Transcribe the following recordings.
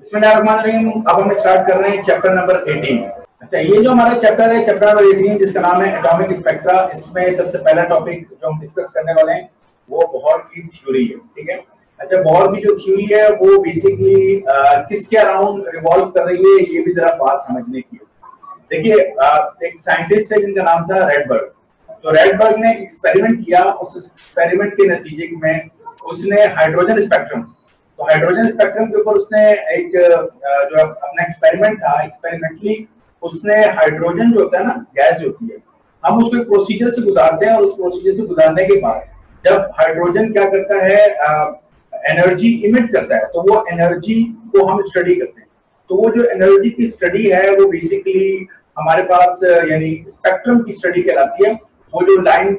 बिस्मिल्लाहिर्रहमानिर्रहीम। अब हम स्टार्ट कर रहे हैं चैप्टर नंबर 18। अच्छा, ये जो हमारा चैप्टर है चैप्टर नंबर 18 जिसका नाम है एटॉमिक स्पेक्ट्रा। इसमें सबसे पहला टॉपिक जो हम डिस्कस करने वाले हैं वो बोहर की थ्योरी है। ठीक है। अच्छा, बोहर की जो थ्योरी है वो बेसिकली किसके अराउंड रिवॉल्व कर रही है, ये भी जरा बात समझने की है। देखिए, एक साइंटिस्ट है जिनका नाम था रेडबर्ग। तो रेडबर्ग ने एक्सपेरिमेंट किया, उस एक्सपेरिमेंट के नतीजे में उसने हाइड्रोजन स्पेक्ट्रम, तो हाइड्रोजन स्पेक्ट्रम के ऊपर उसने एक जो अपना एक्सपेरिमेंट था, एक्सपेरिमेंटली उसने हाइड्रोजन जो होता है ना, गैस जो होती है, हम उसको प्रोसीजर से गुजारते हैं और उस प्रोसीजर से गुजारने के बाद जब हाइड्रोजन क्या करता है, एनर्जी इमिट करता है, तो वो एनर्जी को हम स्टडी करते हैं। तो वो जो एनर्जी की स्टडी है वो बेसिकली हमारे पास यानी स्पेक्ट्रम की स्टडी कहलाती है। वो जो लाइन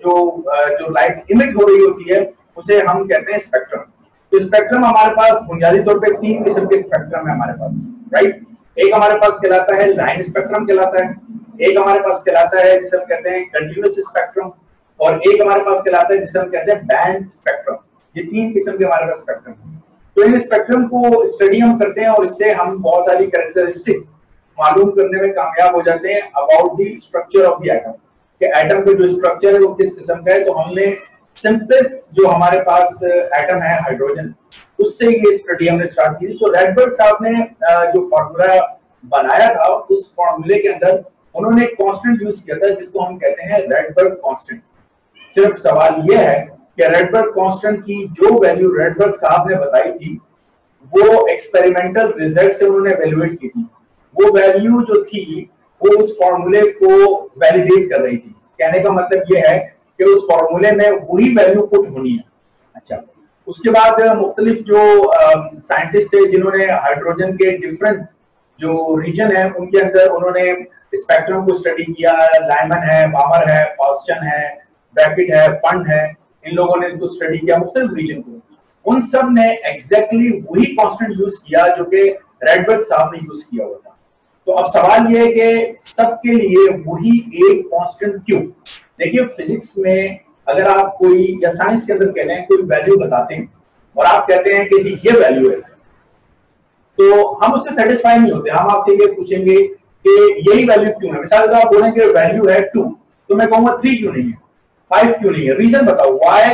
जो लाइट इमिट हो रही होती है उसे हम कहते हैं स्पेक्ट्रम। तो स्पेक्ट्रम हमारे पास बुनियादी तौर पे 3 किस्म के स्पेक्ट्रम है हमारे पास, राइट। एक हमारे पास कहलाता है लाइन स्पेक्ट्रम कहलाता है, एक हमारे पास कहलाता है जिसे हम कहते हैं कंटीन्यूअस स्पेक्ट्रम, और एक हमारे पास कहलाता है जिसे हम कहते हैं बैंड स्पेक्ट्रम। ये 3 किस्म के हमारे पास स्पेक्ट्रम है। तो इन स्पेक्ट्रम को स्टडी हम करते हैं और इससे हम बहुत सारी कैरेक्टरिस्टिक मालूम करने में कामयाब हो जाते हैं about the structure of the atom, कि एटम का जो स्ट्रक्चर है वो किस किस्म का है। तो हमने सिंपलेस्ट जो हमारे पास एटम है हाइड्रोजन, उससे ये स्टडी हमने स्टार्ट की। तो रेडबर्ग साहब ने जो फार्मूला बनाया था उस फार्मूले के अंदर उन्होंने एक कांस्टेंट यूज किया था जिसको हम कहते हैं रेडबर्ग कांस्टेंट। सिर्फ सवाल ये है कि रेडबर्ग कांस्टेंट की जो वैल्यू रेडबर्ग साहब ने बताई थी वो एक्सपेरिमेंटल रिजल्ट से उन्होंने एवेलुएट की थी। वो वैल्यू जो थी वो उस फार्मूले को वैलिडेट कर रही थी। कहने का मतलब ये है कि उस फार्मूले में वही वैल्यू पुट होनी है। अच्छा, उसके बाद मुख्तलिफ जो साइंटिस्ट थे जिन्होंने हाइड्रोजन के डिफरेंट जो रीजन है उनके अंदर उन्होंने स्पेक्ट्रम को स्टडी किया। लाइमन है, बामर है, ऑस्टन है, ब्रैकेट है, फंड है, इन लोगों ने इसको स्टडी किया मुख्तलिफ रीजन को। उन सब ने एग्जैक्टली वही कांस्टेंट यूज किया जो कि रेडबर्ग साहब ने यूज किया हुआ था। तो अब सवाल ये है कि सबके लिए वही एक कांस्टेंट क्यों? देखिए, फिजिक्स में अगर आप कोई या साइंस के अंदर कह रहे हैं कोई वैल्यू बताते हैं और आप कहते हैं कि जी ये वैल्यू है, तो हम उससे सेटिस्फाई नहीं होते। हम आपसे ये पूछेंगे कि यही वैल्यू क्यों है। मिसाल के आप बोलें कि वैल्यू है 2, तो मैं कहूंगा 3 क्यों नहीं है, 5 क्यों नहीं है, रीजन बताओ,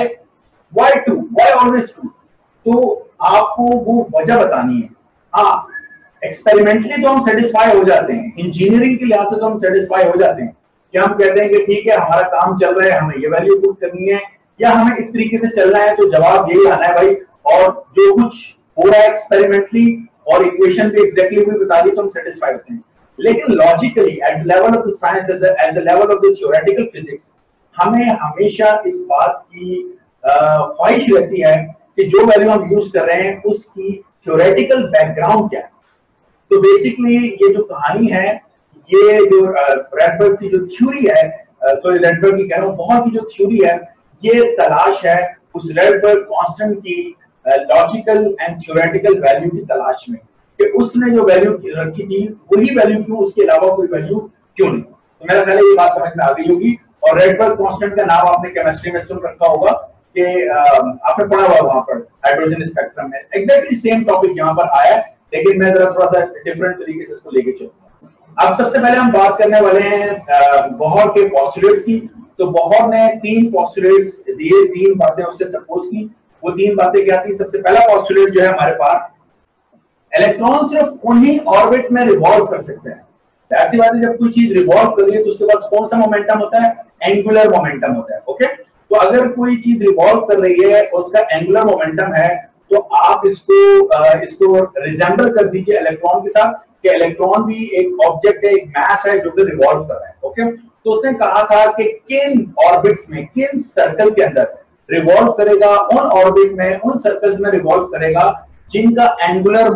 व्हाई 2, व्हाई ऑलवेज 2। तो आपको वो वजह बतानी है। हाँ, एक्सपेरिमेंटली तो हम सेटिस्फाई हो जाते हैं, इंजीनियरिंग के लिहाज से तो हम सेटिस्फाई हो जाते हैं कि हम कहते हैं कि ठीक है हमारा काम चल रहा है, हमें ये वैल्यू पुट करनी है या हमें इस तरीके से चलना है, तो जवाब यही आना है भाई। और जो कुछ हो रहा है एक्सपेरिमेंटली और इक्वेशन भी एग्जैक्टली वही बता दी तो हम सेटिस्फाई होते हैं। लेकिन logically at the level of the science, at the level of the theoretical physics, हमें हमेशा इस बात की ख्वाहिश रहती है कि जो वैल्यू हम यूज कर रहे हैं उसकी थ्योरेटिकल बैकग्राउंड क्या है। तो बेसिकली ये जो कहानी है, ये जो रेडबर्ग की जो थ्योरी है, सॉरी रेडबर्ग की कह रहा हूं, बहुत की जो थ्योरी है, ये तलाश है उस रेडबर्ग कांस्टेंट की लॉजिकल एंड थ्योरेटिकल वैल्यू की तलाश में, कि उसने जो वैल्यू रखी थी वही वैल्यू क्यों, उसके अलावा कोई वैल्यू क्यों नहीं। तो मेरा ख्याल है ये बात समझ में आ गई होगी। और रेडबर्ग कांस्टेंट का नाम आपने केमिस्ट्री में सुन रखा होगा कि आपने पढ़ा हुआ वहां पर हाइड्रोजन स्पेक्ट्रम में एग्जैक्टली सेम टॉपिक यहाँ पर आया है, लेकिन मैं जरा थोड़ा सा डिफरेंट तरीके से इसको लेके चलूंगा। अब सबसे पहले हम बात करने वाले हैं बोहर के पोस्टुलेट्स की। तो बोहर ने 3 पोस्टुलेट्स दिए, 3 बातें उससे सपोज की। वो 3 बातें क्या थी? सबसे पहला पोस्टुलेट जो है हमारे पास, इलेक्ट्रॉन सिर्फ उन्हीं ऑर्बिट में रिवॉल्व कर सकता है। ऐसी बात है, जब कोई चीज रिवॉल्व कर रही है तो उसके पास कौन सा मोमेंटम होता है? एंगुलर मोमेंटम होता है। ओके, तो अगर कोई चीज रिवॉल्व कर रही है उसका एंगुलर मोमेंटम है, तो आप इसको रिजेंबल कर दीजिए इलेक्ट्रॉन के साथ, कि इलेक्ट्रॉन भी एक ऑब्जेक्ट है, एक मास है जो कि रिवॉल्व कर रहा है। ओके, तो उसने कहा था कि किन ऑर्बिट्स में, किन सर्कल के अंदर रिवॉल्व करेगा, उन ऑर्बिट में, उन सर्कल्स में रिवॉल्व करेगा जिनका एंगुलर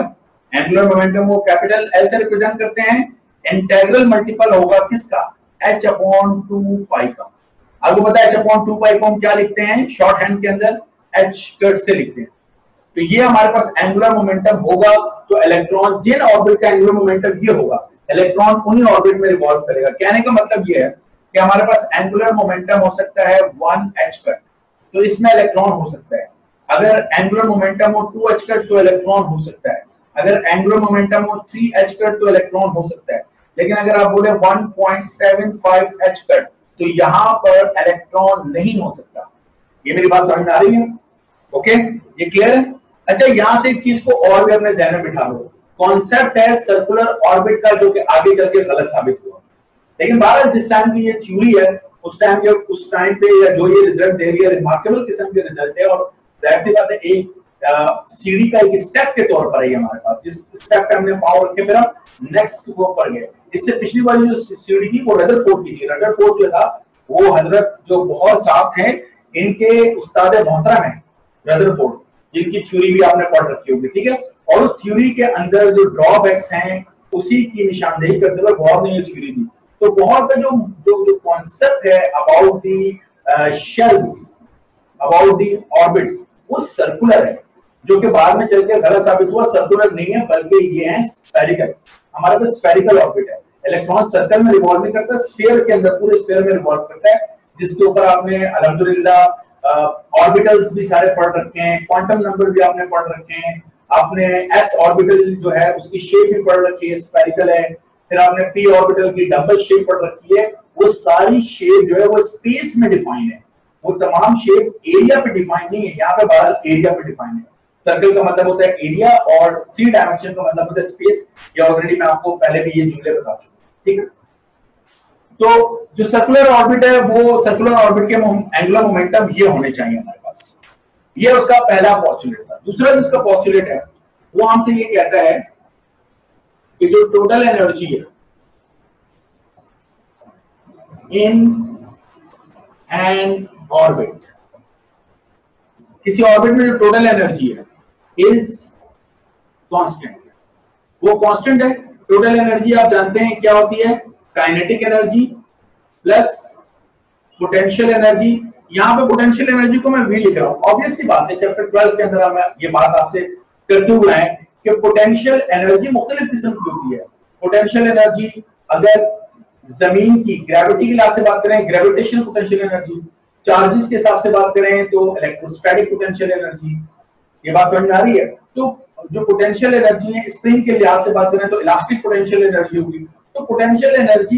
मोमेंटम वो कैपिटल एल से रिप्रेजेंट करते हैं। इंटीग्रल मल्टीपल होगा किसका? h/2 का। आपको पता है h/2 को हम क्या लिखते हैं शॉर्ट हैंड के अंदर? h कट से लिखते हैं। तो ये हमारे पास एंगुलर मोमेंटम होगा, तो इलेक्ट्रॉन जिन ऑर्बिट का एंगुलर मोमेंटम ये होगा, इलेक्ट्रॉन उन्हीं ऑर्बिट में रिवॉल्व करेगा। कहने का मतलब ये है कि हमारे पास एंगुलर मोमेंटम हो सकता है 1h कट, तो इसमें इलेक्ट्रॉन हो सकता है। अगर एंगुलर मोमेंटम हो 2h कट तो इलेक्ट्रॉन हो सकता है। अगर एंगुलर मोमेंटम हो 3h कट तो इलेक्ट्रॉन हो सकता है, लेकिन अगर आप बोले 1.75h कट तो यहां पर इलेक्ट्रॉन नहीं हो सकता। ये मेरी बात समझ में आ रही है? ओके, ये क्लियर है? अच्छा, यहां से एक चीज को और भी अपने ध्यान में बिठा लो, कॉन्सेप्ट है सर्कुलर ऑर्बिट का, जो कि आगे चल के गलत साबित हुआ। लेकिन भारत जिस टाइम की ये थ्योरी है, उस टाइम पे या जो ये रिजल्ट दे रही है, रिमार्केबल किस्म के रिजल्ट है, और जाहिर सी बात है एक सीढ़ी का एक स्टेप के तौर पर है हमारे पास, जिस स्टेप पे हमने पावर रखे मेरा नेक्स्ट वो पर गए। इससे पिछली वाली जो सीढ़ी थी वो रदरफोर्ड की थी। रदरफोर्ड जो था वो हजरत जो बहुत साफ थे, इनके उस्ताद मोहतरम है रदरफोर्ड, जिनकी थ्योरी भी आपने पढ़ रखी होगी, ठीक है। और उस थ्योरी के अंदर जो ड्रॉबैक्स हैं उसी की निशानदेही करते हुए बोहर ने ये थ्योरी दी। तो बोहर का जो कॉन्सेप्ट है about the shells, about the orbits, वो सर्कुलर है, जो कि बाद में चल के गलत साबित हुआ। सर्कुलर नहीं है बल्कि ये है स्फेरिकल। हमारे पास स्फेरिकल ऑर्बिट है, इलेक्ट्रॉन सर्कल में रिवॉल्व नहीं करता, स्फीयर के अंदर, पूरे स्फीयर में रिवॉल्व करता है, जिसके ऊपर आपने अल्हम्दुलिल्लाह ऑर्बिटल्स भी सारे पढ़ रखे हैं, क्वांटम नंबर भी आपने पढ़ रखे हैं, आपने एस ऑर्बिटल जो है उसकी शेप भी पढ़ रखी है, स्फेरिकल है। फिर आपने पी ऑर्बिटल की डबल शेप पढ़ रखी है। वो सारी शेप जो है वो स्पेस में डिफाइन है, वो तमाम शेप एरिया पे डिफाइन नहीं है। यहाँ पे भारत एरिया पे डिफाइन है। सर्कल का मतलब होता है एरिया और 3 डायमेंशन का मतलब होता है स्पेस। ये ऑलरेडी मैं आपको पहले भी ये जुमले बता चुका, ठीक है। तो जो सर्कुलर ऑर्बिट है, वो सर्कुलर ऑर्बिट के एंगुलर मोमेंटम ये होने चाहिए हमारे पास। ये उसका पहला पॉस्टुलेट था। दूसरा जिसका पॉस्टुलेट है वो हमसे ये कहता है कि जो टोटल एनर्जी है इन एन ऑर्बिट, किसी ऑर्बिट में जो टोटल एनर्जी है इज कांस्टेंट। वो कांस्टेंट है। टोटल एनर्जी आप जानते हैं क्या होती है, kinetic energy plus potential energy. यहां पे पोटेंशियल एनर्जी को मैं वी लिख रहा हूं, ऑब्वियस सी बात है, चैप्टर 12 के अंदर हम ये बात आपसे करते हुए आए कि पोटेंशियल एनर्जी मुख्तलिफ किस्म की होती है। पोटेंशियल एनर्जी अगर जमीन की ग्रेविटी के लिहाज से बात करें, ग्रेविटेशनल पोटेंशियल एनर्जी, चार्जेस के हिसाब से बात करें तो इलेक्ट्रोस्टैटिक पोटेंशियल एनर्जी। ये बात समझ में आ रही है? तो जो पोटेंशियल एनर्जी है, स्प्रिंग के लिहाज से बात करें तो इलास्टिक पोटेंशियल एनर्जी होगी। तो पोटेंशियल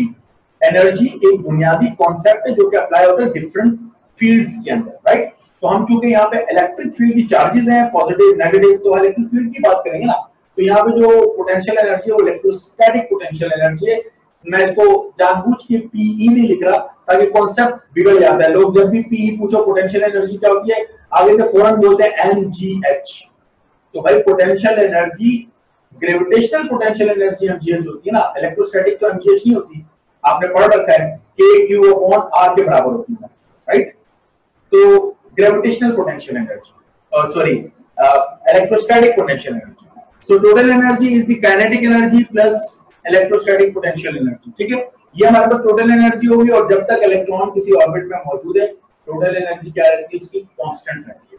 एनर्जी एक बुनियादी कॉन्सेप्ट है जो कि अप्लाई होता है डिफरेंट फील्ड्स के अंदर, राइट। तो हम चूंकि यहाँ पे इलेक्ट्रिक फील्ड की चार्जेस हैं, पॉजिटिव नेगेटिव, तो इलेक्ट्रिक फील्ड की बात करेंगे ना, तो यहाँ पे जो पोटेंशियल एनर्जी है वो इलेक्ट्रोस्टैटिक पोटेंशियल एनर्जी है। मैं इसको जानबूझ के पीई नहीं लिख रहा ताकि कॉन्सेप्ट बिगड़ जाता है। लोग जब भी पीई पूछो पोटेंशियल एनर्जी क्या होती है, आगे से फौरन बोलते हैं एमजीएच। तो भाई potential energy, gravitational potential energy MGH होती है ना, इलेक्ट्रोस्टैटिक तो एमजीएच नहीं होती। आपने पढ़ रखा है के क्यू अपॉन आर के बराबर होती है, राइट। तो gravitational potential energy, sorry electrostatic potential energy. So total energy is the kinetic energy plus electrostatic potential energy, ठीक है। ये हमारे पास टोटल एनर्जी होगी, और जब तक इलेक्ट्रॉन किसी ऑर्बिट में मौजूद है टोटल एनर्जी क्या रहती है, उसकी कांस्टेंट रहती है।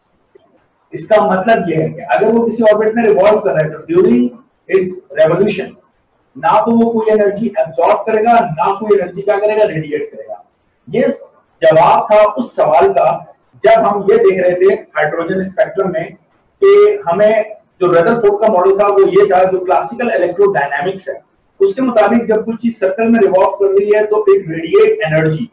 इसका मतलब यह है कि अगर वो किसी ऑर्बिट में रिवॉल्व कर रहा है तो ड्यूरिंग इट्स रेवोल्यूशन ना तो वो कोई एनर्जी एब्सॉर्ब करेगा, ना कोई एनर्जी क्या करेगा, रेडिएट करेगा। ये जवाब था उस सवाल का जब हम ये देख रहे थे हाइड्रोजन स्पेक्ट्रम में कि हमें जो रदरफोर्ड का मॉडल था वो ये था, जो क्लासिकल इलेक्ट्रोडायनामिक्स है उसके मुताबिक जब कोई चीज सर्कल में रिवॉल्व कर रही है तो it radiate energy,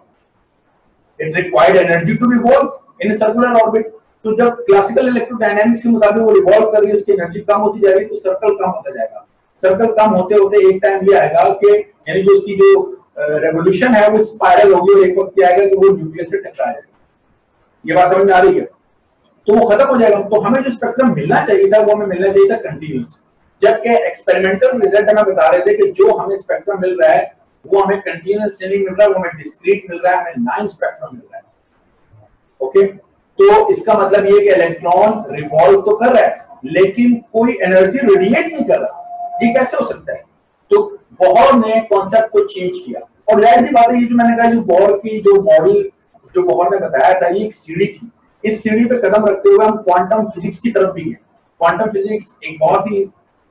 it required energy to revolve in circular orbit. तो जब क्लासिकल इलेक्ट्रोडायनामिक्स के मुताबिक वो रिवॉल्व कर रही है, उसकी एनर्जी कम होती जाएगी तो सर्कल कम होता जाएगा। सर्कल कम होते होते एक टाइम ये आएगा कि यानी जो उसकी जो रेवोल्यूशन है वो स्पाइरल होगी, और एक वक्त क्या आएगा कि वो न्यूक्लियस से टकरा जाएगा। ये बात समझ में आ रही है? तो वो खत्म हो जाएगा। तो हमें जो स्पेक्ट्रम मिलना चाहिए था वो हमें मिलना चाहिए था कंटिन्यूस, जबकि एक्सपेरिमेंटल रिजल्ट हमें बता रहे थे कि जो हमें स्पेक्ट्रम मिल रहा है वो हमें कंटिन्यूस नहीं मिल रहा है, वो हमें डिस्क्रीट मिल रहा है, हमें 9 स्पेक्ट्रम मिल रहा है। ओके, तो इसका मतलब ये कि इलेक्ट्रॉन रिवॉल्व तो कर रहा है लेकिन कोई एनर्जी रेडिएट नहीं कर रहा। ये कैसे हो सकता है? तो बोहर ने कॉन्सेप्ट को चेंज किया, और जाहिर सी बात है ये जो मैंने कहा, जो बोहर की जो मॉडल जो बोहर ने बताया था ये एक सीढ़ी थी। इस सीढ़ी पे कदम रखते हुए हम क्वांटम फिजिक्स की तरफ भी गए। क्वांटम फिजिक्स एक बहुत ही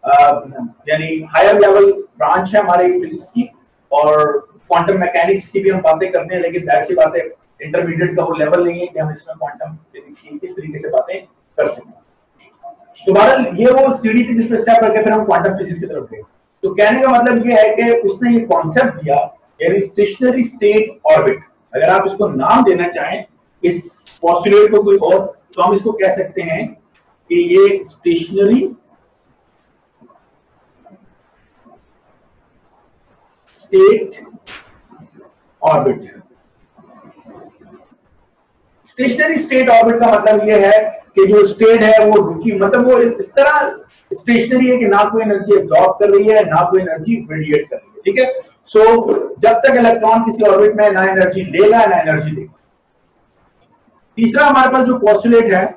यानी हायर लेवल ब्रांच है हमारे फिजिक्स की, और क्वांटम मैकेनिक्स की भी हम बातें करते हैं, लेकिन जाहिर सी बात है इंटरमीडिएट का वो लेवल नहीं है कि हम इसमें क्वांटम फिजिक्स की इस तरीके से बातें कर सकें। तो बहरहाल ये वो सीढ़ी थी जिसपे स्टेप करके फिर हम क्वांटम फिजिक्स की तरफ गए। तो कहने का मतलब ये है कि उसने ये कॉन्सेप्ट दिया, यानी स्टेशनरी स्टेट ऑर्बिट। अगर आप इसको नाम देना चाहें इस पोस्टुलेट को कोई और, तो हम इसको कह सकते हैं कि ये स्टेशनरी स्टेट ऑर्बिट है। स्टेशनरी स्टेट ऑर्बिट का मतलब यह है कि जो स्टेट है वो रुकी, मतलब वो इस तरह स्टेशनरी है कि ना कोई एनर्जी एब्जॉर्ब कर रही है ना कोई एनर्जी रेडिएट कर रही है। ठीक है, सो जब तक इलेक्ट्रॉन किसी ऑर्बिट में ना एनर्जी लेगा ना एनर्जी देगा। तीसरा हमारे पास जो पोस्टुलेट है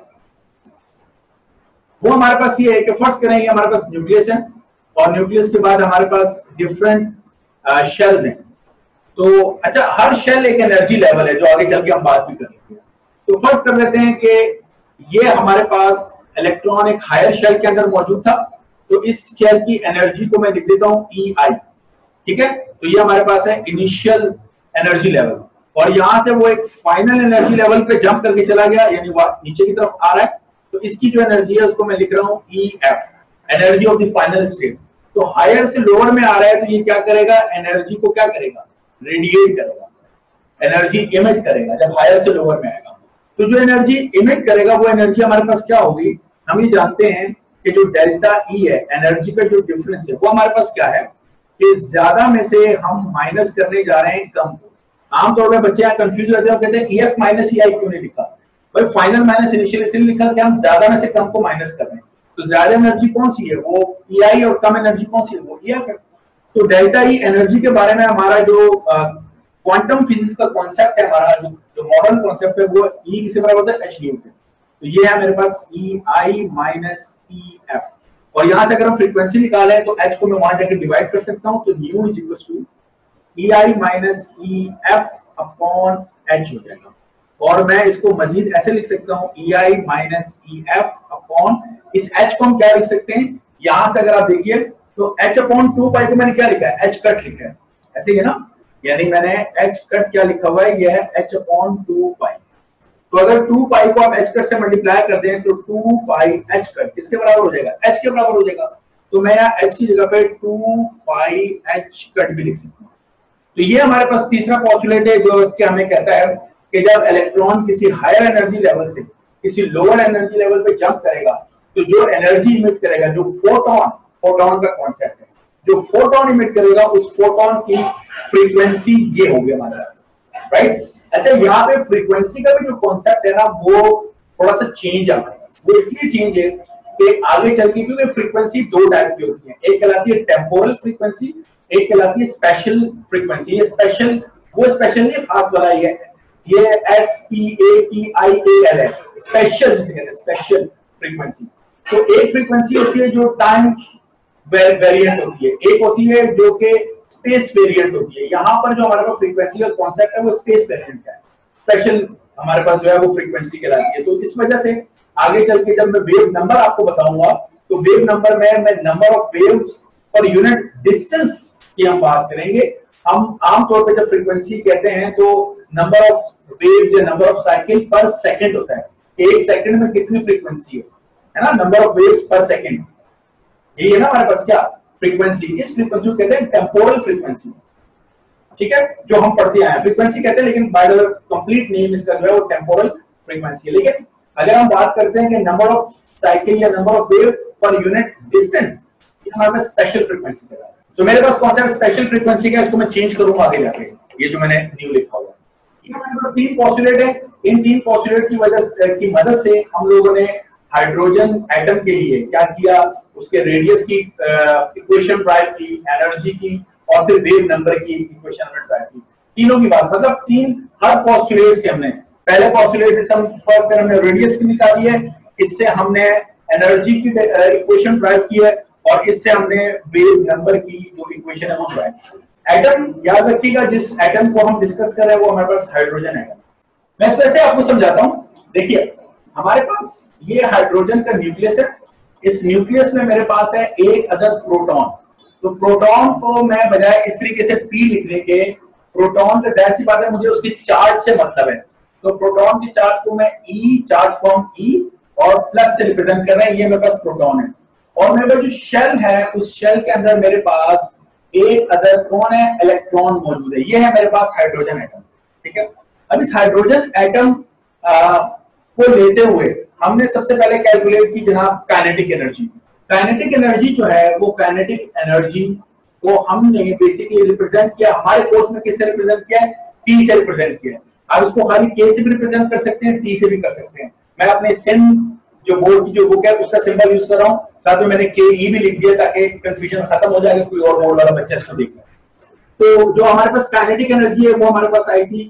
वो हमारे पास ये है कि फर्स्ट करेंगे हमारे पास न्यूक्लियस है और न्यूक्लियस के बाद हमारे पास डिफरेंट शेल्स हैं। तो अच्छा, हर शेल एक एनर्जी लेवल है जो आगे चल के हम बात भी करेंगे। तो फर्स्ट कर लेते हैं कि ये हमारे पास इलेक्ट्रॉन एक हायर शेल के अंदर मौजूद था, तो इस शेल की एनर्जी को मैं लिख देता हूं EI। ठीक है, तो ये हमारे पास है इनिशियल एनर्जी लेवल, और यहां से वो एक फाइनल एनर्जी लेवल पे जंप करके चला गया, यानी वो नीचे की तरफ आ रहा है। तो इसकी जो एनर्जी है उसको मैं लिख रहा हूं EF, energy of the final state. तो हायर से लोअर में आ रहा है, तो ये क्या करेगा, एनर्जी को क्या करेगा, रेडिएट करेगा, एनर्जी इमिट करेगा जब हायर से लोअर में आएगा। तो जो एनर्जी इमिट करेगा वो एनर्जी हमारे पास क्या होगी, हम ये जानते हैं कि जो डेल्टा E है, एनर्जी का जो डिफरेंस है, वो हमारे पास क्या है कि ज्यादा में से हम माइनस करने जा रहे हैं कम को। आमतौर पर बच्चे यहाँ कंफ्यूज रहते हैं, कहते हैं EF माइनस EI क्यों नहीं लिखा। भाई फाइनल माइनस इनिशियल इसलिए लिखा कि हम ज्यादा में से कम को माइनस कर रहे हैं। तो ज्यादा एनर्जी कौन सी है, वो EI, और कम एनर्जी कौन सी है, वो EF है। तो डेल्टा E एनर्जी के बारे में हमारा जो क्वांटम फिजिक्स का कॉन्सेप्ट है, हमारा जो मॉडर्न कॉन्सेप्ट है, वो E किससे बराबर होता है, h न्यू के। तो ये है मेरे पास EI माइनस EF, और यहां से अगर हम फ्रीक्वेंसी निकालें तो h को मैं वहां जाकर डिवाइड कर सकता हूं, तो nu is equal to EI minus EF upon h हो जाएगा। और मैं इसको मजीद ऐसे लिख सकता हूं EI माइनस EF अपॉन, इस h को हम क्या लिख सकते हैं, यहां से अगर आप देखिए तो h अपॉन 2 पाई को मैंने क्या लिखा है, h कट लिखा है, ऐसे ही है ना, यानी मैंने h कट क्या लिखा हुआ है, यह है h अपॉन 2 पाई। तो अगर 2 पाई को आप h कट से मल्टीप्लाई कर दें तो 2 पाई h कट किसके बराबर हो जाएगा, h के बराबर हो जाएगा। तो मैं यहाँ h की जगह पे 2 पाई h कट भी लिख सकता हूँ। तो ये हमारे पास तीसरा पोस्टुलेट है जो इसके हमें कहता है कि जब इलेक्ट्रॉन किसी हायर एनर्जी लेवल से किसी लोअर एनर्जी लेवल पे जंप करेगा, तो जो एनर्जी इमिट करेगा, जो फोटोन का कॉन्सेप्ट है, जो फोटोन इमिट करेगा उस फोटोन की फ्रीक्वेंसी ये होगी हमारे पास, राइट। अच्छा, यहाँ पे फ्रीक्वेंसी का भी जो कॉन्सेप्ट है ना, वो थोड़ा सा चेंज है हमारे पास। वो इसलिए चेंज है कि आगे चल के, क्योंकि फ्रीक्वेंसी दो टाइप की होती है, एक कहलाती है टेम्पोरल फ्रीक्वेंसी, एक कहलाती है स्पेशल फ्रीक्वेंसी। ये स्पेशल, वो स्पेशल नहीं, खास वाला ये SPATIAL है, स्पेशल जिसे कहते हैं, स्पेशल फ्रीक्वेंसी। तो एक फ्रीक्वेंसी होती है जो टाइम वेरिएंट होती है, एक होती है जो कि स्पेस वेरिएंट होती है। यहाँ पर जो हमारे पास फ्रीक्वेंसी का कॉन्सेप्ट है वो स्पेस वेरिएंट का है, स्पेशल हमारे पास जो है वो फ्रीक्वेंसी कहलाती है। तो इस वजह से आगे चल के जब मैं वेव नंबर आपको बताऊंगा, तो वेव नंबर में मैं नंबर ऑफ वेव्स पर यूनिट डिस्टेंस की हम बात करेंगे। हम आमतौर पे जब फ्रीक्वेंसी कहते हैं तो नंबर ऑफ वेव्स या नंबर ऑफ साइकिल पर सेकंड होता है, एक सेकंड में कितनी फ्रीक्वेंसी है ना, नंबर ऑफ वेव्स पर सेकंड, ये है ना हमारे पास क्या फ्रीक्वेंसी। इस फ्रीक्वेंसी को कहते हैं टेम्पोरल फ्रीक्वेंसी, ठीक है, जो हम पढ़ते आए फ्रीक्वेंसी कहते हैं, लेकिन बाय द कंप्लीट नेम इसका जो है वो टेम्पोरल फ्रीक्वेंसी है। लेकिन अगर हम बात करते हैं कि नंबर ऑफ साइकिल या नंबर ऑफ वेव पर यूनिट डिस्टेंस, ये हमारे पास स्पेशल फ्रीक्वेंसी कहलाता है। तो मेरे पास कॉन्सेप्ट स्पेशल फ्रीक्वेंसी का, इसको मैं चेंज करूंगा आगे जाके, ये जो मैंने न्यू लिखा हुआ है। ये हमारे पास तीन पोस्टुलेट है, इन तीन पोस्टुलेट की मदद से हम लोगों ने हाइड्रोजन एटम के लिए क्या किया, उसके रेडियस की इक्वेशन ड्राइव की, एनर्जी की, और फिर वेव नंबर की इक्वेशन हमने ड्राइव की, तीनों की बात, मतलब तीन हर पोस्टुलेट से हमने, पहले पोस्टुलेट से हम फर्स्ट हमने रेडियस की निकाली है, इससे हमने एनर्जी की इक्वेशन ड्राइव की है, और इससे हमने वेव नंबर की जो इक्वेशन है वो ड्राइव की। एटम याद रखिएगा, जिस एटम को हम डिस्कस कर रहे हैं वो हमारे पास हाइड्रोजन एटम। मैं इस तरह से आपको समझाता हूं, देखिए हमारे पास ये हाइड्रोजन का न्यूक्लियस है, इस न्यूक्लियस में मेरे पास है एक अदद प्रोटॉन। तो प्रोटॉन को मैं बजाय इस तरीके से P लिखने के, प्रोटॉन तो जाहिर सी बात है मुझे उसके चार्ज से मतलब है, तो प्रोटॉन के चार्ज को मैं E, चार्ज फॉर्म E, और प्लस से रिप्रेजेंट कर रहे हैं, ये मेरे पास प्रोटॉन है। और मेरे पास जो शेल है, उस शेल के अंदर मेरे पास एक अदर कौन है, इलेक्ट्रॉन मौजूद है। ये है मेरे पास हाइड्रोजन एटम, ठीक है। अब इस हाइड्रोजन एटम को लेते हुए हमने सबसे पहले कैलकुलेट की जनाब काइनेटिक एनर्जी। काइनेटिक एनर्जी जो है वो काइनेटिक एनर्जी को हमने बेसिकली रिप्रेजेंट किया, हमारे कोर्स में किससे रिप्रेजेंट किया है, टी से रिप्रेजेंट किया है। आप इसको खाली के से भी रिप्रेजेंट कर सकते हैं, टी से भी कर सकते हैं। मैं अपने सिम जो बोर्ड की जो बुक है उसका सिंबल यूज कर रहा हूं, साथ में मैंने के ई भी लिख दिया ताकि कंफ्यूजन खत्म हो जाएगा, कोई और बोर्ड वाला बच्चा इसको देख ले। तो जो हमारे पास काइनेटिक एनर्जी है वो हमारे पास आई थी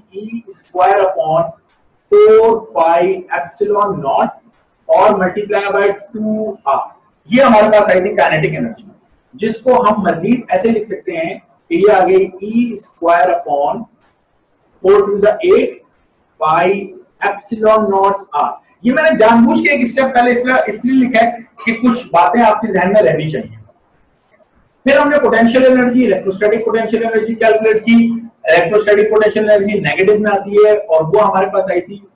E²/4πε0 और मल्टीप्लाई बाय 2r। ये हमारे पास आई थी काइनेटिक एनर्जी, जिसको हम मजीद ऐसे लिख सकते हैं कि ये आ गई E²/4/8πε0r। ये मैंने जानबूझ के एक स्टेप पहले इसलिए लिखा है कि कुछ बातें आपके जहन में रहनी चाहिए। फिर हमने potential energy, electrostatic potential energy calculate की। इलेक्ट्रोस्टैटिक पोटेंशियल एनर्जी नेगेटिव में आती है और वो हमारे पास आई थी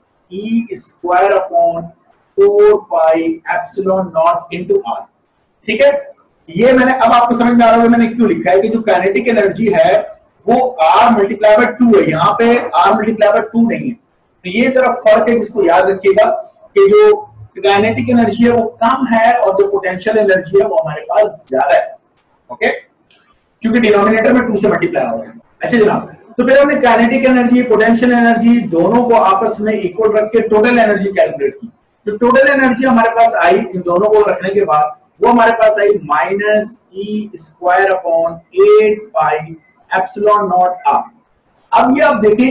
E²/4πε0 ठीक है। ये मैंने, अब आपको समझ में आ रहा है मैंने क्यों लिखा है कि जो काइनेटिक एनर्जी है वो r मल्टीप्लाई बाय 2 है, यहाँ पे r मल्टीप्लाई बाय 2 नहीं है। तो ये जरा फर्क है जिसको याद रखिएगा कि जो काइनेटिक एनर्जी है वो कम है और जो पोटेंशियल एनर्जी है वो हमारे पास ज्यादा है, ओके, क्योंकि डिनोमिनेटर में 2 से मल्टीप्लाई हो रहा है। अच्छा जनाब, तो फिर हमने काइनेटिक एनर्जी, पोटेंशियल एनर्जी दोनों को आपस में इक्वल रख के टोटल एनर्जी कैलकुलेट की। तो टोटल एनर्जी हमारे पास आई, इन दोनों को रखने के बाद वो हमारे पास आई -E²/8πε0r। अब ये आप देखें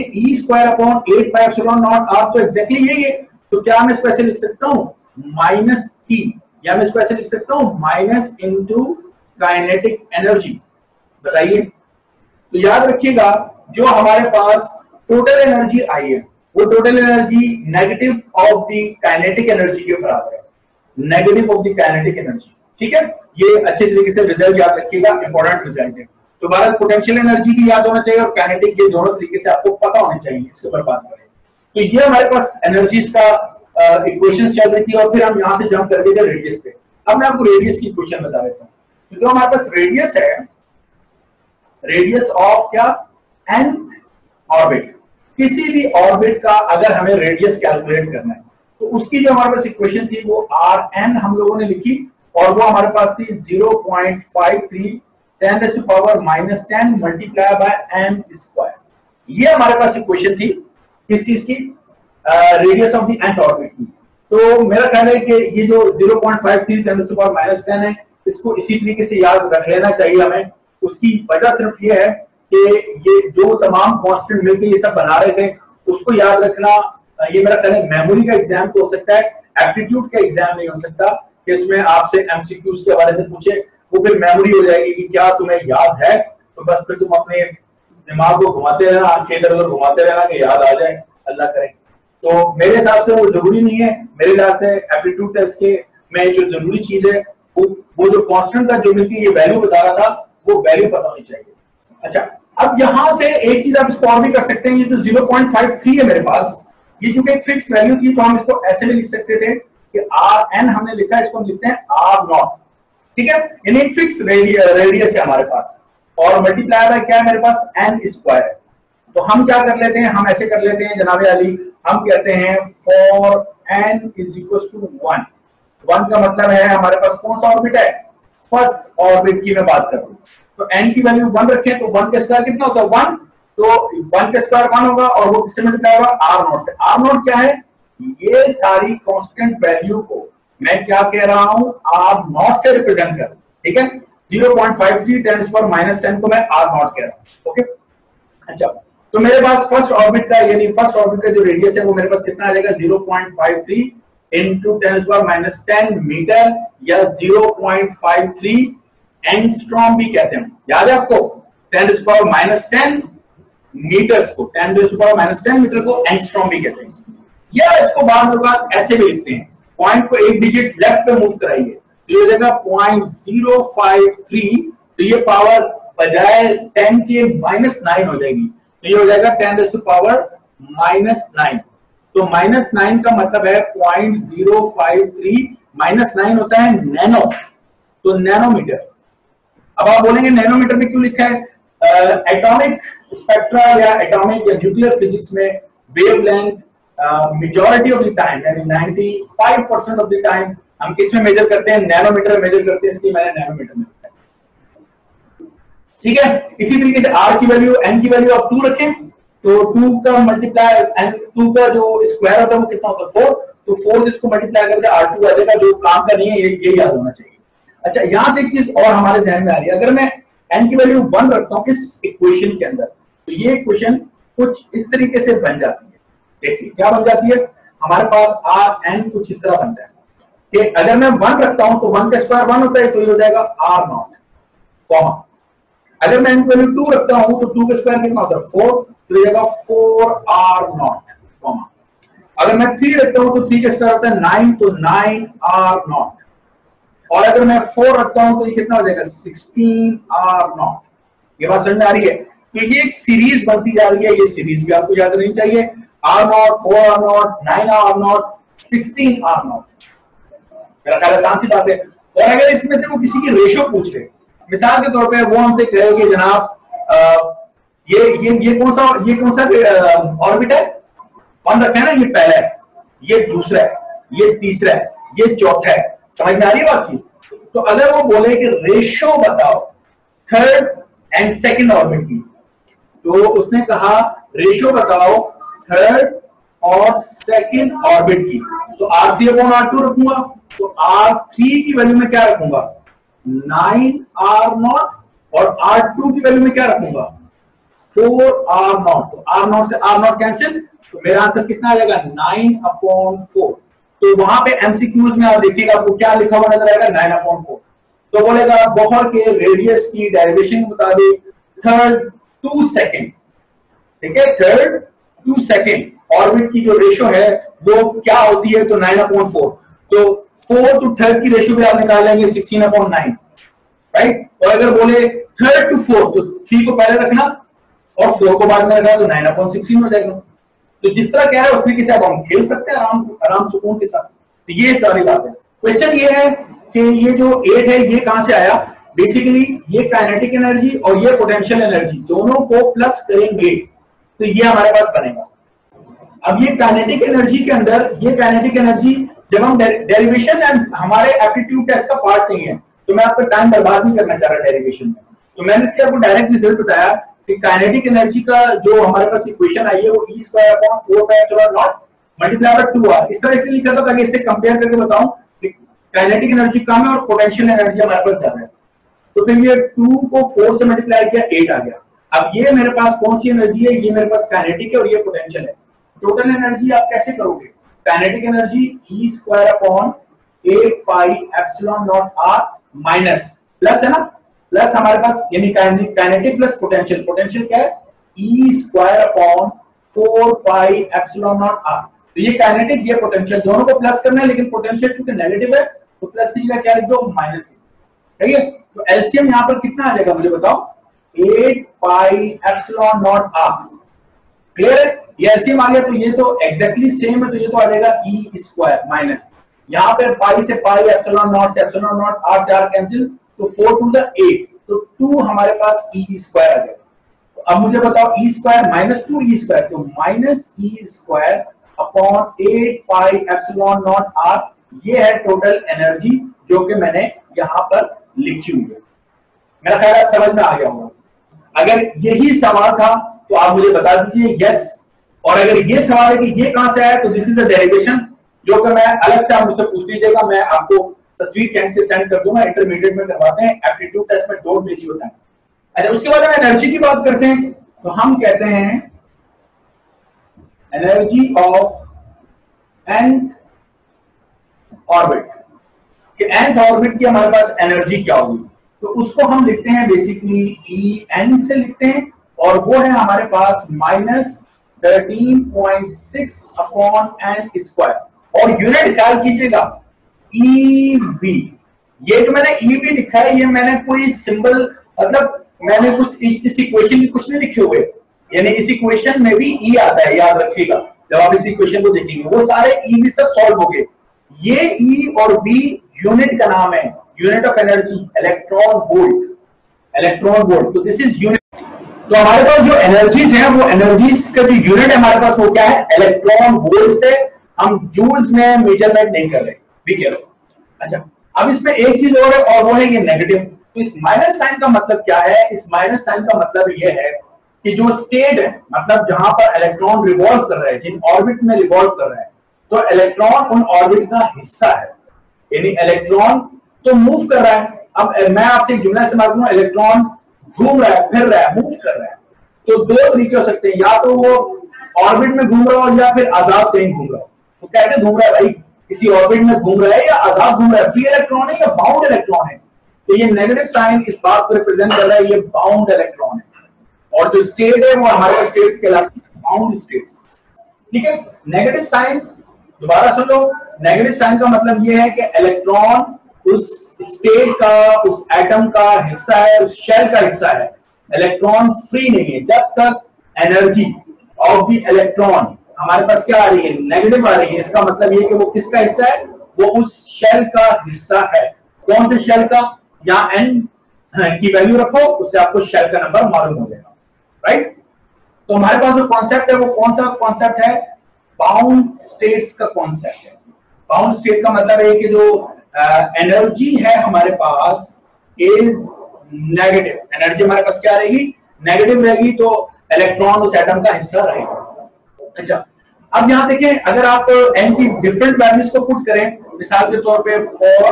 E²/8πε0r तो एग्जैक्टली यही है। तो क्या मैं इसको ऐसे लिख सकता हूं -T, या मैं इसको ऐसे लिख सकता हूं माइनस इंटू काइनेटिक एनर्जी। बताइए, तो याद रखिएगा जो हमारे पास टोटल एनर्जी आई है वो total energy negative of the kinetic energy के बराबर है, negative of the kinetic energy, ठीक है। ये अच्छे तरीके से रिजल्ट याद रखिएगा, इंपॉर्टेंट रिजल्ट है। तो भारत पोटेंशियल एनर्जी भी याद होना चाहिए और काइनेटिक, ये दोनों तरीके से आपको पता होने चाहिए, इसके ऊपर बात करें। तो ये हमारे पास एनर्जीज का इक्वेशंस चल रही थी और फिर हम यहां से जंप कर गए रेडियस पे। अब मैं आपको रेडियस की इक्वेशन बता देता हूं। तो जो हमारे पास रेडियस है, रेडियस ऑफ क्या, nth ऑर्बिट, किसी भी ऑर्बिट का अगर हमें रेडियस कैलकुलेट करना है तो उसकी जो हमारे पास इक्वेशन थी वो Rn हम लोगों ने लिखी और वो हमारे पास थी 0.53 10⁻⁻10 मल्टीप्लाई बाय m²। ये हमारे पास इक्वेशन थी किस चीज की, radius of the nth orbit की। तो मेरा ख्याल है कि ये जो 0.53 10⁻⁻10 है इसको इसी तरीके से याद रख लेना चाहिए हमें। उसकी वजह सिर्फ ये है कि ये जो तमाम कांस्टेंट मिलकर ये सब बना रहे थे उसको याद रखना। ये मेरा ख्याल है मेमोरी का एग्जाम तो हो सकता है, एप्टीट्यूड का एग्जाम नहीं हो सकता कि इसमें आपसे एमसीक्यूज के हवाले से पूछे, वो फिर मेमोरी हो जाएगी कि क्या तुम्हें याद है, तो बस फिर तुम अपने दिमाग को घुमाते रहना, आंखें इधर उधर घुमाते रहना कि याद आ जाए, अल्लाह करे। तो मेरे हिसाब से वो जरूरी नहीं है। मेरे हिसाब से एप्टीट्यूड टेस्ट के में जो जरूरी चीज है वो जो कांस्टेंट का जो मिलती ये वैल्यू बता रहा था वो वैल्यू पता होनी चाहिए। अच्छा, अब यहां से एक चीज आप इसको और भी कर सकते हैं। ये तो 0.53 है मेरे पास, ये चूंकि एक फिक्स वैल्यू थी तो हम इसको ऐसे भी लिख सकते थे कि Rn हमने लिखा, इसको हम लिखते हैं R0, ठीक है। यानी एक फिक्स रेडियस है हमारे पास और मल्टीप्लाई बाय क्या है मेरे पास, n²। तो हम क्या कर लेते हैं, हम ऐसे कर लेते हैं जनाब अली, हम कहते हैं फॉर n = 1। 1 का मतलब है हमारे पास कौन सा ऑर्बिट है, फर्स्ट ऑर्बिट की मैं बात कर रहा हूं। तो n की वैल्यू 1 रखें तो 1 का स्क्वायर कितना होता है, 1। तो 1 का स्क्वायर 1 होगा और वो किससे मल्टीप्लाई होगा, R0 से। R0 क्या है, ये सारी कांस्टेंट वैल्यू को मैं क्या कह रहा हूं, R0 से रिप्रेजेंट कर, ठीक है। 0.53 10⁻⁻10 को मैं R0 कह रहा हूं, ओके। अच्छा, तो मेरे पास फर्स्ट ऑर्बिट का यानी फर्स्ट ऑर्बिट का जो रेडियस है वो मेरे पास कितना आ जाएगा, 0.53 × 10⁻⁻10 मीटर या 0.53 एंगस्ट्रॉम भी कहते हैं। याद है आपको, 10⁻⁻10 मीटर्स को 10⁻⁻10 मीटर को एंगस्ट्रॉम भी कहते हैं। या इसको बाद में ऐसे भी लिखते हैं, पॉइंट को एक डिजिट लेफ्ट पे मूव कराइए तो ये हो जाएगा 0.053। तो ये पावर बजाय 10 के -9 हो जाएगी, तो ये हो जाएगा 10⁻⁹। तो -9 का मतलब है 0.053, -9 होता है नैनो, तो नैनोमीटर। अब आप बोलेंगे नैनोमीटर में क्यों लिखा है? एटॉमिक स्पेक्ट्रा या एटॉमिक या न्यूक्लियर फिजिक्स में wavelength majority of the time यानी 95% ऑफ द टाइम हम किसमें मेजर करते हैं? नैनोमीटर में मेजर करते हैं, इसलिए मैंने नैनोमीटर में लिखा है। ठीक है, इसी तरीके से r की वैल्यू n की वैल्यू आप 2 रखें तो 2 का मल्टीप्लाई एंड 2 का जो स्क्वायर होता है वो कितना होता है? 4, तो 4 से इसको मल्टीप्लाई करके r2 आ जाएगा, जो काम का नहीं है ये याद होना चाहिए। अच्छा, यहां से एक चीज और हमारे जहन में आ रही है, अगर मैं n की वैल्यू 1 रखता हूं इस इक्वेशन के अंदर तो ये इक्वेशन कुछ इस तरीके से बन जाती है। देखिए क्या बन जाती है, हमारे पास rn कुछ इस तरह बनता है कि अगर मैं 1 रखता हूं तो 1 का स्क्वायर 1 होता है, तो ये हो जाएगा r0, कॉमा। अगर मैं n की वैल्यू 2 रखता हूं तो 2 का स्क्वायर कितना होता है? 4, तो ये जाएगा 4r0, कॉमा। अगर मैं 3 रखता हूं तो 3 का स्क्वायर होता है 9, तो 9r0। और अगर मैं 4 रखता हूं तो ये कितना हो जाएगा? 16r0। ये बात समझ में आ रही है? तो ये एक सीरीज बनती जा रही है, ये सीरीज भी आपको याद रहनी चाहिए। r0, 4r0, 9r0, 16r0। मेरा ख्याल आसान सी बात है। और अगर इसमें से वो किसी की रेशो पूछ ले, मिसाल के तौर पे वो हमसे कहे कि जनाब ये कौन सा ऑर्बिट है? 1 रखा है ना, ये पहला है, ये दूसरा है, ये तीसरा है, ये चौथा है। समझ में आ रही है बात की? तो अगर वो बोले कि रेशो बताओ थर्ड एंड सेकंड ऑर्बिट की, तो उसने कहा रेशो बताओ थर्ड और सेकंड ऑर्बिट की, तो r3/r2 रखूंगा, तो r3 की वैल्यू में क्या रखूंगा? 9r0, और r2 की वैल्यू में क्या रखूंगा? 4r0। तो r0 से r0 कैंसिल, तो मेरा आंसर कितना आ जाएगा? 9/4। तो वहां पे एमसीक्यूज में आप देखिएगा आपको क्या लिखा हुआ नजर आएगा? 9/4। तो बोलेगा बोहर के रेडियस की डेरिवेशन के मुताबिक थर्ड टू सेकंड, ठीक है, थर्ड टू सेकंड ऑर्बिट की जो रेशो है वो क्या होती है? तो 9/4। तो 4 to थर्ड की रेशो भी आप निकाल लेंगे 16/9, राइट। और अगर बोले थर्ड टू फोर्थ, तो 3 को पहले रखना और 4 को बाद में रखना, तो 9/16 हो जाएगा। तो जिस तरह कह रहे हैं उस तरीके से अब हम खेल सकते हैं आराम सुकून के साथ। तो ये सारी बात है। क्वेश्चन ये है कि ये जो 8 है ये कहां से आया? बेसिकली ये काइनेटिक एनर्जी और ये पोटेंशियल एनर्जी दोनों को प्लस करेंगे तो ये हमारे पास बनेगा। अब ये काइनेटिक एनर्जी के अंदर, ये काइनेटिक एनर्जी जब हम डेरिवेशन हमारे एप्टीट्यूड टेस्ट का पार्ट नहीं है, तो मैं आपका टाइम बर्बाद नहीं करना चाह रहा डेरिवेशन में, तो मैंने इसलिए आपको डायरेक्ट रिजल्ट बताया कि काइनेटिक एनर्जी का जो हमारे पास इक्वेशन आई है वो E²/4πε0 मल्टीप्लाई बाय 2r, इस तरह से लिखा था ताकि इससे कंपेयर करके बताऊं कि काइनेटिक एनर्जी कम है और पोटेंशियल एनर्जी हमारे पास ज्यादा है। तो फिर ये 2 को 4 से मल्टीप्लाई किया, 8 आ गया। अब ये मेरे पास कौन सी एनर्जी है? ये मेरे पास काइनेटिक है और ये पोटेंशियल है। टोटल एनर्जी आप कैसे करोगे? Kinetic energy E²/8πε0r minus plus है ना, प्लस हमारे पास यानी काइनेटिक प्लस पोटेंशियल, पोटेंशियल क्या है? E²/4πε0r। तो ये काइनेटिक ये पोटेंशियल दोनों को प्लस करना है, लेकिन पोटेंशियल चूंकि नेगेटिव है तो प्लस की जगह क्या लिख दो? माइनस। ठीक है, तो एलसीएम यहां पर कितना आ जाएगा मुझे बताओ? 8πε0r। क्लियर है? ये एलसीएम आ गया तो ये तो एग्जैक्टली सेम है, तो ये तो आ जाएगा E² माइनस, यहां पर पाई से पाई, ε0 से ε0, r से r कैंसिल, तो 4 to the 8, तो 2 हमारे पास E² आ जाएगा। तो अब मुझे बताओ E² माइनस 2 E², तो माइनस E²/8πε0r, ये है टोटल एनर्जी जो कि मैंने यहां पर लिखी हुई है। मेरा ख्याल समझ में आ गया होगा। अगर यही सवाल था तो आप मुझे बता दीजिए यस, और अगर ये सवाल है कि ये कहां से आया तो दिस इज द डेरिवेशन, जो कि मैं अलग से आप मुझसे पूछ लीजिएगा, मैं आपको तस्वीर खींच के सेंड कर दूंगा, इंटरमीडिएट में करवाते हैं, एप्टीट्यूड टेस्ट में डोंट मिस योर टाइम। अच्छा, उसके बाद हम एनर्जी की बात करते हैं, तो हम कहते हैं एनर्जी ऑफ nth ऑर्बिट, कि nth ऑर्बिट की हमारे पास एनर्जी क्या होगी, तो उसको हम लिखते हैं बेसिकली En से लिखते हैं, और वो है हमारे पास -13.6/n², और यूनिट ख्याल कीजिएगा EV। ये जो मैंने EV लिखा है, ये मैंने कोई सिंबल, मतलब मैंने कुछ इस इक्वेशन की कुछ नहीं लिखे हुए, यानी इस इक्वेशन में भी E आता है, याद रखिएगा। जब आप इसी क्वेश्चन को देखेंगे, वो सारे ई भी सब सॉल्व हो गए। ये ई और बी यूनिट का नाम है, unit of energy electron volt, electron volt. तो दिस इज यूनिट। तो हमारे पास जो एनर्जीज है, वो एनर्जीज का जो यूनिट है हमारे पास वो क्या है, इलेक्ट्रॉन वोल्ट से हम जूल्स में मेजरमेंट नहीं कर रहे, बी केयरफुल। अच्छा, अब इसमें एक चीज और है, और वो है ये नेगेटिव। तो इस माइनस साइन का मतलब क्या है, इस माइनस साइन का मतलब ये है कि जो स्टेट है, मतलब जहां पर इलेक्ट्रॉन रिवॉल्व कर रहे हैं, जिन ऑर्बिट में रिवॉल्व कर रहे हैं, तो इलेक्ट्रॉन उन ऑर्बिट का हिस्सा है, यानी इलेक्ट्रॉन तो मूव कर रहा है। अब मैं आपसे एक जुमला इस्तेमाल करूंगा, इलेक्ट्रॉन घूम रहा है, फिर रहा है, मूव कर रहा है। तो दो तरीके हो सकते हैं, या तो वो ऑर्बिट में घूम रहा हो या फिर आजाद कहीं घूम रहा हो। तो कैसे घूम रहा है भाई, किसी ऑर्बिट में घूम रहा है या आजाद घूम रहा है, फ्री इलेक्ट्रॉन है या बाउंड इलेक्ट्रॉन है। तो ये नेगेटिव साइन इस बात को रिप्रेजेंट कर रहा है, ये बाउंड इलेक्ट्रॉन है, और जो स्टेट है वो हमारे स्टेट्स कहलाती है बाउंड स्टेट्स। ठीक है, नेगेटिव साइन दोबारा सुन लो, नेगेटिव साइन का मतलब ये है कि इलेक्ट्रॉन उस स्टेट का, उस एटम का हिस्सा है, उस शेल का हिस्सा है, इलेक्ट्रॉन फ्री नहीं है। जब तक एनर्जी ऑफ द इलेक्ट्रॉन हमारे पास क्या आ रही है, नेगेटिव आ रही है, इसका मतलब ये कि वो किसका हिस्सा है, वो उस शेल का हिस्सा है। कौन से शेल का, या एन की वैल्यू रखो, उससे आपको शेल का नंबर मालूम हो जाएगा, राइट। तो हमारे पास जो कॉन्सेप्ट है वो कौन सा कॉन्सेप्ट है, बाउंड स्टेट्स का कॉन्सेप्ट है। बाउंड स्टेट का मतलब है कि जो एनर्जी है हमारे पास इज नेगेटिव, एनर्जी हमारे पास क्या रहेगी, नेगेटिव रहेगी, तो इलेक्ट्रॉन उस एटम का हिस्सा रहेगा। अच्छा, अब यहां देखें, अगर आप n की डिफरेंट वैल्यूज को पुट करें, मिसाल के तौर पे for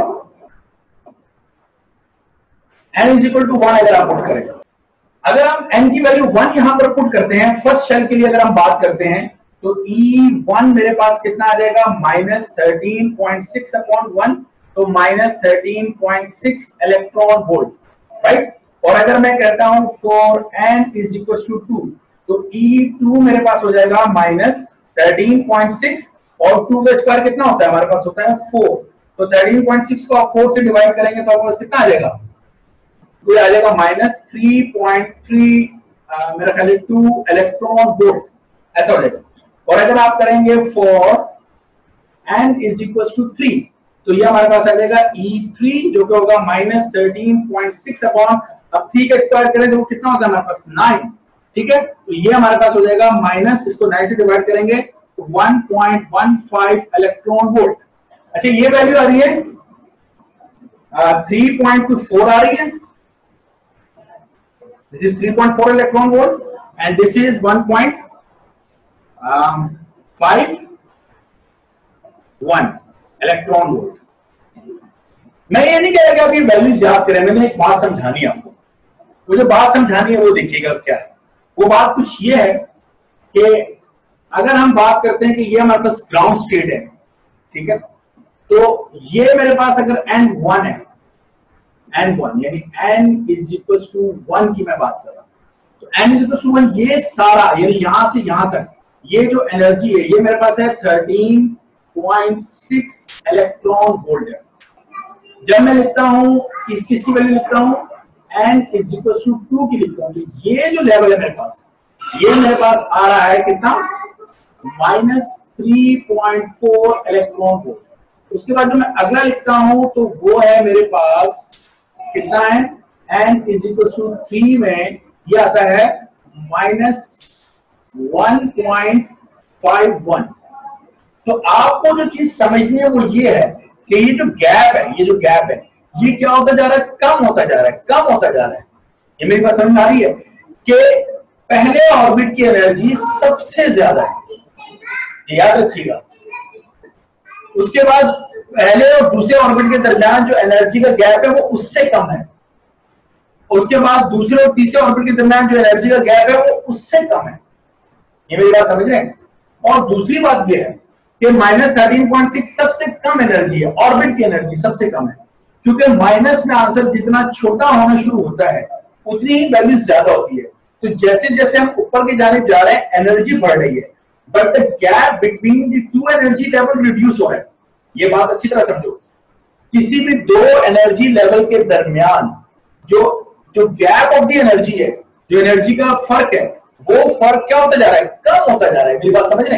n is equal to 1 अगर आप पुट करें, अगर हम n की वैल्यू 1 यहां पर पुट करते हैं, फर्स्ट शेल के लिए अगर हम बात करते हैं, तो E1 मेरे पास कितना आ जाएगा, -13.6 अपॉन 1, तो -13.6 इलेक्ट्रॉन वोल्ट, राइट। और अगर मैं कहता हूं for n is equal to 2, तो E2 मेरे पास हो जाएगा -13.6, और 2 का स्क्वायर कितना होता है हमारे पास, होता है 4। तो 13.6 को आप 4 से डिवाइड करेंगे तो आपके पास कितना आ जाएगा, तो आ जाएगा -3.3 मेरा ख्याल है 2 इलेक्ट्रॉन वोल्ट, ऐसा हो जाएगा। और अगर आप करेंगे for n is equal to 3, तो ये हमारे पास आ जाएगा E3 जो कि होगा -13.6 अपॉन, अब 3 का स्क्वायर करें तो वो कितना होता है हमारे पास 9, ठीक है। तो ये हमारे पास हो जाएगा माइनस, इसको 9 से डिवाइड करेंगे तो 1.15 इलेक्ट्रॉन वोल्ट। अच्छा, ये वैल्यू आ रही है 3.4 आ रही है, this is 3.4 electron volt and this is 1.51 electron volt. मैं ये नहीं कह रहा कि आप ये वैल्यूज याद करें, मैंने एक बात समझानी है आपको, मुझे बात समझानी है, वो देखिएगा क्या है। वो बात कुछ ये है कि अगर हम बात करते हैं कि ये हमारे पास ग्राउंड स्टेट है, ठीक है, तो ये मेरे पास अगर n1 है, n1 यानी n इज इक्वल टू 1 की मैं बात कर रहा हूं, तो n इज इक्वल टू 1, ये सारा यानी यहां से यहां तक ये जो एनर्जी है, ये मेरे पास है 13.6 इलेक्ट्रॉन वोल्ट है। जब मैं लिखता हूं किसकी वैल्यू लिखता हूं, n इज इक्वल टू 2 की लिखता हूं, तो ये जो लेवल है मेरे पास, ये मेरे पास आ रहा है कितना, -3.4 इलेक्ट्रॉन वोल्ट। उसके बाद जो मैं अगला लिखता हूं तो वो है मेरे पास कितना है, n इज इक्वल टू 3 में ये आता है -1.51। तो आपको जो चीज समझनी है वो ये है कि ये जो गैप है, ये जो गैप है, ये क्या होता जा रहा है, कम होता जा रहा है, कम होता जा रहा है। ये मेरी बात समझ आ रही है कि पहले ऑर्बिट की एनर्जी सबसे ज्यादा है, याद रखिएगा। उसके बाद पहले और दूसरे ऑर्बिट के दरमियान जो एनर्जी का गैप है वो उससे कम है, उसके बाद दूसरे और तीसरे ऑर्बिट के दरमियान जो एनर्जी का गैप है वो उससे कम है। ये मेरी बात समझ रहे हैं। और दूसरी बात ये है कि -13.6 सबसे कम एनर्जी है, ऑर्बिट की एनर्जी सबसे कम है, क्योंकि माइनस में आंसर जितना छोटा होना शुरू होता है उतनी ही वैल्यू ज्यादा होती है। तो जैसे जैसे हम ऊपर की जानिब जा रहे हैं एनर्जी बढ़ रही है, but the gap between the two energy level reduce हो रहा है। ये बात अच्छी तरह समझो, किसी भी दो एनर्जी लेवल के दरमियान जो गैप ऑफ द एनर्जी है, जो एनर्जी का फर्क है, वो फर्क क्या होता जा रहा है, कम होता जा रहा है। मेरी बात समझ रहे हैं।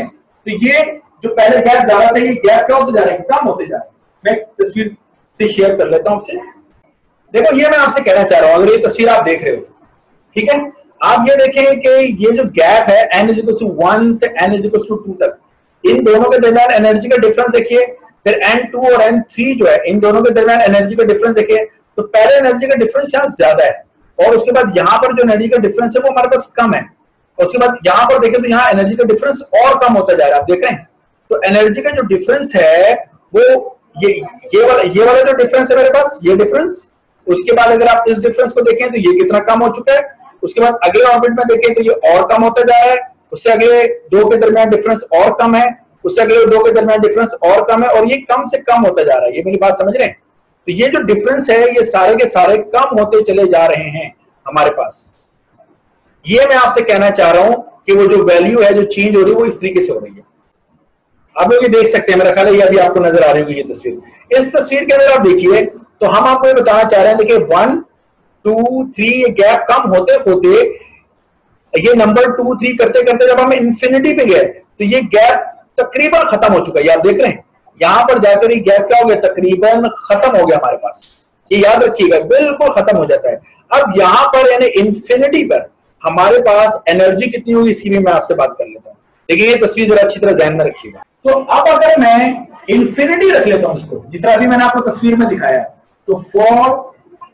तो ये जो पहले गैप ज्यादा था, ये गैप क्या होते जा रहा है, कम होते जा रहा है। मैं तस्वीर से शेयर कर लेता हूं आपसे। देखो ये मैं आपसे कहना चाह रहा हूं, अगर ये तस्वीर आप देख रहे हो, ठीक है, आप ये देखें कि ये जो गैप है n = 1 से n = 2 तक, इन दोनों के दरमियान एनर्जी का डिफरेंस देखिए। फिर n2 और n3 जो है, इन दोनों के दरमियान एनर्जी का डिफरेंस देखिए। तो पहले एनर्जी का डिफरेंस यहाँ ज्यादा है, और उसके बाद यहाँ पर जो एनर्जी का डिफरेंस है वो हमारे पास कम है। और उसके बाद यहाँ पर देखें तो यहाँ एनर्जी का डिफरेंस और कम होता जा रहा है, आप देख रहे हैं। तो एनर्जी का जो डिफरेंस है वो ये वाला जो डिफरेंस है मेरे पास, ये डिफरेंस, उसके बाद अगर आप इस डिफरेंस को देखें तो ये कितना कम हो चुका है। उसके बाद अगले ऑर्बिट में देखें तो ये और कम होता जा रहा है। उससे अगले दो के दरमियान डिफरेंस और कम है, उससे अगले दो के दरमियान डिफरेंस और कम है, और ये कम से कम होता जा रहा है। ये मेरी बात समझ रहे हैं? तो ये जो डिफरेंस है ये सारे के सारे कम होते चले जा रहे हैं हमारे पास। ये मैं आपसे कहना चाह रहा हूं कि वो जो वैल्यू है जो चेंज हो रही है वो इस तरीके से हो रही है। आप लोग ये देख सकते हैं, मेरा ख्याल है ये अभी आपको नजर आ रही होगी ये तस्वीर। इस तस्वीर के अंदर आप देखिए तो हम आपको ये बताना चाह रहे हैं, देखिए 1 2 3 ये गैप कम होते होते ये नंबर 2 3 करते करते जब हम इंफिनिटी पे गए तो ये गैप तकरीबन खत्म हो चुका है। आप देख रहे हैं यहां पर जाकर ये गैप क्या हो गया, तकरीबन खत्म हो गया हमारे पास। ये याद रखिएगा, बिल्कुल खत्म हो जाता है। अब यहां पर यानी इंफिनिटी पर हमारे पास एनर्जी कितनी होगी इसकी भी मैं आपसे बात कर लेता हूं। देखिए ये तस्वीर जरा अच्छी तरह ध्यान में रखिएगा। तो अब अगर मैं इंफिनिटी रख लेता हूं इसको, जिस तरह अभी मैंने आपको तस्वीर में दिखाया, तो फॉर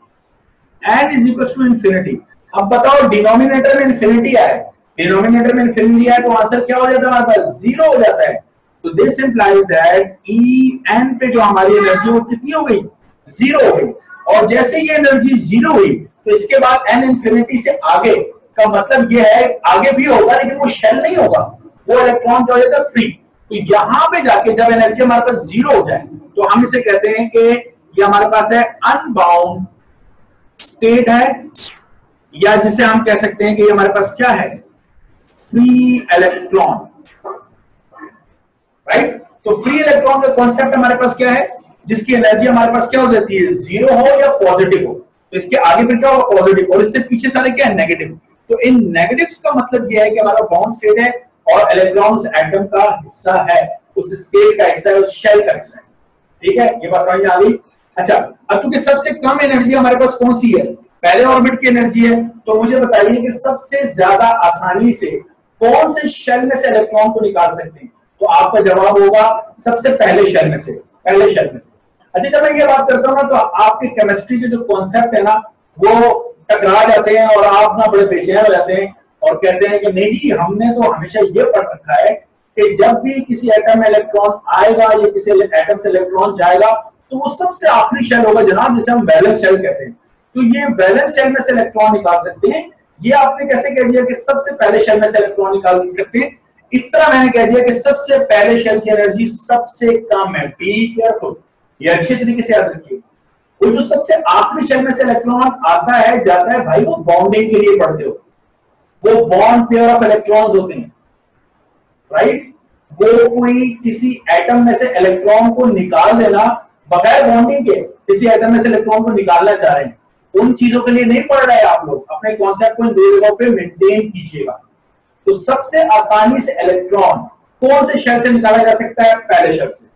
n = इंफिनिटी। अब बताओ डिनोमिनेटर में इंफिनिटी आए, डिनोमिनेटर में इंफिनिटी आए तो आंसर क्या हो जाता है हमारे पास, 0 हो जाता है। तो दिस इंप्लाइज दैट En पे जो हमारी एनर्जी वो कितनी हो गई, 0 हो गई। और जैसे ये एनर्जी 0 हुई तो इसके बाद n इंफिनिटी से आगे का मतलब ये है आगे भी होगा लेकिन वो शेल नहीं होगा, वो इलेक्ट्रॉन जो हो जाता है फ्री। तो यहां पे जाके जब एनर्जी हमारे पास 0 हो जाए तो हम इसे कहते हैं कि ये हमारे पास है अनबाउंड स्टेट है, या जिसे हम कह सकते हैं कि ये हमारे पास क्या है, फ्री इलेक्ट्रॉन, राइट। तो फ्री इलेक्ट्रॉन का कॉन्सेप्ट हमारे पास क्या है, जिसकी एनर्जी हमारे पास क्या हो जाती है, 0 हो या पॉजिटिव हो। तो इसके आगे फिर क्या होगा, पॉजिटिव, और इससे पीछे सारे क्या है, नेगेटिव। तो इन नेगेटिव्स का मतलब यह है कि हमारा बाउंड स्टेट है और इलेक्ट्रॉन्स एटम का हिस्सा है, उस स्टेट का हिस्सा है, उस शेल का हिस्सा है। ठीक है, ये बात समझ में आ गई। अच्छा, अब चूंकि सबसे कम एनर्जी हमारे पास कौन सी है, पहले ऑर्बिट की एनर्जी है, तो मुझे बताइए कि सबसे ज्यादा आसानी से कौन से शेल में से इलेक्ट्रॉन को निकाल सकते हैं। तो आपका जवाब होगा सबसे पहले शेल में से, पहले शेल में से। अच्छा, जब मैं ये बात करता हूं ना तो आपके केमिस्ट्री के जो कॉन्सेप्ट है ना वो टकरा जाते हैं और आप ना बड़े बेचैन हो जाते हैं और कहते हैं कि नहीं जी, हमने तो हमेशा ये पढ़ रखा है कि जब भी किसी एटम में इलेक्ट्रॉन आएगा या किसी एटम से इलेक्ट्रॉन जाएगा तो वो सबसे आखिरी शेल होगा जनाब, जिसे हम बैलेंस शेल कहते हैं। तो ये बैलेंस शेल में से इलेक्ट्रॉन निकाल सकते हैं। ये आपने कैसे कह दिया कि सबसे पहले शेल में से इलेक्ट्रॉन निकाल सकते हैं, इस तरह मैंने कह दिया कि सबसे पहले शेल की एनर्जी सबसे कम है। बी केयरफुल, ये अच्छे तरीके से याद रखिए। वो जो सबसे आखिरी शेल में से इलेक्ट्रॉन आता है जाता है भाई, वो बॉन्डिंग के लिए पढ़ते हो, वो बॉन्ड पेयर ऑफ इलेक्ट्रॉन्स होते हैं, राइट। वो कोई किसी एटम में से इलेक्ट्रॉन को निकाल देना बगैर बॉन्डिंग के, किसी एटम में से इलेक्ट्रॉन को निकालना चाह रहे हैं, उन चीजों के लिए नहीं पढ़ रहे हैं आप लोग। अपने कॉन्सेप्ट को इन दो जगहों पे मेंटेन कीजिएगा। तो सबसे आसानी से इलेक्ट्रॉन कौन से शेल से निकाला जा सकता है, पहले शेल से।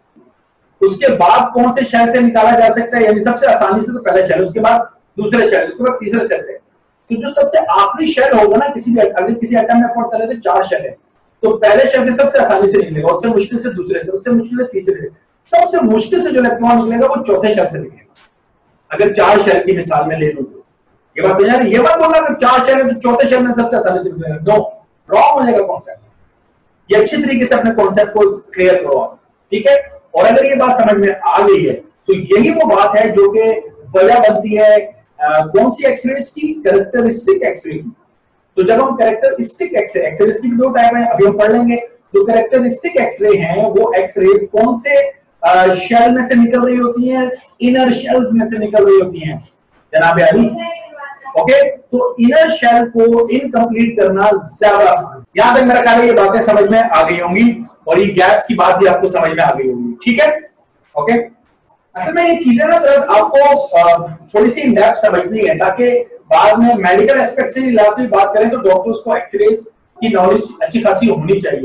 उसके बाद कौन से शेल से निकाला जा सकता है, यानी सबसे आसानी से तो पहले शेल, उसके बाद दूसरे शेल, उसके बाद तीसरे शेल से। तो जो सबसे आखिरी शेल होगा ना किसी भी, अगर किसी एटम में फॉर करें तो 4 शेल है, तो पहले शेल से सबसे आसानी से निकलेगा, उससे मुश्किल से दूसरे से, उससे मुश्किल से तीसरे से, सबसे मुश्किल से जो इलेक्ट्रॉन निकलेगा वो चौथे शेल से निकलेगा। अगर 4 शेल की मिसाल में ले लूं तो ये बात समझ आ रही है। ये मत बोलना कि 4 शेल है तो चौथे शेल में सबसे आसानी से निकलेगा, नो, रॉन्ग हो जाएगा कॉन्सेप्ट। ये अच्छी तरीके से अपने कॉन्सेप्ट को क्लियर करो आप, ठीक है। और अगर ये बात समझ में आ गई है तो यही वो बात है जो कि वजह बनती है कौन सी एक्सरेज की, कैरेक्टरिस्टिक एक्सरे की। तो जब हम कैरेक्टरिस्टिक एक्सरे, एक्सरेज की 2 टाइप है, अभी हम पढ़ लेंगे। जो कैरेक्टरिस्टिक एक्सरे हैं वो एक्सरेज कौन से शेल में से निकल रही होती हैं, इनर शेल्स में से निकल रही होती हैं जनाब यानी, ओके। तो इनर शेल को इनकम्प्लीट करना ज्यादा आसान। यहां तक मेरा ख्याल है ये बातें समझ में आ गई होंगी और ये गैप्स की बात भी आपको समझ में आ गई होगी, ठीक है, ओके। असल में ये चीजें ना जरा आपको थोड़ी सी इन डेप्थ समझनी है ताकि बाद में मेडिकल एस्पेक्ट से लास्ट में बात करें तो डॉक्टर्स को एक्सरेज की नॉलेज अच्छी खासी होनी चाहिए।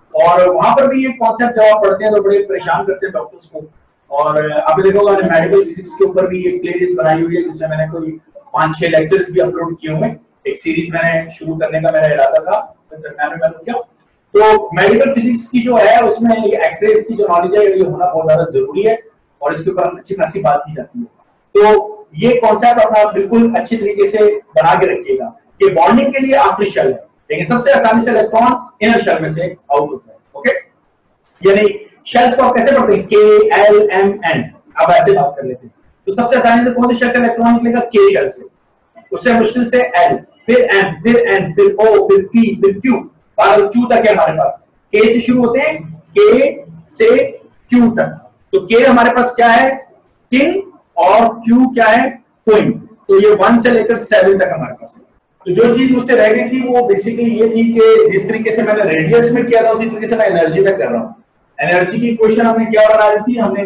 और वहां पर भी ये कॉन्सेप्ट जब आप पढ़ते हैं तो बड़े परेशान करते हैं डॉक्टर्स को। और आप देखोगे मैंने मेडिकल फिजिक्स के ऊपर भी एक प्लेलिस्ट बनाई हुई है जिसमें मैंने कोई 5-6 लेक्चर्स भी अपलोड किए हुए। एक सीरीज मैंने शुरू करने का मेरा इरादा था, दरमियान में मैं रुक गया। तो मेडिकल फिजिक्स की जो है उसमें ये एक्सरेज की जो नॉलेज है ये होना बहुत ज्यादा जरूरी है और इसके ऊपर अच्छी खासी बात की जाती है। तो ये कॉन्सेप्ट अपना बिल्कुल अच्छी तरीके से बना के रखिएगा कि बॉन्डिंग के लिए आउटर शेल है, लेकिन सबसे आसानी से इलेक्ट्रॉन इनर शेल में से आउट होता है। ओके, यानी शेल्स को आप कैसे पढ़ते हैं? के एल एम एन, आप ऐसे बात कर लेते हैं। तो सबसे आसानी से कौन से शेल का इलेक्ट्रॉन निकलेगा? के शेल से। उससे मुश्किल से एल, फिर एम, फिर एन, फिर ओ, फिर पी, फिर क्यू, और क्यू तक है हमारे पास। के से शुरू होते हैं, के से क्यू तक। तो के हमारे पास क्या है? किंग, और क्यू क्या है? क्वीन। तो ये 1 से लेकर 7 तक हमारे पास है। तो जो चीज मुझसे रह गई थी वो बेसिकली ये थी कि जिस तरीके से मैंने रेडियस में किया था उसी तरीके से मैं एनर्जी में कर रहा हूं। एनर्जी की इक्वेशन हमने क्या बना दी थी? हमने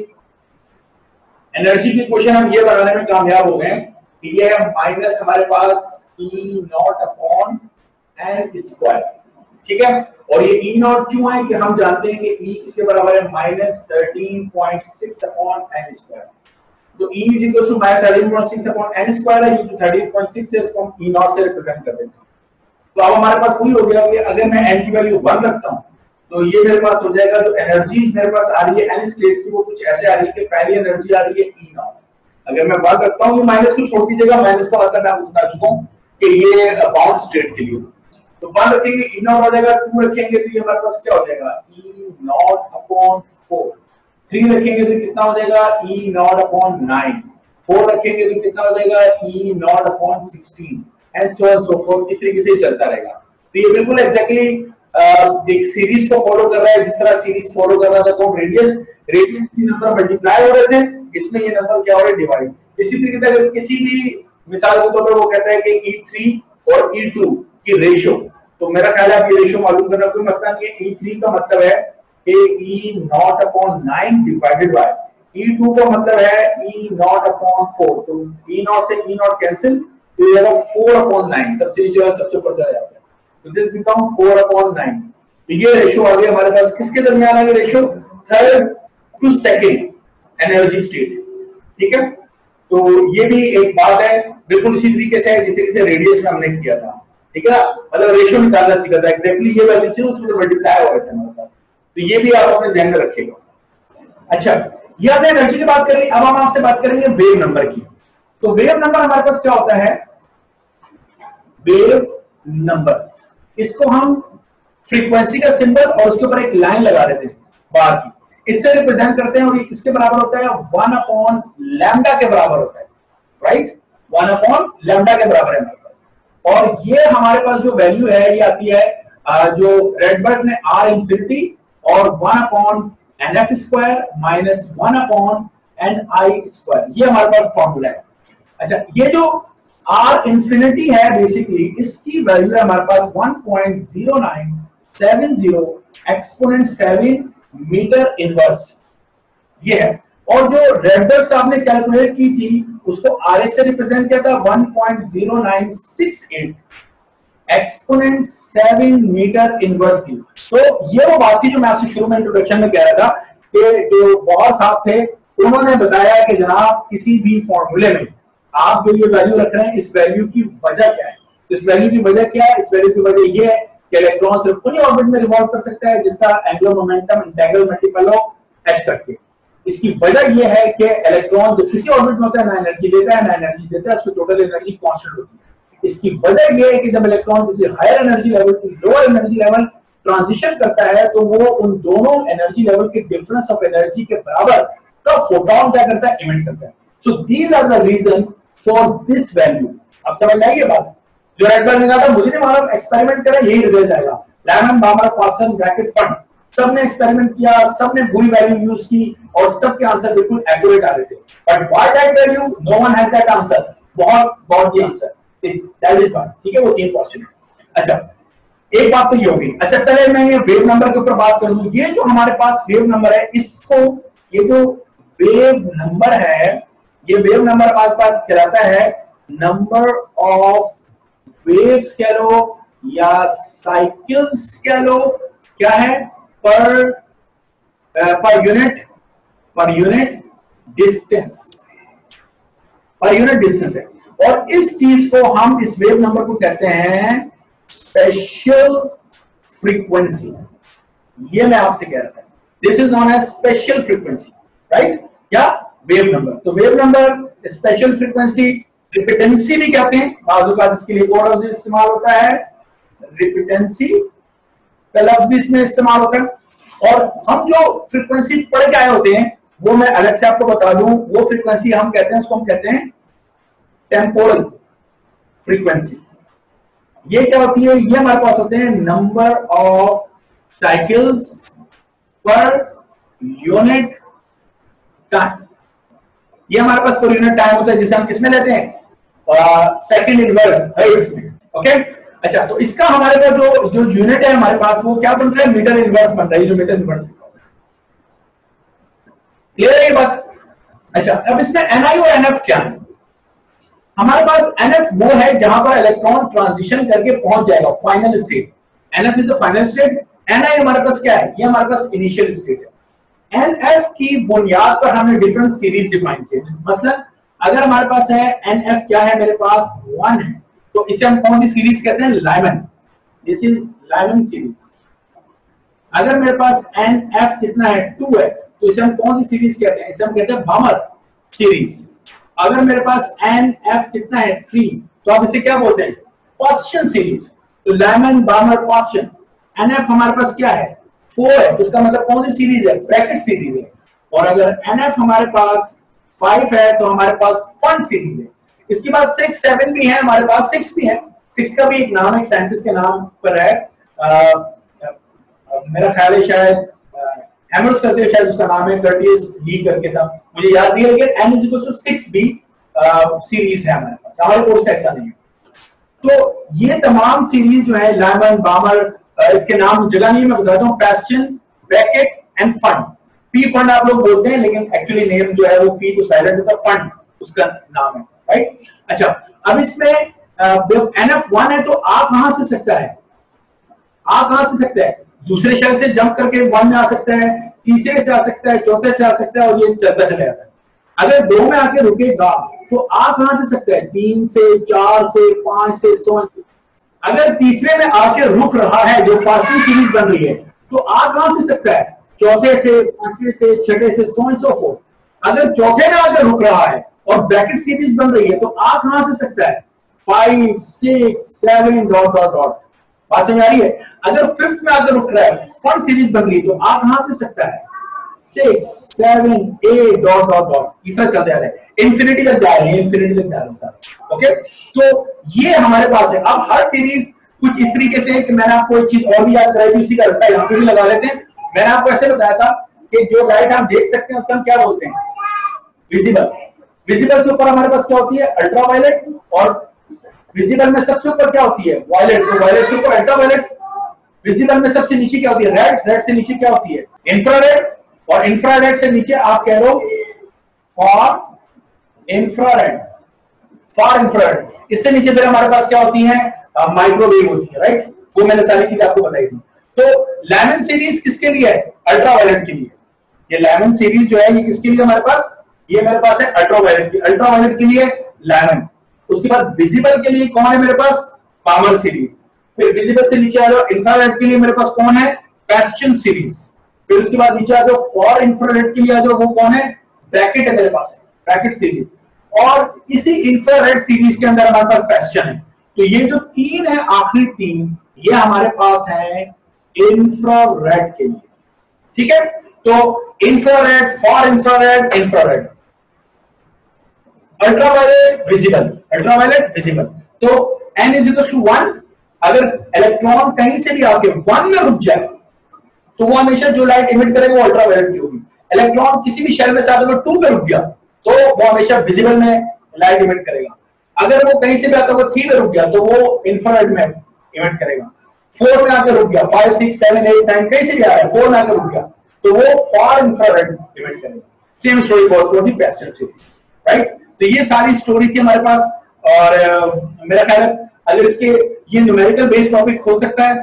एनर्जी की इक्वेशन हम ये बनाने में कामयाब हो गए कि ये है माइनस हमारे पास E naught upon N square. ठीक है, और ये ई नॉट क्यों है कि हम जानते हैं कि ई किसके बराबर है? Minus 13.6 upon N square. तो E is equal to minus 13.6 upon n square है, ये जो 13.6 है उसको हम E naught से रिप्रेजेंट कर देते हैं। तो अब हमारे पास वही हो गया कि अगर मैं n की वैल्यू 1 रखता हूं तो ये मेरे पास हो जाएगा जो एनर्जीज मेरे पास आ रही है n स्टेट की वो कुछ ऐसे आ रही है कि पहली एनर्जी आ रही है E naught। अगर मैं 1 रखता हूं तो माइनस को छोड़ दीजिएगा, माइनस का मतलब मैं आपको बता चुका हूं कि ये बाउंड स्टेट के लिए। तो 1 रखेंगे E naught हो जाएगा, 2 रखेंगे तो ये हमारे पास क्या हो जाएगा? E naught upon 4। 3 रखेंगे तो कितना हो जाएगा? E naught upon 9। 4 रखेंगे तो कितना हो जाएगा? E naught upon 16 and so on so forth. इस तरीके से चलता रहेगा। तो ये बिल्कुल एग्जैक्टली एक सीरीज को फॉलो कर रहा है, जिस तरह सीरीज फॉलो कर रहा था तो रेडियस की नंबर मल्टीप्लाई हो रहे थे, इसमें ये नंबर क्या हो रहा है? डिवाइड। इसी तरीके से अगर किसी भी मिसाल के तौर पर वो कहता है कि E3 और E2 की रेशियो, तो मेरा ख्याल है आप ये रेशियो मालूम करना कोई मसला नहीं है। E3 का मतलब है E naught upon 9 divided by E2 का मतलब है E naught upon 4। तो E naught से E naught कैंसिल, तो ये 4 upon 9 सबसे नीचे वाला सबसे ऊपर चला जाता है। तो दिस बिकम 4 upon 9। तो ये रेशियो आ गया हमारे पास, किसके दरमियान आ गया ratio? Third to second energy state. ठीक है, तो ये भी एक बात है, बिल्कुल इसी तरीके से जिस तरीके से रेडियस में हमने किया था। ठीक है, मतलब रेशियो निकालना सीखा था, एग्जैक्टली ये वैल्यू थी उसमें मल्टीप्लाई हो रहे थे हमारे पास। तो ये भी आप अपने ध्यान में रखिएगा। अच्छा, ये आपने एनर्जी की बात करी, अब हम आपसे बात करेंगे वेव नंबर की। तो वेव नंबर हमारे पास क्या होता है? वेव नंबर, इसको हम फ्रीक्वेंसी का सिंबल और उसके ऊपर एक लाइन लगा देते हैं बार की, इससे रिप्रेजेंट करते हैं। और ये किसके बराबर होता है? 1 अपॉन लैम्डा के बराबर होता है, राइट? 1 अपॉन लैम्डा के बराबर है हमारे पास। और ये हमारे पास जो वैल्यू है ये आती है जो रेडबर्ग ने R इंफिनिटी और 1 upon NF square minus 1 upon NI square, ये हमारे पास फॉर्मूला है। अच्छा, ये जो R इंफिनिटी है बेसिकली इसकी वैल्यू है हमारे पास 1.0970 एक्सपोनेंट 7 मीटर इनवर्स, ये है। और जो रेडबर्ग साहब ने कैलकुलेट की थी उसको RS से रिप्रेजेंट किया था 1.0968 एक्सपोनेंट 7 मीटर इनवर्स की। तो ये वो बात थी जो मैं आपसे शुरू में इंट्रोडक्शन में कह रहा था कि जो बहुत साहब थे उन्होंने बताया कि जनाब किसी भी फॉर्मूले में आप जो ये वैल्यू रख रहे हैं इस वैल्यू की वजह क्या है? इस वैल्यू की वजह क्या है? इस वैल्यू की वजह ये है कि इलेक्ट्रॉन सिर्फ उन्हीं ऑर्बिट में रिवॉल्व कर सकता है जिसका angular momentum integral multiple of h करके। इसकी वजह ये है कि इलेक्ट्रॉन जो किसी ऑर्बिट में होता है ना एनर्जी लेता है ना एनर्जी देता है, उसकी टोटल एनर्जी कांस्टेंट होती है। इसकी वजह यह है कि जब इलेक्ट्रॉन किसी higher energy level to lower energy level transition करता है तो वो उन दोनों एनर्जी लेवल के डिफरेंस ऑफ एनर्जी के बराबर का फोटोन क्या करता है? इमिट करता है। So these are the reason for this value. अब समझ आएगी बात? जो रेडबर्ग ने कहा था मुझे नहीं मालूम, एक्सपेरिमेंट करा यही रिजल्ट आएगा। Lyman, Balmer, Paschen, Brackett, Pfund सबने एक्सपेरिमेंट किया, सबने बुरी वैल्यू यूज की और सबके आंसर बिल्कुल एक्यूरेट आ रहे थे। But why that value? No one had that answer. बहुत ही आंसर दैट इज बात। ठीक है, वो 3 क्वेश्चन है। अच्छा, एक बात तो ये होगी। अच्छा, पहले मैं ये वेव नंबर के ऊपर बात कर लूं। ये जो हमारे पास वेव नंबर है इसको, ये जो वेव नंबर है ये वेव नंबर हमारे पास कहलाता है नंबर ऑफ वेव्स कह लो या साइकिल्स कह लो क्या है? Per unit distance, per unit distance है। और इस चीज को हम, इस वेव नंबर को कहते हैं स्पेशल फ्रीक्वेंसी। ये मैं आपसे कह रहा था, this is known as spatial frequency, right? क्या? Wave number. तो wave number, spatial frequency, repetency भी कहते हैं। बाजू का इसके लिए कोड लफ्ज इस्तेमाल होता है, रिपीटेंसी का लफ्ज भी इसमें इस्तेमाल होता है। और हम जो फ्रीक्वेंसी पढ़ के आए होते हैं वो मैं अलग से आपको बता दूं, वो फ्रीक्वेंसी हम कहते हैं, उसको हम कहते हैं टेम्पोरल फ्रीक्वेंसी। ये क्या होती है? ये हमारे पास होते हैं number of cycles per unit time. ये हमारे पास पर यूनिट टाइम होता है, जिसे हम किसमें लेते हैं? सेकंड इनवर्स हर्ट्ज में। ओके, अच्छा, तो इसका हमारे पास जो यूनिट है हमारे पास, वो क्या बन रहा है? मीटर इनवर्स बन रहा है, जो मीटर इनवर्स। क्लियर है ये बात? अच्छा, अब इसमें एनआई और एनएफ क्या है? हमारे पास एनएफ वो है जहां पर इलेक्ट्रॉन ट्रांजिशन करके पहुंच जाएगा final state. NF is the final state. NI हमारे पास क्या है? ये हमारे पास इनिशियल स्टेट है। एनएफ की बुनियाद पर हमने डिफरेंट सीरीज डिफाइन किए। मसलन अगर हमारे पास है एनएफ क्या है? मेरे पास 1 है, तो इसे हम कौन सी सीरीज कहते हैं? Lyman. This is Lyman series. अगर मेरे पास एनएफ कितना है? 2 है, तो इसे हम कौन सी सीरीज कहते हैं? इसे हम कहते हैं बामर सीरीज। अगर मेरे पास एनएफ कितना है? 3, तो आप इसे क्या बोलते हैं? Paschen series. तो लाइमन, बामर, पास्चन। एनएफ हमारे पास क्या है? 4 है, तो इसका मतलब कौन सी सीरीज है? ब्रैकेट सीरीज है। और अगर एनएफ हमारे पास 5 है, तो हमारे पास फंड सीरीज है। इसके बाद 6, 7 भी है हमारे पास, 6 भी है। 6 का भी एक नाम है, एक साइंटिस्ट के नाम पर है, मेरा ख्याल है शायद हैमर्स करते हैं, शायद उसका नाम है कर्टियस ली करके था, मुझे याद नहीं है। लेकिन n = 6 भी सीरीज है हमारे पास, हमारे कोर्स का ऐसा नहीं है। तो ये तमाम सीरीज जो है, लाइमन, बामर, इसके नाम जगह नहीं, मैं बताता हूँ, Paschen, Brackett and Pfund. P Pfund आप लोग बोलते हैं, लेकिन एक्चुअली नेम जो है वो पी तो साइलेंट होता है, फंड उसका नाम है, राइट? अच्छा, अब इसमें एनएफ 1 है, तो आ कहां से सकता है? आ कहां से सकता है? दूसरे शेल से जंप करके 1 में आ सकता है, तीसरे से आ सकता है, चौथे से आ सकता है, और ये चलता चला जाता है। अगर 2 में आके रुकेगा तो आ कहां से सकता है? 3 से, 4 से, 5 से, 100। अगर तीसरे में आके रुक रहा है, जो पासिंग सीरीज बन रही है, तो आ कहां से सकता है? चौथे से, पांचवें से, छठे से, 100 and so forth। अगर चौथे में आकर रुक रहा है और ब्रैकेट सीरीज बन रही है, तो आ कहां से सकता है? 5, 6, 7 डॉट डॉट डॉट। बात समझ आ रही है? अगर 5th में आकर रुक रहा है, फंड सीरीज बन रही है, तो आ कहां से सकता है? 6, 7, 8 डॉट डॉट डॉट। तीसरा चलते जा रहा है, इंफिनिटी तक जा रहे हैं, इंफिनिटी तक जा रहे हैं सर। ओके, तो ये हमारे पास है। अब हर सीरीज कुछ इस तरीके से है कि मैंने आपको एक चीज और भी याद कराई थी, उसी का रट्टा यहाँ पे भी लगा लेते हैं। मैंने आपको ऐसे बताया था कि जो लाइट हम देख सकते हैं उसे हम क्या बोलते हैं? विजिबल। विजिबल के ऊपर हमारे पास क्या होती है? अल्ट्रावायलेट। और विजिबल में सबसे ऊपर क्या होती है? वायलेट। तो वायलेट से ऊपर अल्ट्रावायलेट। विजिबल में सबसे नीचे क्या होती है? रेड। रेड से नीचे क्या होती है? इंफ्रारेड। और इंफ्रारेड से नीचे आप कह लो फॉर इंफ्रारेड। Far infrared. इससे नीचे फिर हमारे पास क्या होती है? माइक्रोवेव होती है, राइट? वो मैंने सारी चीजें आपको बताई थी। तो लाइमन सीरीज किसके लिए है? अल्ट्रावायलेट के लिए। ये लाइमन सीरीज जो है ये किसके लिए हमारे पास? ये मेरे पास है अल्ट्रावायलेट की। अल्ट्रावायलेट के लिए लाइमन। उसके बाद विजिबल के लिए कौन है मेरे पास? बामर सीरीज। फिर विजिबल से नीचे आ जाओ, इंफ्रारेड के लिए मेरे पास कौन है? Paschen series. फिर उसके बाद नीचे आ जाओ, फॉर इंफ्रारेड के लिए आ जाओ, वो कौन है? ब्रैकेट है मेरे पास, ब्रैकेट सीरीज। और इसी इंफ्रारेड सीरीज के अंदर हमारे पास पास्चन है। तो ये जो 3 है, आखिरी 3, ये हमारे पास है इंफ्रारेड के लिए। ठीक है, तो infrared, far infrared, infrared, ultraviolet, visible, ultraviolet, visible. तो n = 1। अगर इलेक्ट्रॉन कहीं से भी आके 1 में रुक जाए, तो वो हमेशा जो लाइट इमिट करेगा वो अल्ट्रावायलेट की होगी। इलेक्ट्रॉन किसी भी शेल में से आते हुए 2 पे रुक गया, तो वो हमेशा विजिबल में लाइट इमिट करेगा। अगर वो कहीं से भी आता हुआ 3 में रुक गया, तो वो इंफ्रारेड में इमिट करेगा। 4 में आकर रुक गया, 5, 6, 7, 8, 9 कहीं से भी आ रहा है, 4 में आकर रुक गया, तो वो फार इंफ्रारेड इमिट करेगा। Same story goes for the Paschen series, right? तो ये सारी स्टोरी थी हमारे पास। और मेरा ख्याल है अगर इसके ये न्यूमेरिकल बेस्ड टॉपिक हो सकता है,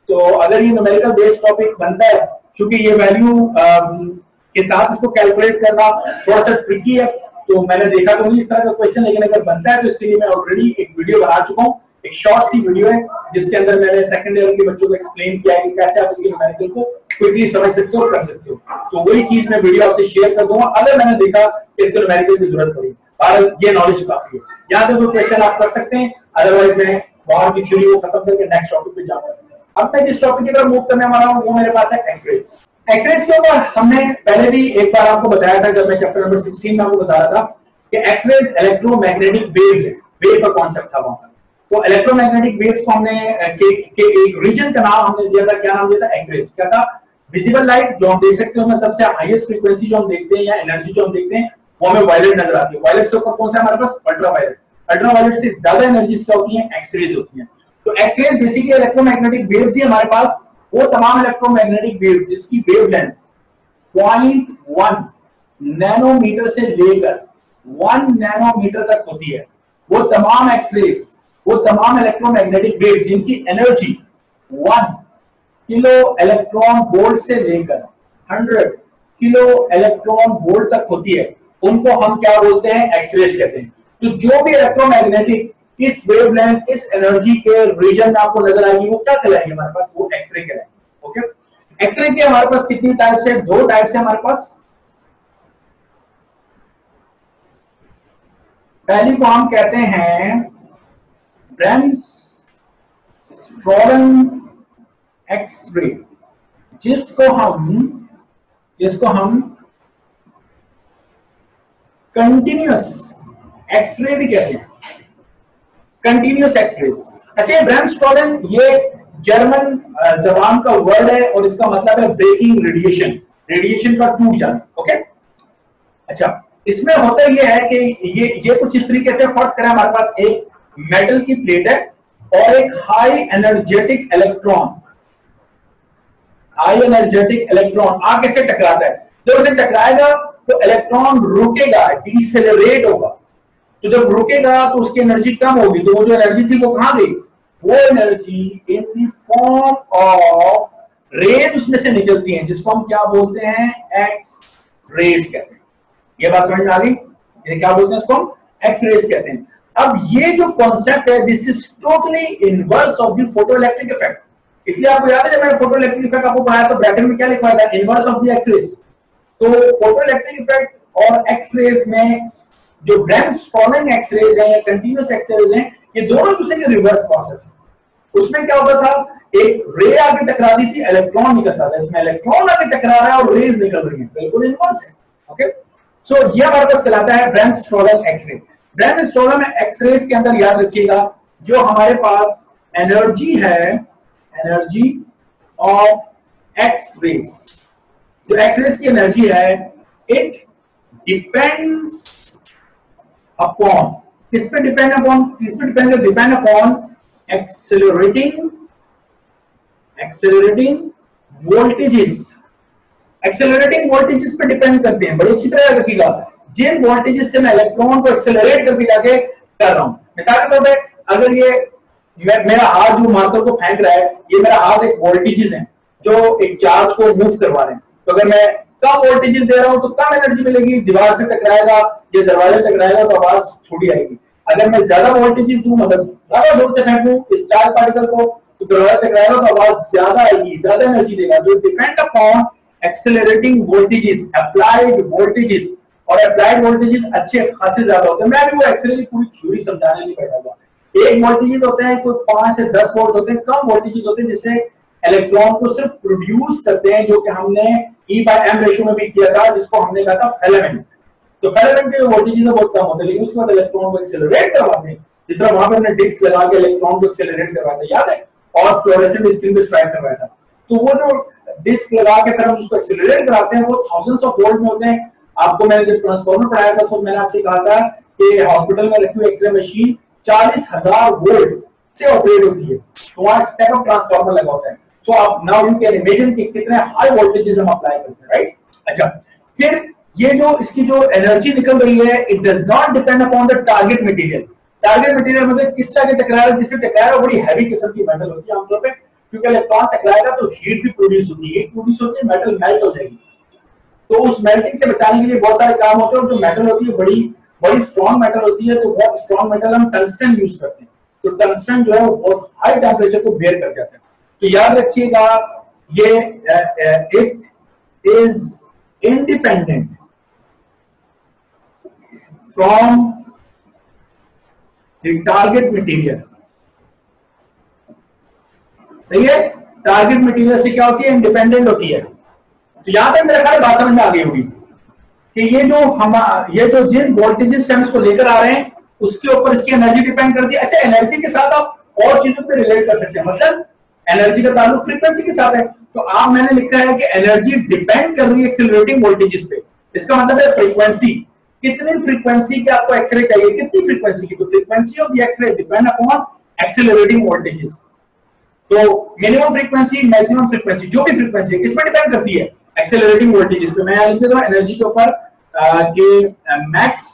तो अगर ये न्यूमेरिकल बेस्ड टॉपिक बनता है, क्योंकि ये वैल्यू के साथ इसको कैलकुलेट करना थोड़ा सा ट्रिकी है, तो मैंने देखा तो नहीं इस तरह का क्वेश्चन, लेकिन अगर बनता है तो इसके लिए मैं ऑलरेडी एक वीडियो बना चुका हूँ, एक शॉर्ट सी वीडियो है जिसके अंदर मैंने सेकंड ईयर के बच्चों को एक्सप्लेन किया है कि कैसे आप इसके न्यूमेरिकल को क्विकली समझ सकते हो और कर सकते हो। तो वही चीज मैं वीडियो आपसे शेयर कर दूंगा अगर मैंने देखा कि इसके न्यूमेरिकल की जरूरत पड़ी, और ये नॉलेज काफी है। यहाँ तक कोई क्वेश्चन आप कर सकते हैं, अदरवाइज मैं बाहर की थ्योरी को खत्म करके नेक्स्ट टॉपिक पे जाऊंगा। अब मैं जिस टॉपिक की तरफ मूव करने वाला हूँ वो मेरे पास है एक्सरेज। एक्सरेज के ऊपर हमने पहले भी एक बार आपको बताया था, जब मैं चैप्टर नंबर 16 में आपको बता रहा था कि एक्सरेज इलेक्ट्रोमैग्नेटिक वेव्स है, वेव का कॉन्सेप्ट था वहां। तो इलेक्ट्रोमैग्नेटिक वेव्स को हमने के एक रीजन का नाम हमने दिया था, क्या नाम दिया था? एक्सरेज। क्या था? विजिबल लाइट जो हम देख सकते हो, सबसे हाईएस्ट फ्रीक्वेंसी जो हम देखते हैं या एनर्जी जो हम देखते हैं वो हमें वायलेट नजर आती है। वायलेट से ऊपर कौन सा हमारे पास? अल्ट्रावायलेट। अल्ट्रावायलेट से ज्यादा एनर्जी क्या होती है? एक्सरेज होती है। तो एक्सरेज बेसिकली इलेक्ट्रोमैग्नेटिक वेव्स ही हमारे पास, वो तमाम इलेक्ट्रोमैग्नेटिक वेव्स जिसकी वेवलेंथ 0.1 नैनोमीटर से लेकर 1 नैनोमीटर तक होती है, वो तमाम एक्सरेज, वो तमाम इलेक्ट्रोमैग्नेटिक वेव्स जिनकी एनर्जी 1 किलो इलेक्ट्रॉन वोल्ट से लेकर 100 किलो इलेक्ट्रॉन वोल्ट तक होती है, उनको हम क्या बोलते हैं? एक्सरेज कहते हैं। तो जो भी इलेक्ट्रोमैग्नेटिक इस वेवलेंथ, इस एनर्जी के रीजन में आपको नजर आएगी, वो क्या कहलाएगी हमारे पास? वो एक्सरे कहलाएगी। ओके, एक्सरे के हमारे पास कितनी टाइप्स है? 2 टाइप्स है हमारे पास। पहली को हम कहते हैं ब्रेमस्ट्रोलन एक्सरे, जिसको हम कंटिन्यूअस एक्सरे भी कहते हैं। Continuous X-rays. अच्छा, ब्रेमस्ट्रोलन ये जर्मन जबान का वर्ड है और इसका मतलब है ब्रेकिंग रेडिएशन, रेडिएशन का टूट जाना। ओके, अच्छा, इसमें होता यह है कि ये कुछ इस तरीके से, फर्स्ट करें हमारे पास एक मेटल की प्लेट है और एक हाई एनर्जेटिक इलेक्ट्रॉन आगे से टकराता है। जब उसे टकराएगा तो इलेक्ट्रॉन रुकेगा, डिसेलरेट होगा। तो जब रुकेगा तो उसकी एनर्जी कम होगी, तो वो जो एनर्जी थी वो कहां गई? वो energy in the form of rays उसमें से निकलती हैं, जिसको हम क्या बोलते हैं? एक्स रेज कहते हैं। ये बात समझ में आ गई? ये क्या बोलते हैं? इसको हम एक्स रेज कहते हैं। अब ये जो कॉन्सेप्ट है, this is totally inverse of the photoelectric effect. इसलिए आपको याद है जब मैंने फोटोइलेक्ट्रिक इफेक्ट आपको पढ़ाया तो ब्रैकेट में क्या लिखवाया था? Inverse of the X rays. तो फोटोइलेक्ट्रिक इफेक्ट और एक्स रेज में जो ब्रेमस्ट्रोलन एक्सरेज है या कंटीन्यूअस एक्सरेज है, ये दोनों दूसरे के रिवर्स प्रोसेस है। उसमें क्या होता था? एक रे आगे टकराती थी, इलेक्ट्रॉन निकलता था। इसमें इलेक्ट्रॉन आगे टकरा रहा है और रेज निकल रही है, बिल्कुल इनवर्स है। ओके, सो ये हमारे पास कहलाता है ब्रेमस्ट्रोलन एक्सरे। ब्रेमस्ट्रोलन एक्सरेज के अंदर याद रखिएगा, जो हमारे पास एनर्जी है, एनर्जी ऑफ एक्सरेज, जो एक्सरेज की एनर्जी है, इट डिपेंड्स अपॉन, किस पे डिपेंड अपॉन? किस पे depend upon accelerating voltages. Accelerating voltages पे डिपेंड करते हैं। बड़ी अच्छी तरह रखिएगा, जिन वोल्टेजेस से मैं इलेक्ट्रॉन को एक्सेलरेट करके जाके कर रहा हूं। मिसाल के तौर पे अगर ये मेरा हाथ जो मार्कर को फेंक रहा है, ये मेरा हाथ एक वोल्टेजेस है जो एक चार्ज को मूव करवा रहे हैं। तो अगर मैं कम वोल्टेजेस दे रहा हूं तो कम एनर्जी मिलेगी, दीवार से टकराएगा, ये दरवाजे टकराएगा तो आवाज थोड़ी आएगी। अगर मैं ज्यादा वोल्टेजेस दूं, मतलब ज्यादा जोर से फेंकूं इस चार्ज पार्टिकल को, तो दरवाजा टकराएगा तो आवाज ज्यादा आएगी, ज्यादा एनर्जी देगा। तो depend upon accelerating voltages, applied voltages, और अप्लाइड वोल्टेजेस अच्छे खासे ज्यादा होते हैं। मैं भी वो एक्चुअली पूरी थ्योरी समझाने नहीं बैठा हुआ। एक वोल्टेजेस होते हैं, कोई 5 से 10 वोल्ट होते हैं, कम वोल्टेजेस होते हैं जिससे इलेक्ट्रॉन को सिर्फ प्रोड्यूस करते हैं, जो कि हमने E/m रेशियो में भी किया था, जिसको हमने कहा था फिलामेंट। तो फिलामेंट के वोल्टेजेस बहुत कम होते हैं, लेकिन उसके बाद इलेक्ट्रॉन को एक्सेलरेट करवाते हैं, जिस तरह वहां पे हमने डिस्क लगा के इलेक्ट्रॉन को एक्सेलरेट करवाया था, याद है? और फ्लोरेसेंट स्क्रीन पे स्ट्राइक करवाया था। तो वो जो डिस्क लगा के फिर हम उसको एक्सेलरेट कराते हैं, वो थाउजेंड्स ऑफ वोल्ट में होते हैं। आपको मैंने जब ट्रांसफार्मर पढ़ाया था तो मैंने आपसे कहा था कि हॉस्पिटल में रखी हुई एक्सरे मशीन 40,000 वोल्ट से ऑपरेट होती है, तो वहां इस टाइप ऑफ ट्रांसफार्मर लगा होता है। सो आप नाउ यू कैन इमेजिन कि कितने हाई वोल्टेजेस हम अप्लाई करते हैं, राइट? अच्छा, फिर ये जो इसकी जो एनर्जी निकल रही है, it does not depend upon the target material. Target material मतलब किस तरह के टकरार, जिससे टकरार बड़ी हैवी किस्म की मेटल होती है आमतौर पे, क्योंकि इलेक्ट्रॉन टकराएगा तो हीट भी प्रोड्यूस होती है, हीट प्रोड्यूस होती है, मेटल मेल्ट हो जाएगी। तो उस मेल्टिंग से बचाने के लिए बहुत सारे काम होते हैं, और जो मेटल होती है बड़ी बड़ी स्ट्रॉन्ग मेटल होती है, तो बहुत स्ट्रॉन्ग मेटल हम टंगस्टन यूज करते हैं। तो टंगस्टन जो है वो बहुत हाई टेम्परेचर को बेयर कर जाता है। तो याद रखिएगा ये it is independent from the target material. सही है, टारगेट मटेरियल से क्या होती है, इंडिपेंडेंट होती है। तो यहां तक मेरे ख्याल बात समझ में आ गई होगी कि ये जो जिन वोल्टेजेस से हम इसको लेकर आ रहे हैं उसके ऊपर इसकी एनर्जी डिपेंड करती है। अच्छा, एनर्जी के साथ आप और चीजों पे रिलेट कर सकते हैं, मतलब एनर्जी का ताल्लुक फ्रीक्वेंसी के साथ है, तो आप मैंने लिखा है कि एनर्जी डिपेंड कर रही है एक्सेलरेटिंग वोल्टेजेस पे। इसका मतलब है फ्रीक्वेंसी, कितनी फ्रीक्वेंसी की आपको एक्सरे चाहिए, कितनी फ्रीक्वेंसी की, तो frequency of the X-ray depend upon accelerating voltages. तो मिनिमम फ्रीक्वेंसी, मैक्सिमम फ्रीक्वेंसी, जो भी फ्रीक्वेंसी किस पर डिपेंड करती है, एक्सेलरेटिंग वोल्टेजेस पे। मैं यहां लिख देता हूं एनर्जी के ऊपर कि मैक्स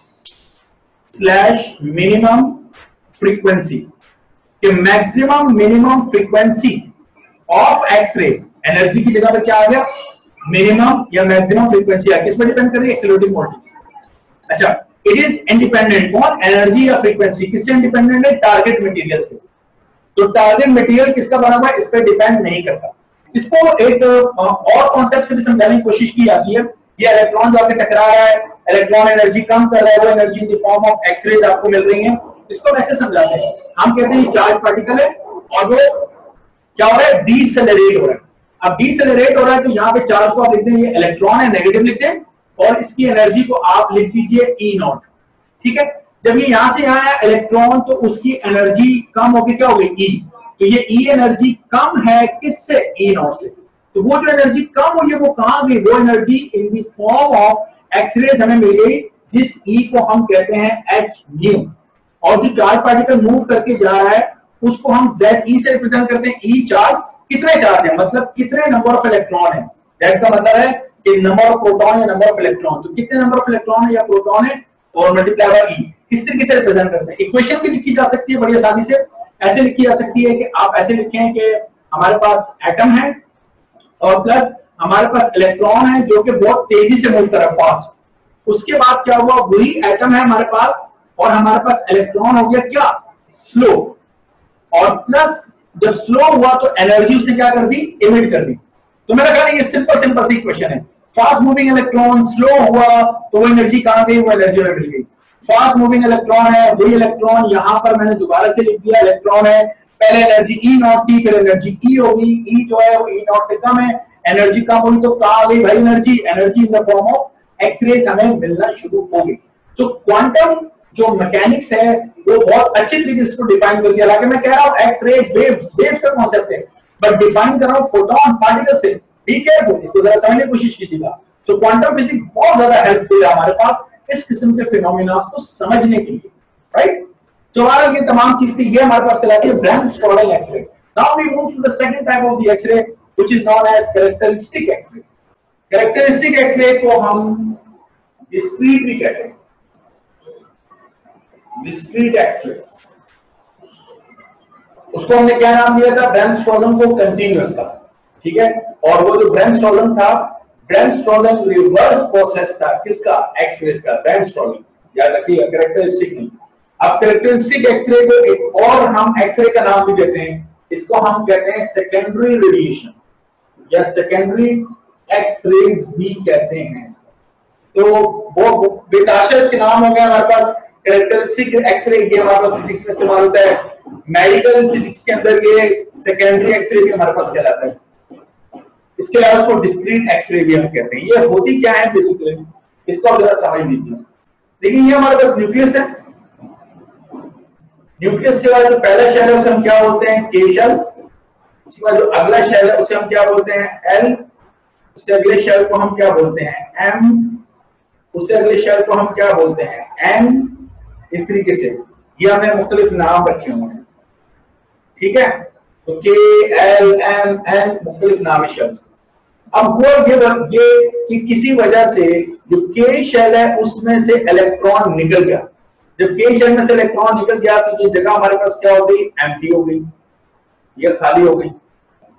स्लैश मिनिमम फ्रीक्वेंसी, कि maximum minimum frequency of X-ray, energy की जगह पर क्या आ गया, मिनिमम या मैक्सिमम फ्रीक्वेंसी आ, किस पर डिपेंड कर रही है, एक्सेलरेटिंग वोल्टेज। अच्छा, इट इज इंडिपेंडेंट, कौन, एनर्जी या फ्रीक्वेंसी, किससे इंडिपेंडेंट है, टारगेट मटेरियल से। तो टारगेट मटेरियल किसका बना हुआ है, इस पर डिपेंड नहीं करता। इसको एक और कॉन्सेप्ट से भी समझाने की कोशिश की जाती है। ये इलेक्ट्रॉन जो आके टकरा रहा है, इलेक्ट्रॉन एनर्जी कम कर रहा है, वो energy in the form of X-rays आपको मिल रही है। इसको वैसे समझाते हैं, हम कहते हैं चार्ज पार्टिकल है और वो क्या हो रहा है, डीसेलेरेट हो रहा है। अब डीसेलेरेट हो रहा है तो यहाँ पे चार्ज को आप लिख दें, ये इलेक्ट्रॉन है, नेगेटिव लिख दें, और इसकी एनर्जी को आप लिख दीजिए ई नॉट। ठीक है, जब ये यहां से आया इलेक्ट्रॉन तो उसकी एनर्जी कम होगी, क्या हो गई, ई। तो ये ई एनर्जी कम है किससे, ई नॉट से। तो वो जो एनर्जी कम हुई है वो कहां गई, वो energy in the form of X-rays हमें मिल गई, जिस ई को हम कहते हैं एच न्यू। और जो चार्ज पार्टिकल मूव करके जा रहा है उसको हम जेड ई से रिप्रेजेंट करते हैं। ई चार्ज, कितने चार्ज है, मतलब कितने नंबर ऑफ इलेक्ट्रॉन है, जेड का मतलब है कि नंबर ऑफ प्रोटॉन या नंबर ऑफ इलेक्ट्रॉन। तो कितने नंबर ऑफ इलेक्ट्रॉन है या प्रोटॉन है, और मल्टीप्लाई बाय ई। किस तरीके से रिप्रेजेंट करते हैं, इक्वेशन भी लिखी जा सकती है बड़ी आसानी से। ऐसे लिखी जा सकती है कि आप ऐसे लिखें कि हमारे पास एटम है और प्लस हमारे पास इलेक्ट्रॉन है जो कि बहुत तेजी से मूव कर रहा है, फास्ट। उसके बाद क्या हुआ, वही एटम है हमारे पास और हमारे पास इलेक्ट्रॉन हो गया क्या, स्लो। और प्लस जब स्लो हुआ तो एनर्जी उसने क्या कर दी, इमिट कर दी। तो मेरा ख्याल है ये सिंपल सी इक्वेशन है। फास्ट मूविंग इलेक्ट्रॉन स्लो हुआ तो वो एनर्जी कहां गई, वो एनर्जी में मिल गई। फास्ट मूविंग इलेक्ट्रॉन है, वही इलेक्ट्रॉन यहां पर मैंने दोबारा से लिख दिया, इलेक्ट्रॉन है, पहले एनर्जी ई नॉट थी, फिर एनर्जी ई होगी, ई जो है वो ई नॉट से कम है, एनर्जी कम हुई तो कहां गई भाई energy, energy in the form of X-rays हमें मिलना शुरू हो गई। तो क्वांटम जो मैकेनिक्स है वो बहुत अच्छी तरीके से डिफाइन कर दिया। हालांकि मैं कह रहा हूं एक्सरेज वेव्स का कांसेप्ट है, बट डिफाइन कर रहा हूं फोटोन पार्टिकल से। बी केयरफुल, इसको जरा समझने की कोशिश कीजिएगा। तो क्वांटम फिजिक्स बहुत ज्यादा हेल्पफुल है हमारे पास इस किस्म के फिनोमेना को समझने के लिए, राइट। तो हमारा ये तमाम चीज थी, ये हमारे पास कहलाती है bremsstrahlung X-ray. Now we move to the second type of the X-ray which is known as characteristic X-ray. Characteristic X-ray को हम डिस्क्रीट भी कहते हैं, डिस्क्रीट एक्सरे। उसको हमने क्या नाम दिया था, ब्रैंड-स्टॉलर को कंटीन्यूअस का, ठीक है। और वो जो ब्रैंड-स्टॉलर था, ब्रैंड-स्टॉलर रिवर्स प्रोसेस था किसका, एक्सरे का, ब्रैंड-स्टॉलर, याद रखिएगा, कैरेक्टरिस्टिक नहीं। अब कैरेक्टरिस्टिक एक्सरे को एक और हम एक्सरे का नाम भी देते हैं, इसको हम कहते हैं सेकेंडरी रेडिएशन या सेकेंडरी एक्सरेज भी कहते हैं। तो वो बेताशा इसके नाम हो गया हमारे पास कैरेक्टरिस्टिक एक्सरे। ये हमारे पास फिजिक्स में इस्तेमाल होता है, मेडिकल फिजिक्स के अंदर ये सेकेंडरी एक्सरे भी हमारे पास कहलाता है। इसके अलावा इसको डिस्क्रीट एक्सरे भी हम कहते हैं। ये होती क्या है बेसिकली, इसको आप जरा समझ लीजिए। लेकिन ये हमारे पास न्यूक्लियस है, न्यूक्लियस के बाद जो पहला शेल है उसे हम क्या बोलते हैं, के शेल। उसके बाद जो अगला शेल है उसे हम क्या बोलते हैं, एल। उससे अगले शेल को हम क्या बोलते हैं, एम। उससे अगले शेल को हम क्या बोलते हैं, एन। इस तरीके से ये हमने मुख्तलिफ नाम रखे हुए हैं, ठीक है। तो के, एल, एम, एन मुख्तलिफ नाम है शेल्स। अब हुआ ये कि किसी वजह से जो के शेल है उसमें से इलेक्ट्रॉन निकल गया। जब के शेल में से इलेक्ट्रॉन निकल गया तो ये जगह हमारे पास क्या हो गई, एम्प्टी हो गई, ये खाली हो गई।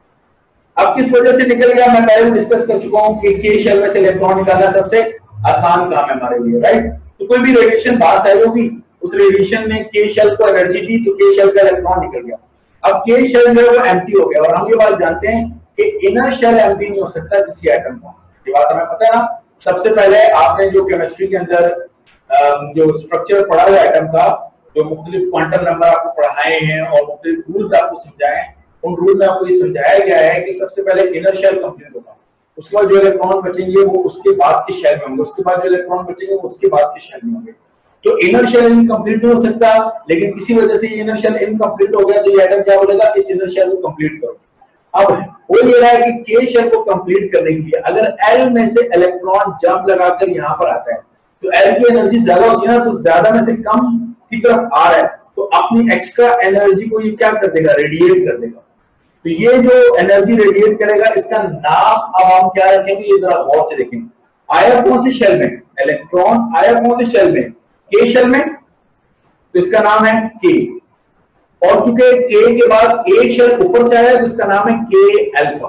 अब किस वजह से निकल गया, मैं पहले डिस्कस कर चुका हूं कि के शेल में से इलेक्ट्रॉन निकालना सबसे आसान काम है हमारे लिए, राइट। तो कोई भी रेडिएशन बाहर से आई होगी, उस रेडिएशन ने के शेल को एनर्जी दी, तो के शेल का इलेक्ट्रॉन निकल गया। अब के शेल जो है वो एम्प्टी हो गया, और हम ये बात जानते हैं कि इनर शेल एम्प्टी नहीं हो सकता किसी एटम का, ये बात हमें पता है ना। सबसे पहले आपने जो केमिस्ट्री के अंदर जो स्ट्रक्चर पढ़ा हुआ एटम का, जो मुख्तलिफ क्वांटम नंबर आपको पढ़ाए हैं और मुख्तलिफ रूल्स आपको समझाए हैं, उन रूल में आपको ये समझाया गया है कि सबसे पहले इनर शेल कंप्लीट होगा, उसके बाद जो इलेक्ट्रॉन बचेंगे वो उसके बाद के शेल में होंगे, उसके बाद जो इलेक्ट्रॉन बचेंगे वो उसके बाद के शेल में होंगे। तो इनर शेल इनकम्प्लीट नहीं हो सकता, लेकिन किसी वजह से ये इनर शेल इनकम्प्लीट हो गया, तो ये एटम क्या बोलेगा, इस इनर शेल को कंप्लीट करो। अब वो ये रहा है कि के शेल को कंप्लीट करने के लिए अगर एल में से इलेक्ट्रॉन जंप लगाकर यहाँ पर आता है, तो एल की एनर्जी ज्यादा होती है ना, तो ज्यादा में से कम की तरफ आ रहा है, तो अपनी एक्स्ट्रा एनर्जी को ये क्या कर देगा, रेडिएट कर देगा। तो ये जो एनर्जी रेडिएट करेगा, इसका नाम अब हम क्या रखेंगे, ये जरा गौर से देखेंगे। आया कौन से शेल में, इलेक्ट्रॉन आया कौन से शेल में, के शेल में, तो इसका नाम है के। और चूंकि के के बाद एक शेल ऊपर से आया, तो इसका नाम है के अल्फा।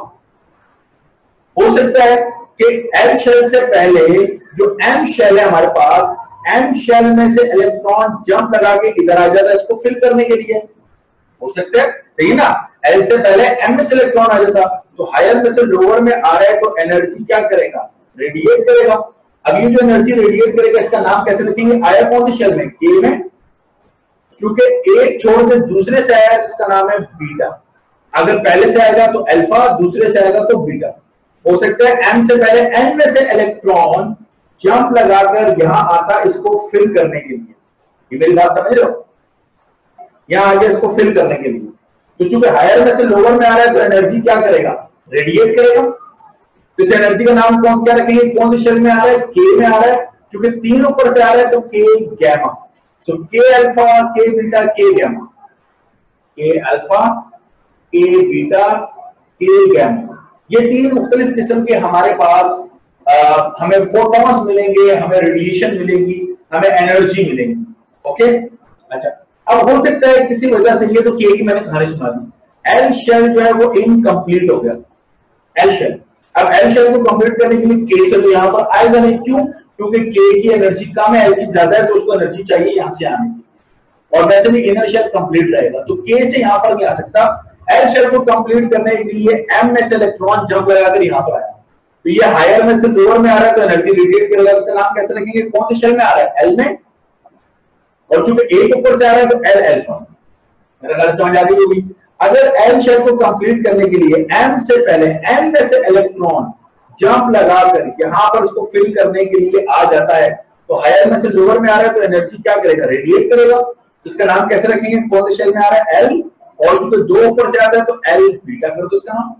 हो सकता है कि एल शेल से पहले जो एम शेल है हमारे पास, एम शेल में से इलेक्ट्रॉन जंप लगा के इधर आ जाता है इसको फिल करने के लिए, हो सकता है, सही ना। एल से पहले एम में से इलेक्ट्रॉन आ जाता, तो हायर में से लोअर में आ रहा है, तो एनर्जी क्या करेगा, रेडिएट करेगा। अब ये जो एनर्जी रेडिएट करेगा, इसका नाम कैसे रखेंगे, आया कौन से शेल में, के में, क्योंकि एक छोड़कर दूसरे से आया है, इसका नाम है बीटा। अगर पहले से आएगा तो अल्फा, दूसरे से आएगा तो बीटा। हो सकता है एम से पहले एन में से इलेक्ट्रॉन जंप लगाकर यहां आता इसको फिल करने के लिए, ये मेरी बात समझ रहे हो, यहां आगे इसको फिल करने के लिए। तो चूंकि हायर में से लोअर में आ रहा है, तो एनर्जी क्या करेगा, रेडिएट करेगा। इस एनर्जी का नाम कौन क्या रखेंगे, कौन से शेल में आ रहा है, के में आ रहा है, क्योंकि तीन ऊपर से आ रहा है, तो के गैमा। तो के अल्फा, के बीटा, के गैमा, के अल्फा, के बीटा, के गैमा, ये तीन मुख्तलिफ किस्म के हमारे पास हमें फोटॉन्स मिलेंगे, हमें रेडिएशन मिलेगी, हमें एनर्जी मिलेगी। ओके, अच्छा, अब हो सकता है किसी वजह से, ये तो के की मैंने कहानी सुना दी, एल शेल जो है वो इनकम्प्लीट हो गया, एल शेल। अब एल शेल को कंप्लीट करने के लिए के से तो यहां पर आएगा नहीं, क्यों, क्योंकि के की एनर्जी कम है, एल की ज्यादा है, तो उसको एनर्जी चाहिए यहां से आने की, और वैसे भी इनर शेल कंप्लीट रहेगा, तो के से यहां पर नहीं आ सकता। एल शेल को कंप्लीट करने के लिए एम में से इलेक्ट्रॉन जंप लगाकर यहां पर आया, तो ये हायर में से लोअर में आ रहा है, तो एनर्जी रेडिएट करेगा। उसका नाम कैसे रखेंगे, कौन से शेल में आ रहा है, एल में, और चूंकि एक ऊपर से आ रहा है, तो एल अल्फा। मेरा ख्याल समझ आ गई होगी। अगर एल शेल को कंप्लीट करने के लिए एम से पहले एन में से इलेक्ट्रॉन जंप लगाकर यहां पर उसको फिल करने के लिए आ जाता है, तो हायर में से लोअर में आ रहा है, तो एनर्जी क्या करेगा, रेडिएट करेगा। इसका नाम कैसे रखेंगे, कौन से शेल में आ रहा है, एल, और चूंकि दो ऊपर से आता है, तो एल बीटा कर दो इसका नाम।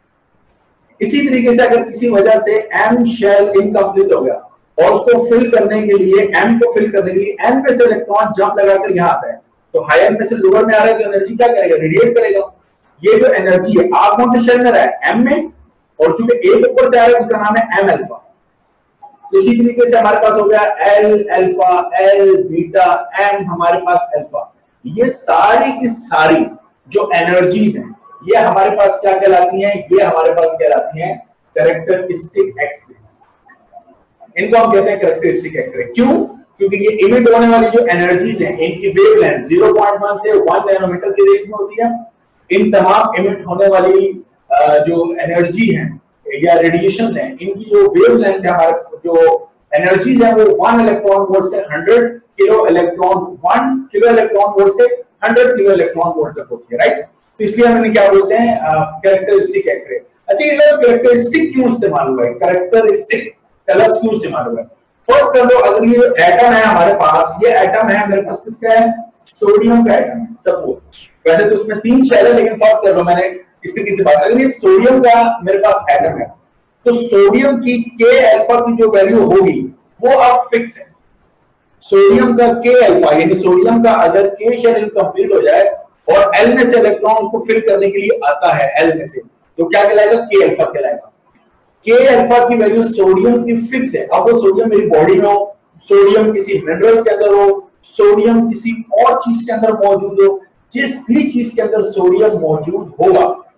इसी तरीके से अगर किसी वजह से एम शेल इनकम्प्लीट हो गया और उसको फिल करने के लिए, एम को फिल करने के लिए एन में से इलेक्ट्रॉन जंप लगाकर यहां आता है, तो हायर में से लोअर में आ रहा है, तो एनर्जी क्या करेगा, रेडिएट करेगा। ये जो एनर्जी है आप कौन से शेल में रहा है, एम में, और चूंकि एक ऊपर से आ रहा है, उसका नाम है एम अल्फा। इसी तरीके से हमारे पास हो गया L alpha, L beta, M हमारे पास अल्फा। ये सारी की सारी जो एनर्जीज हैं, ये हमारे पास क्या कहलाती हैं, ये हमारे पास कहलाती हैं कैरेक्टरिस्टिक एक्सरेज। इनको हम कहते हैं कैरेक्टरिस्टिक एक्सरे। क्यों, क्योंकि ये इमिट होने वाली जो एनर्जीज हैं, इनकी वेवलेंथ 0.1 से 1 नैनोमीटर के रेंज में होती है। इन तमाम इमिट होने वाली जो एनर्जी है या रेडिएशन है, इनकी जो वेवलेंथ है, हमारे जो एनर्जीज है, वो 1 इलेक्ट्रॉन वोल्ट से 100 kilo electron 1 kilo electron volt से 100 किलो इलेक्ट्रॉन वोल्ट तक होती है, राइट। तो इसलिए हमने क्या बोलते हैं, कैरेक्टरिस्टिक एक्सरे। अच्छा, ये लफ्ज कैरेक्टरिस्टिक क्यों इस्तेमाल हुआ है, कैरेक्टरिस्टिक का लफ्ज क्यों इस्तेमाल हुआ है। फर्स्ट कर लो, अगर ये एटम है हमारे पास, ये एटम है मेरे पास, किसका है, सोडियम का एटम है सपोज। वैसे तो उसमें 3 शेल है, लेकिन फर्स्ट कर लो, मैंने इस तरीके से बात, अगर ये सोडियम का मेरे पास एटम है, तो सोडियम की के अल्फा की जो वैल्यू होगी वो अब फिक्स है। सोडियम का के अल्फा, यानी सोडियम का अगर के शेल कंप्लीट हो जाए और एल में से इलेक्ट्रॉन को फिल करने के लिए आता है एल में से, तो क्या कहलाएगा, के अल्फा कहलाएगा। के अल्फा की वैल्यू सोडियम की फिक्स है। अब वो सोडियम मेरी बॉडी में हो, सोडियम किसी मिनरल के अंदर हो, सोडियम किसी और चीज के अंदर मौजूद हो, जिस भी चीज के अंदर सोडियम मौजूद होगा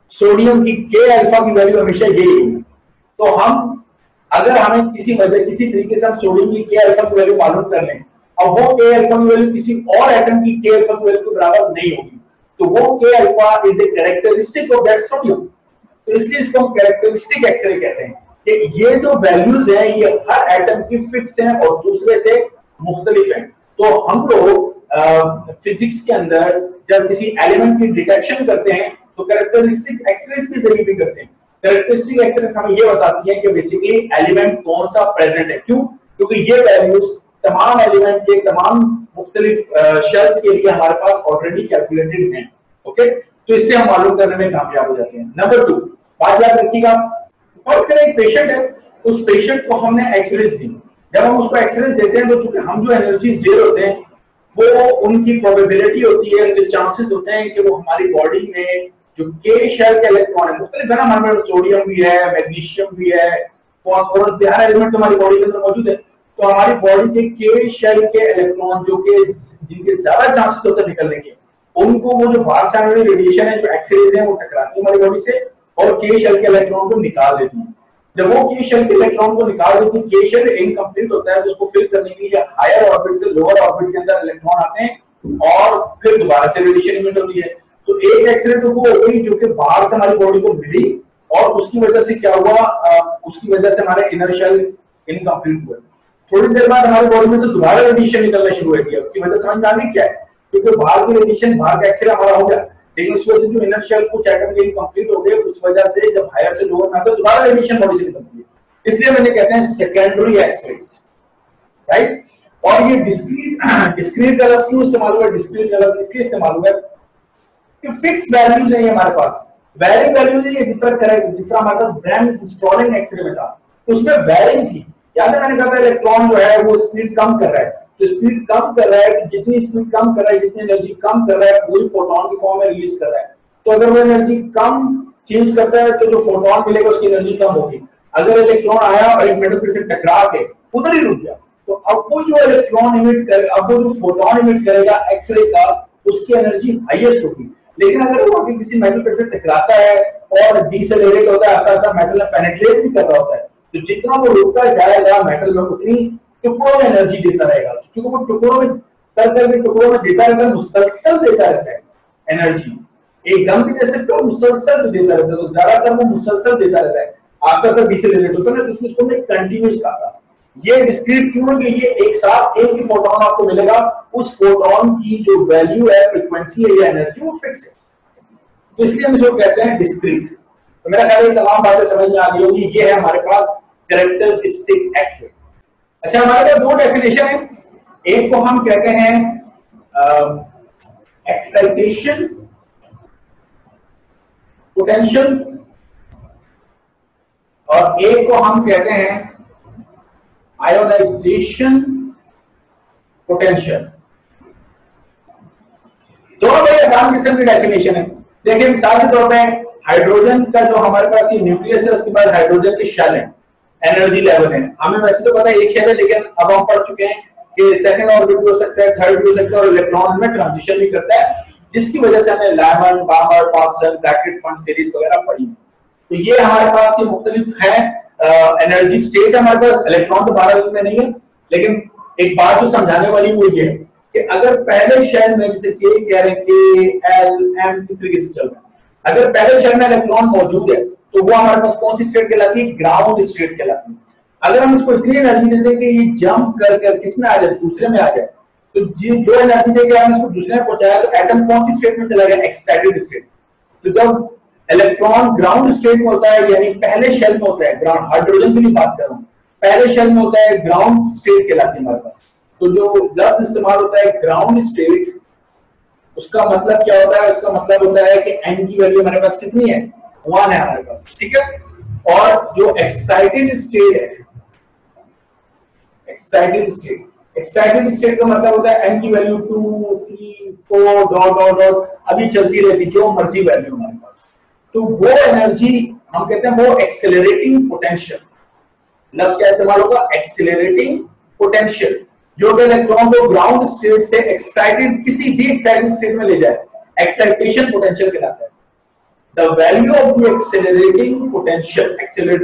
सोडियम की के अल्फा की वैल्यू हमेशा यही होगी। तो हम अगर हमें किसी तरीके से हम सोडियम की के अल्फा की वैल्यू मालूम कर लें और वो के अल्फा की वैल्यू किसी और एटम की के अल्फा की वैल्यू के बराबर नहीं होगी, तो वो के alpha is a characteristic of that sodium. तो इसलिए इसको हम कैरेक्टरिस्टिक एक्सरे कहते हैं कि ये जो वैल्यूज हैं ये हर एटम की फिक्स हैं और दूसरे से मुख्तलिफ हैं। तो हम लोग फिजिक्स के अंदर जब किसी एलिमेंट की डिटेक्शन करते हैं तो कैरेक्टरिस्टिक एक्सरे के जरिए भी करते हैं। कैरेक्टरिस्टिक एक्सरे हमें ये बताती है कि बेसिकली एलिमेंट कौन सा प्रेजेंट है। क्यों? क्योंकि ये वैल्यूज तमाम एलिमेंट के तमाम मुख्तलिफ शेल्स के लिए हमारे पास ऑलरेडी कैलकुलेटेड हैं। ओके, तो इससे हम मालूम करने में कामयाब हो जाते हैं। नंबर 2, बात याद रखिएगा, फर्ज करें एक पेशेंट है, उस पेशेंट को हमने एक्सरेज दी। जब हम उसको एक्सरेज देते हैं तो चूंकि हम जो एनर्जी दे होते हैं वो उनकी प्रोबेबिलिटी होती है, उनके चांसेस होते हैं कि वो हमारी बॉडी में जो के शेल के इलेक्ट्रॉन है मुख्तलिफ है ना, हमारे पास सोडियम भी है, मैग्नीशियम भी है, फास्फोरस भी, हर एलिमेंट हमारी बॉडी के अंदर मौजूद है। तो हमारी बॉडी के शेल के इलेक्ट्रॉन जो कि जिनके ज्यादा चांसेस होते हैं निकलने के, उनको वो जो बाहर से आने वाली रेडिएशन है जो एक्सरेज है वो टकराती है हमारी बॉडी से और के शेल के इलेक्ट्रॉन को निकाल देती है। जब वो के शेल के इलेक्ट्रॉन को निकाल देती है, के शेल इनकम्प्लीट होता है, तो उसको फिल करने के लिए हायर ऑर्बिट से लोअर ऑर्बिट के अंदर इलेक्ट्रॉन आते हैं और फिर दोबारा से रेडिएशन इमिट होती है। तो एक एक्सरे तो वो हो गई जो कि बाहर से हमारी बॉडी को मिली और उसकी वजह से क्या हुआ, उसकी वजह से हमारे इनर शेल इनकम्प्लीट हुआ। थोड़ी देर बाद हमारी बॉडी में से दोबारा रेडिएशन निकलना शुरू हो गया। उसकी वजह समझ में आ गई क्या है, क्योंकि बाहर की रेडिएशन, बाहर का एक्सरे हमारा हो गया, लेकिन उस वजह से जो इनर शेल कुछ एटम के इनकम्प्लीट हो गए, उस वजह से जब हायर से लोअर में आता है दोबारा रेडिएशन बॉडी से निकलती है। इसलिए मैंने कहते हैं सेकेंडरी एक्सरेज, राइट। और ये डिस्क्रीट कलर्स क्यों इस्तेमाल हुआ, डिस्क्रीट कलर्स इसलिए इस्तेमाल हुआ कि फिक्स वैल्यूज है हमारे पास, वैरिंग वैल्यूज है। जिस तरह हमारे पास ब्रैंड स्ट्रॉलिंग एक्सरे में था तो उसमें वैरिंग थी। याद है मैंने कहा था इलेक्ट्रॉन जो है वो स्पीड कम कर रहा है, तो स्पीड कम कर रहा है, जितनी स्पीड कम कर रहा है, जितनी एनर्जी कम कर रहा है, पूरी फोटोन की फॉर्म में रिलीज कर रहा है। तो अगर वो एनर्जी कम चेंज करता है तो जो फोटोन मिलेगा उसकी एनर्जी कम होगी। अगर इलेक्ट्रॉन आया और एक मेटल से टकरा के उधर ही रुक गया, तो अब वो जो इलेक्ट्रॉन इमिट करे, अब वो जो फोटोन इमिट करेगा एक्सरे का, उसकी एनर्जी हाईएस्ट होगी। लेकिन अगर वो किसी मेटल पे से टकराता है और डिसेलरेट होता है, आस्ता-आस्ता मेटल में पेनिट्रेट भी कर रहा होता है, तो जितना वो रुकता जाएगा मेटल में उतनी टुकड़ों में एनर्जी देता रहेगा। क्योंकि वो टुकड़ों में टुकड़ों में देता रहता है, मुसलसल देता रहता है एनर्जी, एकदम भी दे सकते हो, मुसलसल भी देता रहता है। तो ज्यादातर वो मुसलसल देता रहता है, आस्ता-आस्ता डिसेलरेट होता है ना, तो इसको मैं कंटीन्यूअस कहा। ये डिस्क्रीट क्यों है कि ये एक साथ एक ही फोटोन आपको मिलेगा, उस फोटोन की जो वैल्यू है, फ्रीक्वेंसी है या एनर्जी, वो फिक्स है, तो इसलिए हम इसको कहते हैं डिस्क्रीट। तो मेरा ख्याल है तमाम बातें समझ में आ गई होगी। ये है हमारे पास कैरेक्टरिस्टिक एक्सरे। अच्छा, हमारे पास दो डेफिनेशन है, एक को हम कहते हैं एक्साइटेशन पोटेंशियल और एक को हम कहते हैं आयोनाइजेशन पोटेंशियल। दोनों बड़े आसान किस्म की डेफिनेशन है। देखिए मिसाल के तौर पे हाइड्रोजन का जो हमारे पास ये न्यूक्लियस है, उसके बाद हाइड्रोजन के शेल है, एनर्जी लेवल है। हमें वैसे तो पता है एक शेल है, लेकिन अब हम पढ़ चुके हैं कि सेकंड ऑर्बिट भी हो सकता है, थर्ड भी हो सकता है और इलेक्ट्रॉन में ट्रांजिशन भी करता है, जिसकी वजह से हमने Lyman, Balmer, Paschen, Brackett, Pfund series वगैरह पढ़ी। तो ये हमारे पास ये मुख्तलिफ है एनर्जी स्टेट है हमारे पास। इलेक्ट्रॉन तो 12 में नहीं है, लेकिन एक बात जो समझाने वाली वो ये है कि अगर पहले शेल में जैसे के कह रहे हैं, के एल एम इस तरीके से चल रहा है, अगर पहले शेल में इलेक्ट्रॉन मौजूद है तो वो हमारे पास कौन सी स्टेट कहलाती है, ग्राउंड स्टेट कहलाती है। अगर हम इसको इतनी एनर्जी देते हैं कि ये जंप कर किसमें आ जाए, दूसरे में आ जाए, तो जो एनर्जी देकर हमने इसको दूसरे में पहुंचाया तो एटम कौन सी स्टेट में चला गया, एक्साइटेड स्टेट। तो जब इलेक्ट्रॉन ग्राउंड स्टेट में होता है, यानी पहले शेल में होता है, ग्राउंड हाइड्रोजन की बात कर रहा हूं, पहले शेल में होता है, ग्राउंड स्टेट कहलाती है हमारे पास। तो जो लफ्ज इस्तेमाल होता है ग्राउंड स्टेट, उसका मतलब क्या होता है, उसका मतलब होता है कि एन की वैल्यू हमारे पास कितनी है, 1 है हमारे पास, ठीक है। और जो एक्साइटेड स्टेट है, एक्साइटेड स्टेट का मतलब होता है एन की वैल्यू 2, 3, 4 डॉट डॉट अभी चलती रहती, जो मर्जी वैल्यू हमारे पास। तो वो एनर्जी हम कहते हैं वो एक्सेलरेटिंग पोटेंशियल। लफ्ज क्या इस्तेमाल होगा, एक्सेलरेटिंग पोटेंशियल, जो कि इलेक्ट्रॉन को ग्राउंड स्टेट से एक्साइटेड, किसी भी एक्साइटेड स्टेट में ले जाए, एक्साइटेशन पोटेंशियल कहलाता है। The value of the accelerating potential,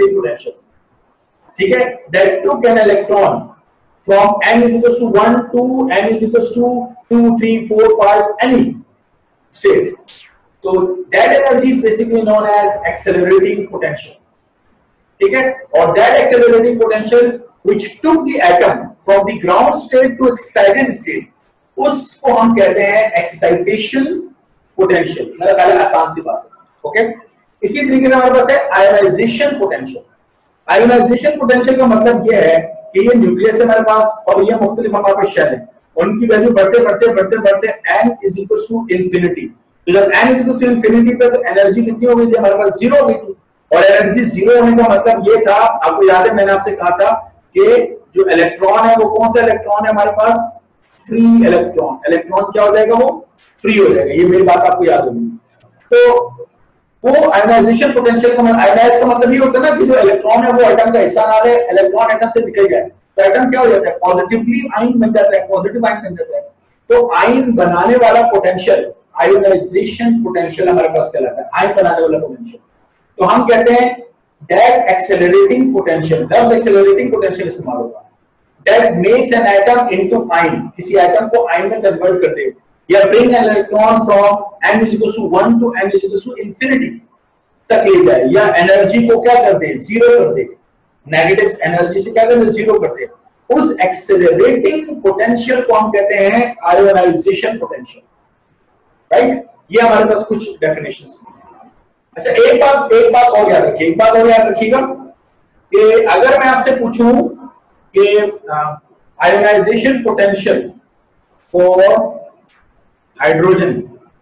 ठीक है, that took an electron from n is equals to 1 to n is equals to 2 3 4 5 any state. So that energy is basically known as accelerating potential, ठीक है, और that accelerating potential which took the atom from the ground state to excited state, उसको हम कहते हैं excitation potential. मेरा पहले आसान सी बात है, ओके। इसी तरीके से हमारे पास है आयोनाइजेशन पोटेंशियल। आयोनाइजेशन पोटेंशियल का मतलब यह है कि ये न्यूक्लियस है हमारे पास और ये मुख्तलिफ हमारे पास शेल है, उनकी वैल्यू बढ़ते बढ़ते बढ़ते बढ़ते n is equal to infinity. तो जब n is equal to infinity पे तो एनर्जी कितनी हो गई थी हमारे पास? जीरो हो गई थी। और एनर्जी जीरो होने का मतलब ये था, आपको याद है मैंने आपसे कहा था कि जो इलेक्ट्रॉन है वो कौन सा इलेक्ट्रॉन है हमारे पास? Free electron. इलेक्ट्रॉन क्या हो जाएगा? वो फ्री हो जाएगा। ये मेरी बात आपको याद होगी। तो वो आयोनाइजेशन पोटेंशियल का आयोनाइज का मतलब ये होता है ना कि जो इलेक्ट्रॉन है वो एटम का हिस्सा ना ले, इलेक्ट्रॉन एटम से निकल जाए तो एटम क्या हो जाता है? पॉजिटिवली आयन बन जाता है, पॉजिटिव आयन बन जाता है। तो आयन बनाने वाला पोटेंशियल आयोनाइजेशन पोटेंशियल हमारे पास कहलाता है, आयन बनाने वाला पोटेंशियल। तो हम कहते हैं दैट एक्सेलरेटिंग पोटेंशियल, लफ्ज एक्सेलरेटिंग पोटेंशियल इस्तेमाल होगा, that makes an atom into ion, किसी एटम को आयन में कन्वर्ट कर दे, या bring an electron from n is equal to 1 to n is equal to infinity तक ले जाए, या एनर्जी को क्या कर दे? जीरो कर दे, नेगेटिव एनर्जी से क्या कर दे? जीरो कर दे। उस एक्सेलरेटिंग पोटेंशियल को हम कहते हैं आयोनाइजेशन पोटेंशियल, राइट? ये हमारे पास कुछ डेफिनेशंस। अच्छा, एक बात और याद रखिए, एक बात और याद रखिएगा कि अगर मैं आपसे पूछूं कि ionization potential for hydrogen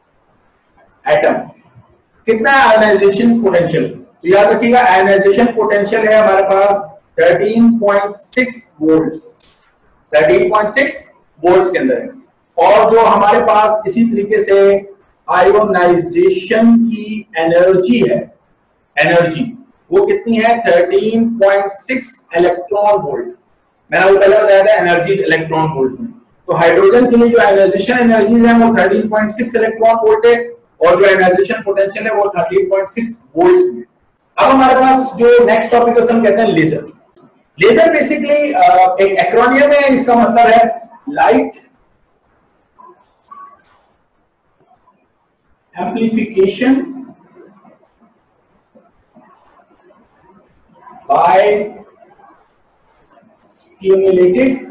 atom कितना है आयोनाइजेशन पोटेंशियल, तो याद रखिएगा आयोनाइजेशन पोटेंशियल है हमारे पास 13.6 वोल्ट्स, 13.6 वोल्ट्स के अंदर है। और जो हमारे पास इसी तरीके से आयोनाइजेशन की एनर्जी है, एनर्जी वो कितनी है? 13.6 इलेक्ट्रॉन वोल्ट। मैंने वो पहले बताया था एनर्जी इलेक्ट्रॉन वोल्ट में। तो हाइड्रोजन के लिए जो आयोनाइजेशन एनर्जी है वो 13.6 इलेक्ट्रॉन वोल्ट है और जो आयोनाइजेशन पोटेंशियल है वो 13.6 वोल्ट्स में। अब हमारे पास जो नेक्स्ट टॉपिक है हम कहते हैं लेजर। लेजर बेसिकली एक एक्रोनियम है, इसका मतलब है light amplification by stimulated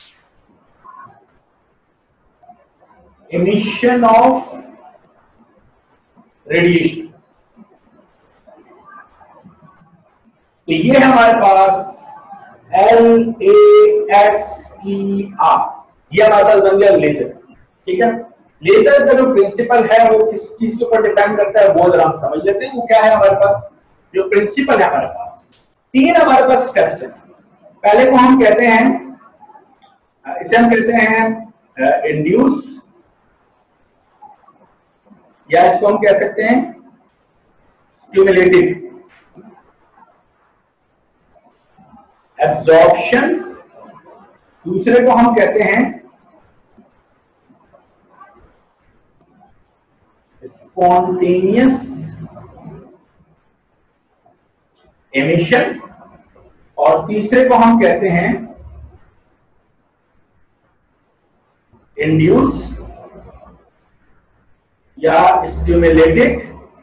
emission of radiation। तो ये है हमारे पास LASER, ये हमारे पास बन गया लेजर, ठीक है। लेजर का जो प्रिंसिपल है वो किस चीज के ऊपर डिपेंड करता है वो जरा हम समझ लेते हैं। वो क्या है हमारे पास? जो प्रिंसिपल है हमारे पास, तीन हमारे पास स्टेप्स हैं। पहले को हम कहते हैं, इसे हम कहते हैं इंड्यूस, या इसको हम कह सकते हैं स्टिमुलेटिव, एब्जॉर्प्शन, दूसरे को हम कहते हैं स्पॉन्टेनियस एमिशन, और तीसरे को हम कहते हैं इंड्यूस या स्टिमुलेटेड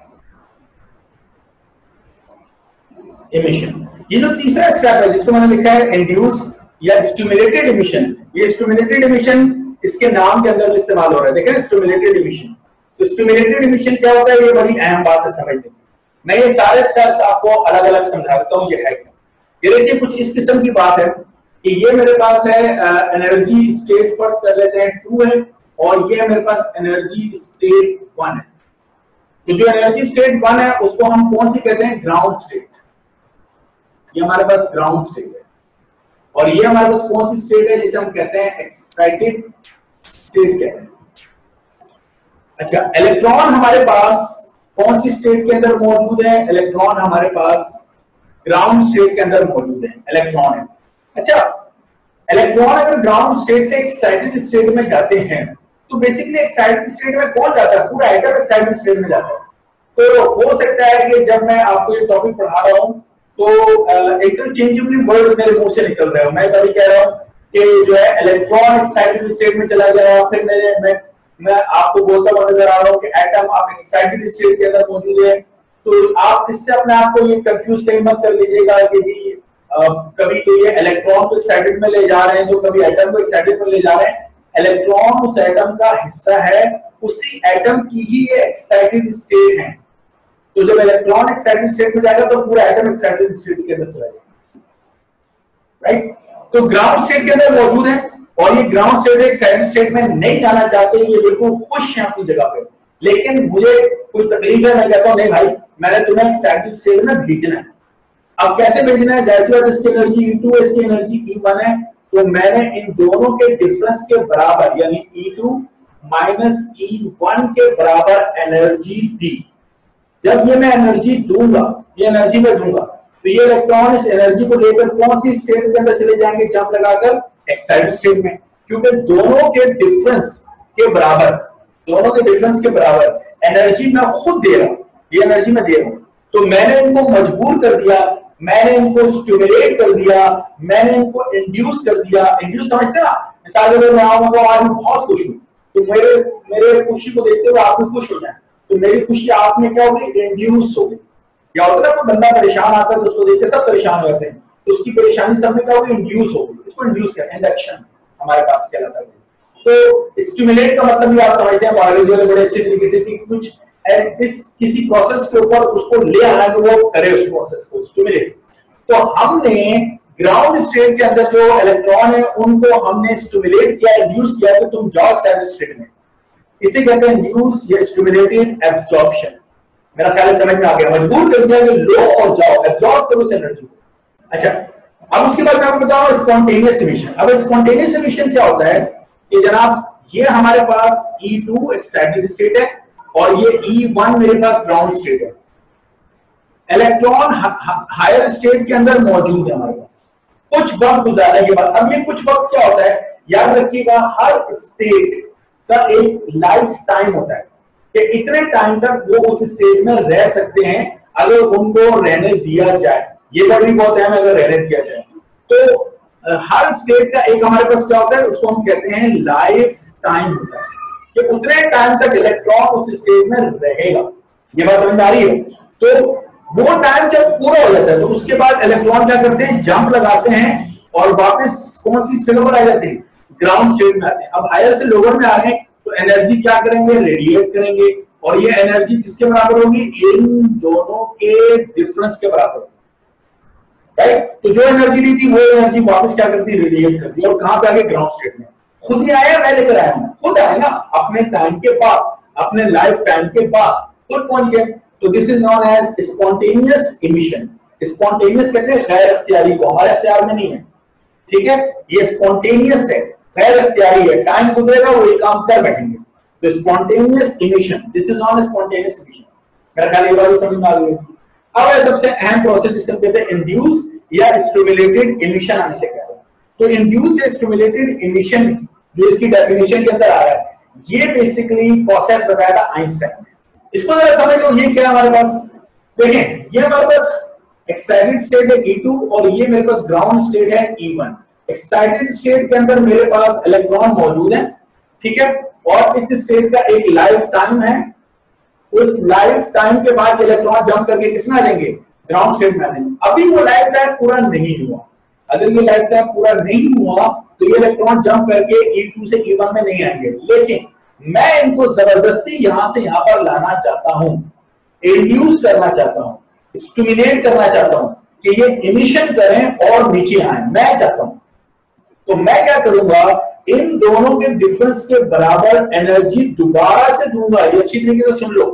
इमिशन। ये जो तीसरा स्टेप है जिसको मैंने लिखा है इंड्यूस या स्टिमुलेटेड इमिशन, ये स्टिमुलेटेड इमिशन इसके नाम के अंदर इस्तेमाल हो रहा है। देखें स्टिमुलेटेड इमिशन, तो स्टिमुलेटेड इमिशन क्या होता है? ये बड़ी अहम बात है समझने की। मैं ये सारे स्टेप्स आपको अलग अलग समझाता हूं ये है क्या। ये देखिए कुछ इस किस्म की बात है कि ये मेरे पास है एनर्जी स्टेट, फर्स्ट कर लेते हैं 2 है, और ये मेरे पास एनर्जी स्टेट 1 है। तो जो एनर्जी स्टेट 1 है उसको हम कौन सी कहते हैं? Ground state. ये हमारे पास ग्राउंड स्टेट है। और ये हमारे पास कौन सी स्टेट है? जिसे हम कहते हैं एक्साइटेड स्टेट कहते हैं। अच्छा, इलेक्ट्रॉन हमारे पास कौन सी स्टेट के अंदर मौजूद है? इलेक्ट्रॉन हमारे पास ग्राउंड स्टेट के अंदर मौजूद है, इलेक्ट्रॉन है। अच्छा, इलेक्ट्रॉन अगर ग्राउंड स्टेट से एक्साइटेड स्टेट में जाते हैं तो बेसिकली एक्साइटेड स्टेट में कौन जाता है? पूरा एटम एक्साइटेड स्टेट में जाता है। तो हो सकता है कि जब मैं आपको ये टॉपिक पढ़ा रहा हूं तो इंटरचेंजेबली वर्ड मेरे मुंह से निकल रहे हो। मैं कभी कह रहा हूं कि जो है इलेक्ट्रॉन एक्साइटेड स्टेट में चला गया, फिर मैं आपको बोलता हुआ नजर आ रहा हूं कि एटम आप एक्साइटेड स्टेट के अंदर मौजूद है। तो आप इससे अपने आप को ये कंफ्यूज कहीं मत कर लीजिएगा कि जी कभी तो ये इलेक्ट्रॉन को एक्साइटेड में ले जा रहे हैं, तो कभी एटम को एक्साइटेड में ले जा रहे हैं। इलेक्ट्रॉन उस एटम का हिस्सा है, उसी एटम की ही ये एक्साइटेड स्टेट है। तो जब इलेक्ट्रॉन एक्साइटेड स्टेट में जाएगा तो पूरा एटम एक्साइटेड स्टेट के अंदर चला जाएगा, राइट। तो ग्राउंड स्टेट के अंदर मौजूद है और ये ग्राउंड स्टेट एक्साइटेड स्टेट में नहीं जाना चाहते, ये बिल्कुल खुश है अपनी जगह पे। लेकिन मुझे कोई तकलीफ है, मैं कहता हूं नहीं भाई मैंने तुम्हें एक्साइटेड स्टेट में भेजना है। अब कैसे भेजना है? जैसे बात इसकी एनर्जी E2 है, इसकी एनर्जी E1 है, तो मैंने इन दोनों के डिफरेंस के बराबर यानी E2 माइनस E1 के बराबर एनर्जी दी। जब ये मैं एनर्जी दूंगा, ये एनर्जी में दूंगा, तो ये इलेक्ट्रॉन इस एनर्जी को लेकर कौन सी स्टेट के अंदर चले जाएंगे? जंप लगाकर एक्साइटेड स्टेट में, क्योंकि दोनों के डिफरेंस के बराबर, दोनों के डिफरेंस के बराबर एनर्जी मैं खुद दे रहा हूं, ये एनर्जी मैं दे रहा हूं। तो मैंने इनको मजबूर कर दिया, मैंने इनको स्टिमुलेट कर दिया, मैंने इनको इंड्यूस कर दिया। इंड्यूस समझते ना? मिसाल के तौर पर मैं आऊंगा आज मैं बहुत खुश हूं, तो मेरे खुशी को देखते हुए आप भी खुश हो जाए, तो मेरी खुशी आप में क्या होगी? इंड्यूस होगी। क्या होता है? कोई बंदा परेशान आता है तो उसको देख के सब परेशान हो जाते हैं, तो उसकी परेशानी सब में क्या होगी? इंड्यूस होगी। इसको इंड्यूस कहते हैं, इंडक्शन हमारे पास कहलाता है। तो स्टिमुलेट का मतलब भी आप समझते हैं बायोलॉजी वाले बड़े अच्छे तरीके से कि कुछ इस किसी प्रोसेस के ऊपर उसको ले आना कि वो करे उस प्रोसेस को, स्टिमुलेट। तो हमने ग्राउंड स्टेट के अंदर जो इलेक्ट्रॉन है उनको हमने स्टिमुलेट किया, इंड्यूस किया कि तुम जाओ एक्साइटेड स्टेट में। इसे कहते हैं इंड्यूस या स्टिमुलेटेड एब्जॉर्प्शन। मेरा ख्याल समझ में आ गया, मजबूर कर दिया कि लो और जाओ एब्जॉर्ब करो उस एनर्जी को। अच्छा, अब उसके बाद मैं आपको बताऊं स्पॉन्टेनियस इमिशन। अब स्पॉन्टेनियस इमिशन क्या होता है कि जनाब ये हमारे पास E2 एक्साइटेड स्टेट है और ये E1 मेरे पास ग्राउंड स्टेट है। इलेक्ट्रॉन हायर स्टेट के अंदर मौजूद है हमारे पास। कुछ वक्त गुजारने के बाद, अब ये कुछ वक्त क्या होता है याद रखिएगा, हर स्टेट का एक लाइफ टाइम होता है कि इतने टाइम तक वो उस स्टेट में रह सकते हैं अगर उनको रहने दिया जाए। ये वर्ड भी बहुत अहम है, अगर रहने दिया जाए। तो हर स्टेट का एक हमारे पास क्या होता है, उसको हम कहते हैं लाइफ टाइम होता है कि उतने टाइम तक इलेक्ट्रॉन उस स्टेट में रहेगा। ये बात समझ में आ रही है? तो वो टाइम जब पूरा हो जाता है तो उसके बाद इलेक्ट्रॉन क्या करते हैं? जंप लगाते हैं और वापस कौन सी स्टेट पर आ जाते हैं? ग्राउंड स्टेट में आते हैं। अब हायर से लोअर में आ रहे हैं तो एनर्जी क्या करेंगे? रेडिएट करेंगे, और ये एनर्जी किसके बराबर होगी? इन दोनों के डिफरेंस के बराबर, राइट। तो जो एनर्जी दी थी वो एनर्जी वापस क्या करती? रेडिएट करती है। और कहां पे आ गए? ग्राउंड स्टेट में। खुद ही आया, मैं लेकर आया हूं, खुद आया ना, अपने टाइम के बाद, अपने लाइफ टाइम के बाद खुद पहुंच गए। तो this is known as spontaneous emission. Spontaneous कहते हैं गैर अख्तियारी को, हमारे अख्तियार में नहीं है, ठीक है। ये स्पॉन्टेनियस है, गैर अख्तियारी है, टाइम गुजरेगा वो ये काम कर बैठेंगे। तो spontaneous emission, this is non spontaneous emission. मेरा ख्याल ये बात समझ में आ गई। अब है सबसे अहम प्रोसेस जिसे हम कहते हैं इंड्यूस या स्टिमुलेटेड इमिशन आने से कहते हैं। तो इंड्यूस या स्टिमुलेटेड इमिशन जो इसकी डेफिनेशन के अंदर आ रहा है, ये बेसिकली प्रोसेस बताया था आइंस्टाइन ने। इसको जरा समझ लो, ये क्या है हमारे पास? देखें, ये हमारे पास एक्साइटेड स्टेट है E2 और ये मेरे पास ग्राउंड स्टेट है E1। एक्साइटेड स्टेट के अंदर मेरे पास इलेक्ट्रॉन मौजूद है, ठीक है, और इस स्टेट का एक लाइफ टाइम है। उस लाइफ टाइम के बाद इलेक्ट्रॉन जंप करके किसमें आ जाएंगे? ग्राउंड स्टेट में आ जाएंगे। अभी वो लाइफ टाइम पूरा नहीं हुआ। अगर ये लाइफ टाइम पूरा नहीं हुआ तो ये इलेक्ट्रॉन जंप करके E2 से E1 में नहीं आएंगे। लेकिन मैं इनको जबरदस्ती यहां से यहां पर लाना चाहता हूं, इंड्यूस करना चाहता हूं, स्टिमुलेट करना चाहता हूं कि ये इमिशन करें और नीचे आए, मैं चाहता हूं। तो मैं क्या करूंगा? इन दोनों के डिफरेंस के बराबर एनर्जी दोबारा से दूंगा। ये अच्छी तरीके से सुन लो।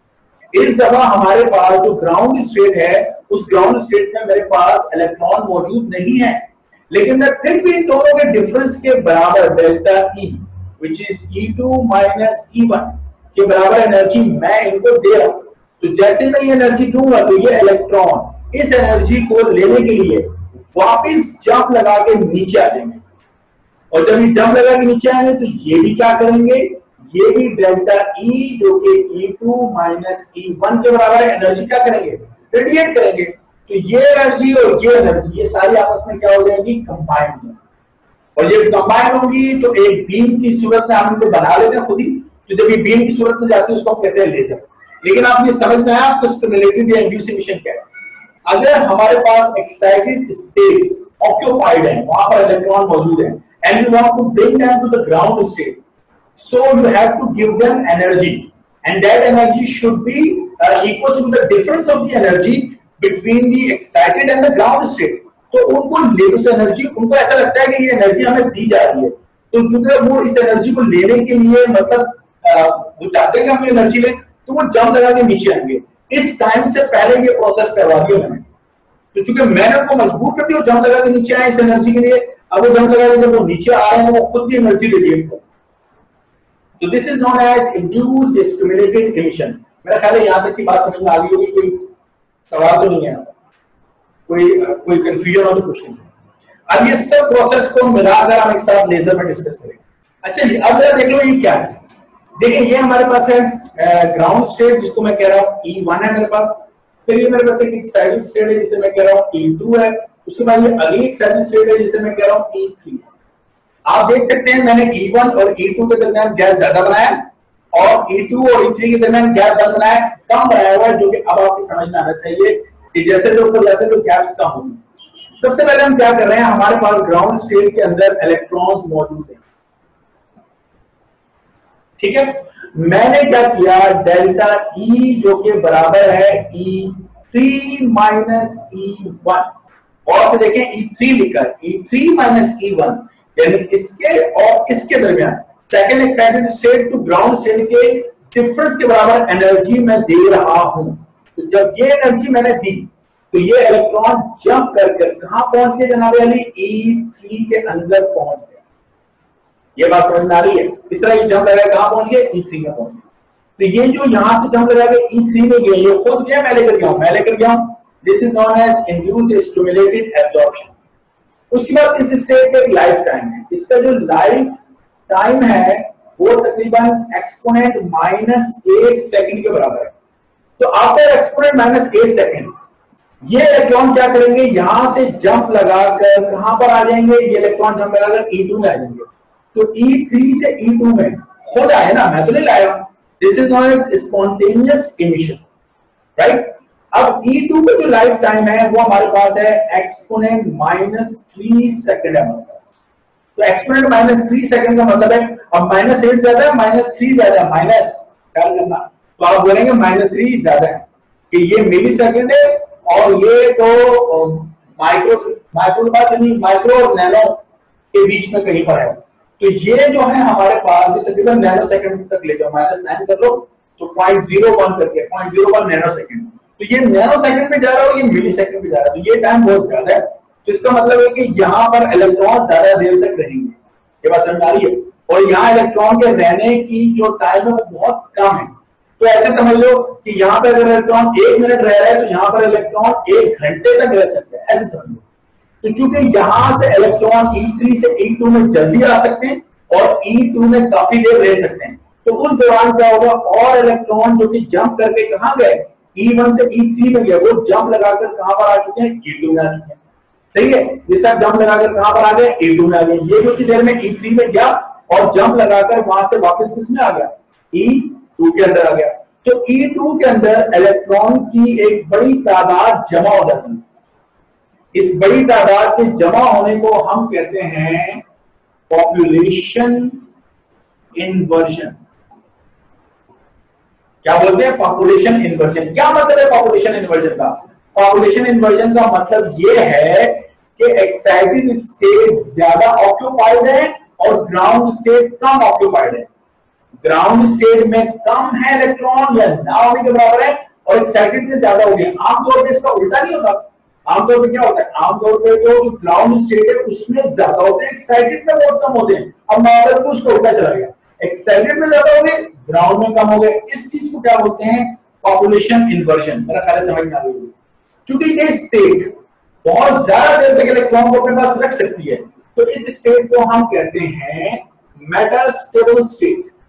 इस दफा हमारे पास जो ग्राउंड स्टेट है, उस ग्राउंड स्टेट में मेरे पास इलेक्ट्रॉन मौजूद नहीं है, लेकिन मैं फिर भी इन दोनों के डिफरेंस के बराबर delta E which is E2 minus E1 के बराबर एनर्जी मैं इनको दे रहा हूं। तो जैसे मैं ये एनर्जी दूंगा तो ये इलेक्ट्रॉन इस एनर्जी को लेने के लिए वापस जंप लगा के नीचे आ जाएंगे, और जब ये जंप लगा के नीचे आएंगे तो ये भी क्या करेंगे? ये भी डेल्टा ई जो कि E2 माइनस E1 के बराबर है, एनर्जी क्या करेंगे, रेडिएट करेंगे। तो ये एनर्जी और ये एनर्जी ये सारी आपस में क्या हो जाएगी, कंबाइन हो जाएगी। और ये कंबाइन होगी तो एक बीम की सूरत में हम इनको बना लेते हैं खुद ही। तो जब ये बीम की सूरत में जाती है उसको हम कहते हैं लेजर। लेकिन आप ये समझ में आया आपको स्टिमुलेटेड या इंड्यूस्ड इमिशन क्या है। अगर हमारे पास एक्साइटेड स्टेट्स ऑक्यूपाइड है, वहां पर इलेक्ट्रॉन मौजूद है, and you want to bring them to the ground state, so you have to give them energy, and that energy should be equal to the difference of the energy between the excited and the ground state. तो उनको ले उस energy, उनको ऐसा लगता है कि ये एनर्जी हमें दी जा रही है, तो क्योंकि वो इस एनर्जी को लेने के लिए मतलब वो चाहते हैं कि हम एनर्जी लें, तो वो जंप लगा के नीचे आएंगे। इस टाइम से पहले ये प्रोसेस करवा दिया मैंने, तो चूंकि मैंने उनको मजबूर कर दिया जंप लगा के नीचे आए इस एनर्जी के लिए। अब वो जंप लगा के जब वो नीचे आ रहे हैं वो खुद भी एनर्जी रेडिएट कर। तो this is known as induced stimulated emission. मेरा ख्याल है यहां तक की बात समझ में आ गई होगी, कोई सवाल तो नहीं है, कोई कंफ्यूजन हो तो कुछ नहीं। अब ये सब प्रोसेस को मिलाकर हम एक साथ लेजर में डिस्कस करेंगे। अच्छा जी, अब जरा देख लो ये क्या है। देखिए ये हमारे पास है ग्राउंड स्टेट जिसको मैं कह रहा हूं E1 है मेरे पास। फिर ये मेरे पास एक एक्साइटेड स्टेट है जिसे मैं कह रहा हूं E2 है। उसके बाद ये अगली एक्साइटेड स्टेट है जिसे मैं कह रहा हूं E3 है। आप देख सकते हैं मैंने E1 और E2 के दरमियान गैप ज्यादा बनाया और E2 और E3 के दरमियान गैप बनाया कम बनाया हुआ है, जो कि अब आपकी समझ में आना चाहिए कि जैसे जो ऊपर जाते हैं तो गैप्स कम होंगे। सबसे पहले हम क्या कर रहे हैं, हमारे पास ग्राउंड स्टेट के अंदर इलेक्ट्रॉन्स मौजूद हैं, ठीक है। मैंने क्या किया, डेल्टा E जो कि बराबर है E3 माइनस E1, और से देखें E3 लिखा है, E3 माइनस E1 यानी इसके और इसके दरमियान second excited state to ground state के डिफरेंस के बराबर एनर्जी मैं दे रहा हूं। तो जब ये एनर्जी मैंने दी तो ये इलेक्ट्रॉन जंप करके कहां पहुंच गए जनाब अली, E3 के अंदर पहुंच गए। ये बात समझ में आ रही है। इस तरह ये जंप लगा कहां पहुंच गए, E3 में पहुंच गए। तो ये जो यहां से जंप लगा के E3 में गए, ये खुद गया मैं लेकर गया हूं। This is known as induced stimulated absorption. उसके बाद इस स्टेट का एक लाइफ टाइम है। इसका जो लाइफ टाइम है वो तकरीबन एक्सपोनेंट -8 सेकंड के बराबर है। तो आफ्टर एक्सपोनेंट -8 सेकंड ये इलेक्ट्रॉन क्या करेंगे, यहां से जंप लगाकर कहां पर आ जाएंगे, ये इलेक्ट्रॉन जंप लगाकर E2 में आ जाएंगे। तो E3 से E2 में खुद आए ना, मैं तो नहीं लाया। This is known as spontaneous emission, right. अब E2 का जो लाइफ टाइम है वो हमारे पास है एक्सपोनेंट -3 सेकंड है हमारे पास। तो एक्सपोनेंट -3 सेकंड का मतलब है अब -8 ज्यादा है, -3 ज्यादा है, माइनस ख्याल करना, तो आप बोलेंगे -3 ज्यादा है कि ये मिली सेकंड है और ये तो माइक्रो और नैनो के बीच में कहीं पर है। तो ये जो है हमारे पास ये तकरीबन नैनो सेकंड तक ले जाओ, -9 कर लो तो 0.01 करके 0.01 नैनो सेकंड। तो ये नैनो सेकंड पे जा रहा है, ये मिली सेकंड पे जा रहा है, तो ये टाइम बहुत ज्यादा है। तो इसका मतलब है कि यहाँ पर इलेक्ट्रॉन ज्यादा देर तक रहेंगे, ये बात समझ आ रही है। और यहाँ इलेक्ट्रॉन के रहने की जो टाइम है वो बहुत कम है। तो ऐसे समझ लो कि यहाँ पे अगर इलेक्ट्रॉन 1 मिनट रह रहा है तो यहाँ पर इलेक्ट्रॉन 1 घंटे तक रह सकते हैं, ऐसे समझ लो। तो चूंकि यहां से इलेक्ट्रॉन E3 से E2 में जल्दी आ सकते हैं और E2 में काफी देर रह सकते हैं, तो उस दौरान क्या होगा, और इलेक्ट्रॉन जो कि जंप करके कहां गए, E1 से E3 में गए, वो जंप लगाकर कहां पर आ चुके हैं, E2 में आ चुके हैं। सही है, ये सब जंप लगाकर कहां पर आ गए, E2 में आ गए। ये कुछ देर में E3 में गया और जंप लगाकर वहां से वापस किसमें आ गया, E2 के अंदर आ गया। तो E2 के अंदर इलेक्ट्रॉन की एक बड़ी तादाद जमा हो जाती है। इस बड़ी तादाद के जमा होने को हम कहते हैं पॉपुलेशन इन्वर्जन। क्या बोलते हैं, पॉपुलेशन इन्वर्जन। क्या मतलब है पॉपुलेशन इन्वर्जन का? पॉपुलेशन इन्वर्जन का मतलब यह है कि एक्साइटेड स्टेट ज्यादा ऑक्यूपाइड है और ग्राउंड स्टेट कम ऑक्यूपाइड है। ग्राउंड स्टेट में कम है इलेक्ट्रॉन या ना होने के बराबर है और एक्साइटेड में ज्यादा हो गया। आमतौर पर इसका उल्टा नहीं होता। आमतौर पे क्या होता है, आमतौर पे जो ग्राउंड स्टेट है उसमें ज्यादा होते हैं, एक्साइटेड में बहुत कम होते हैं। अब मान लो उसको उल्टा चला गया, एक्साइटेड में ज्यादा हो गए, ग्राउंड में कम हो गए। इस चीज को क्या बोलते हैं, पॉपुलेशन इन्वर्जन। मेरा ख्याल समझ में आ गई। क्योंकि ये स्टेट बहुत ज्यादा देर तक इलेक्ट्रॉन को अपने पास रख सकती है, तो इस स्टेट को हम कहते हैं मेटास्टेबल स्टेट।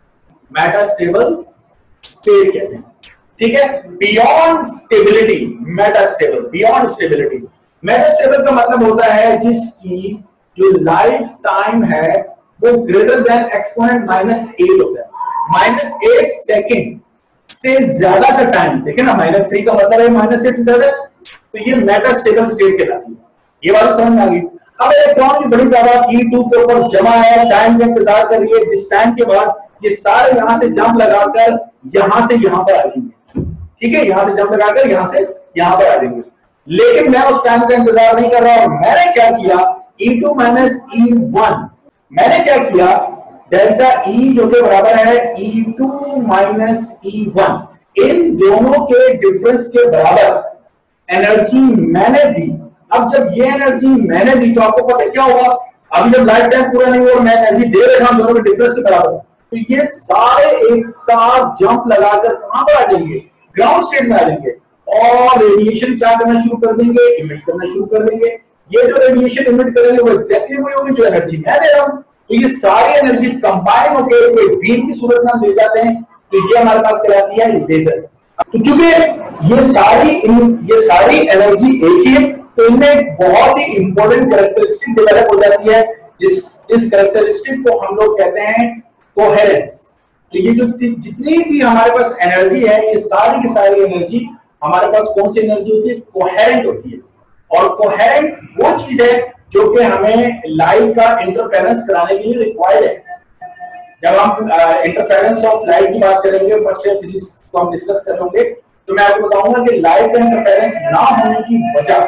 मेटास्टेबल स्टेट कहते हैं, ठीक है। Beyond stability, metastable, beyond stability. Metastable का मतलब होता है जिसकी जो लाइफ टाइम है वो ग्रेटर देन एक्सपोनेंट -8 होता है। -8 सेकेंड से ज्यादा का टाइम, देखिए ना, -3 का मतलब है -8 से ज्यादा, तो ये मेटास्टेबल स्टेट कहलाती है। ये बात समझ में आ गई। अब इलेक्ट्रॉन की बड़ी तादाद E2 के ऊपर जमा है, टाइम का इंतजार कर रही है, जिस टाइम के बाद ये सारे यहां से जंप लगाकर यहां से यहां पर आ जाएंगे, ठीक है, यहां से जंप लगाकर यहां से यहां पर आ जाएंगे। लेकिन मैं उस टाइम का इंतजार नहीं कर रहा हूं, मैंने क्या किया, E2 - E1, मैंने क्या किया, डेल्टा E जो के बराबर है E2 - E1, इन दोनों के डिफरेंस के बराबर एनर्जी मैंने दी। अब जब ये एनर्जी मैंने दी तो आपको पता है क्या होगा, अभी जब लाइफ टाइम पूरा नहीं हुआ, मैं एनर्जी दे रहा हूं दोनों के डिफरेंस के बराबर, तो ये सारे एक साथ जंप लगाकर कहां पर आ जाएंगे, ग्राउंड स्टेट में आ जाएंगे, और रेडिएशन क्या करना शुरू कर देंगे, इमिट करना शुरू कर देंगे। ये जो रेडिएशन इमिट करेंगे वो एग्जैक्टली वही होगी जो एनर्जी मैं दे रहा हूं। तो ये सारी एनर्जी कंबाइन होकर इसको बीम की सूरत में हम ले जाते हैं, तो ये हमारे पास कहलाती है लेजर। तो चूंकि ये सारी एनर्जी एक ही है, तो इनमें एक बहुत ही इंपॉर्टेंट कैरेक्टरिस्टिक डेवलप हो जाती है, जिस कैरेक्टरिस्टिक को हम लोग कहते हैं कोहेरेंस। तो ये जो जितनी भी हमारे पास एनर्जी है, ये सारी की सारी एनर्जी हमारे पास कौन सी एनर्जी होती है, कोहेरेंट होती है। और कोहेरेंट वो चीज है जो कि हमें लाइट का इंटरफेरेंस कराने के लिए रिक्वायर्ड है। जब हम इंटरफेरेंस ऑफ लाइट की बात करेंगे, फर्स्ट ईयर फिजिक्स को हम डिस्कस करेंगे, तो मैं आपको बताऊंगा कि लाइट का इंटरफेरेंस ना होने की वजह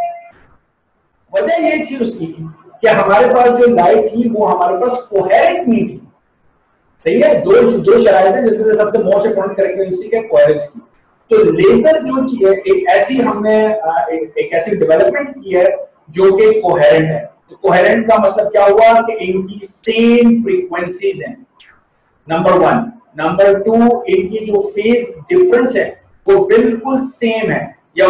ये थी उसकी कि हमारे पास जो लाइट थी वो हमारे पास कोहेरेंट नहीं थी, सही है। दो शरायत है जिसमें से सबसे मोस्ट इंपॉर्टेंट कैरेक्टरिस्टिक है कोहेरेंस की। तो लेजर जो चीज है, एक ऐसी डेवलपमेंट की है जो कि कोहेरेंट है। तो कोहेरेंट का मतलब क्या हुआ कि इनकी सेम फ्रीक्वेंसीज हैं, नंबर 1। नंबर 2, इनकी जो फेज डिफरेंस है वो बिल्कुल सेम है, या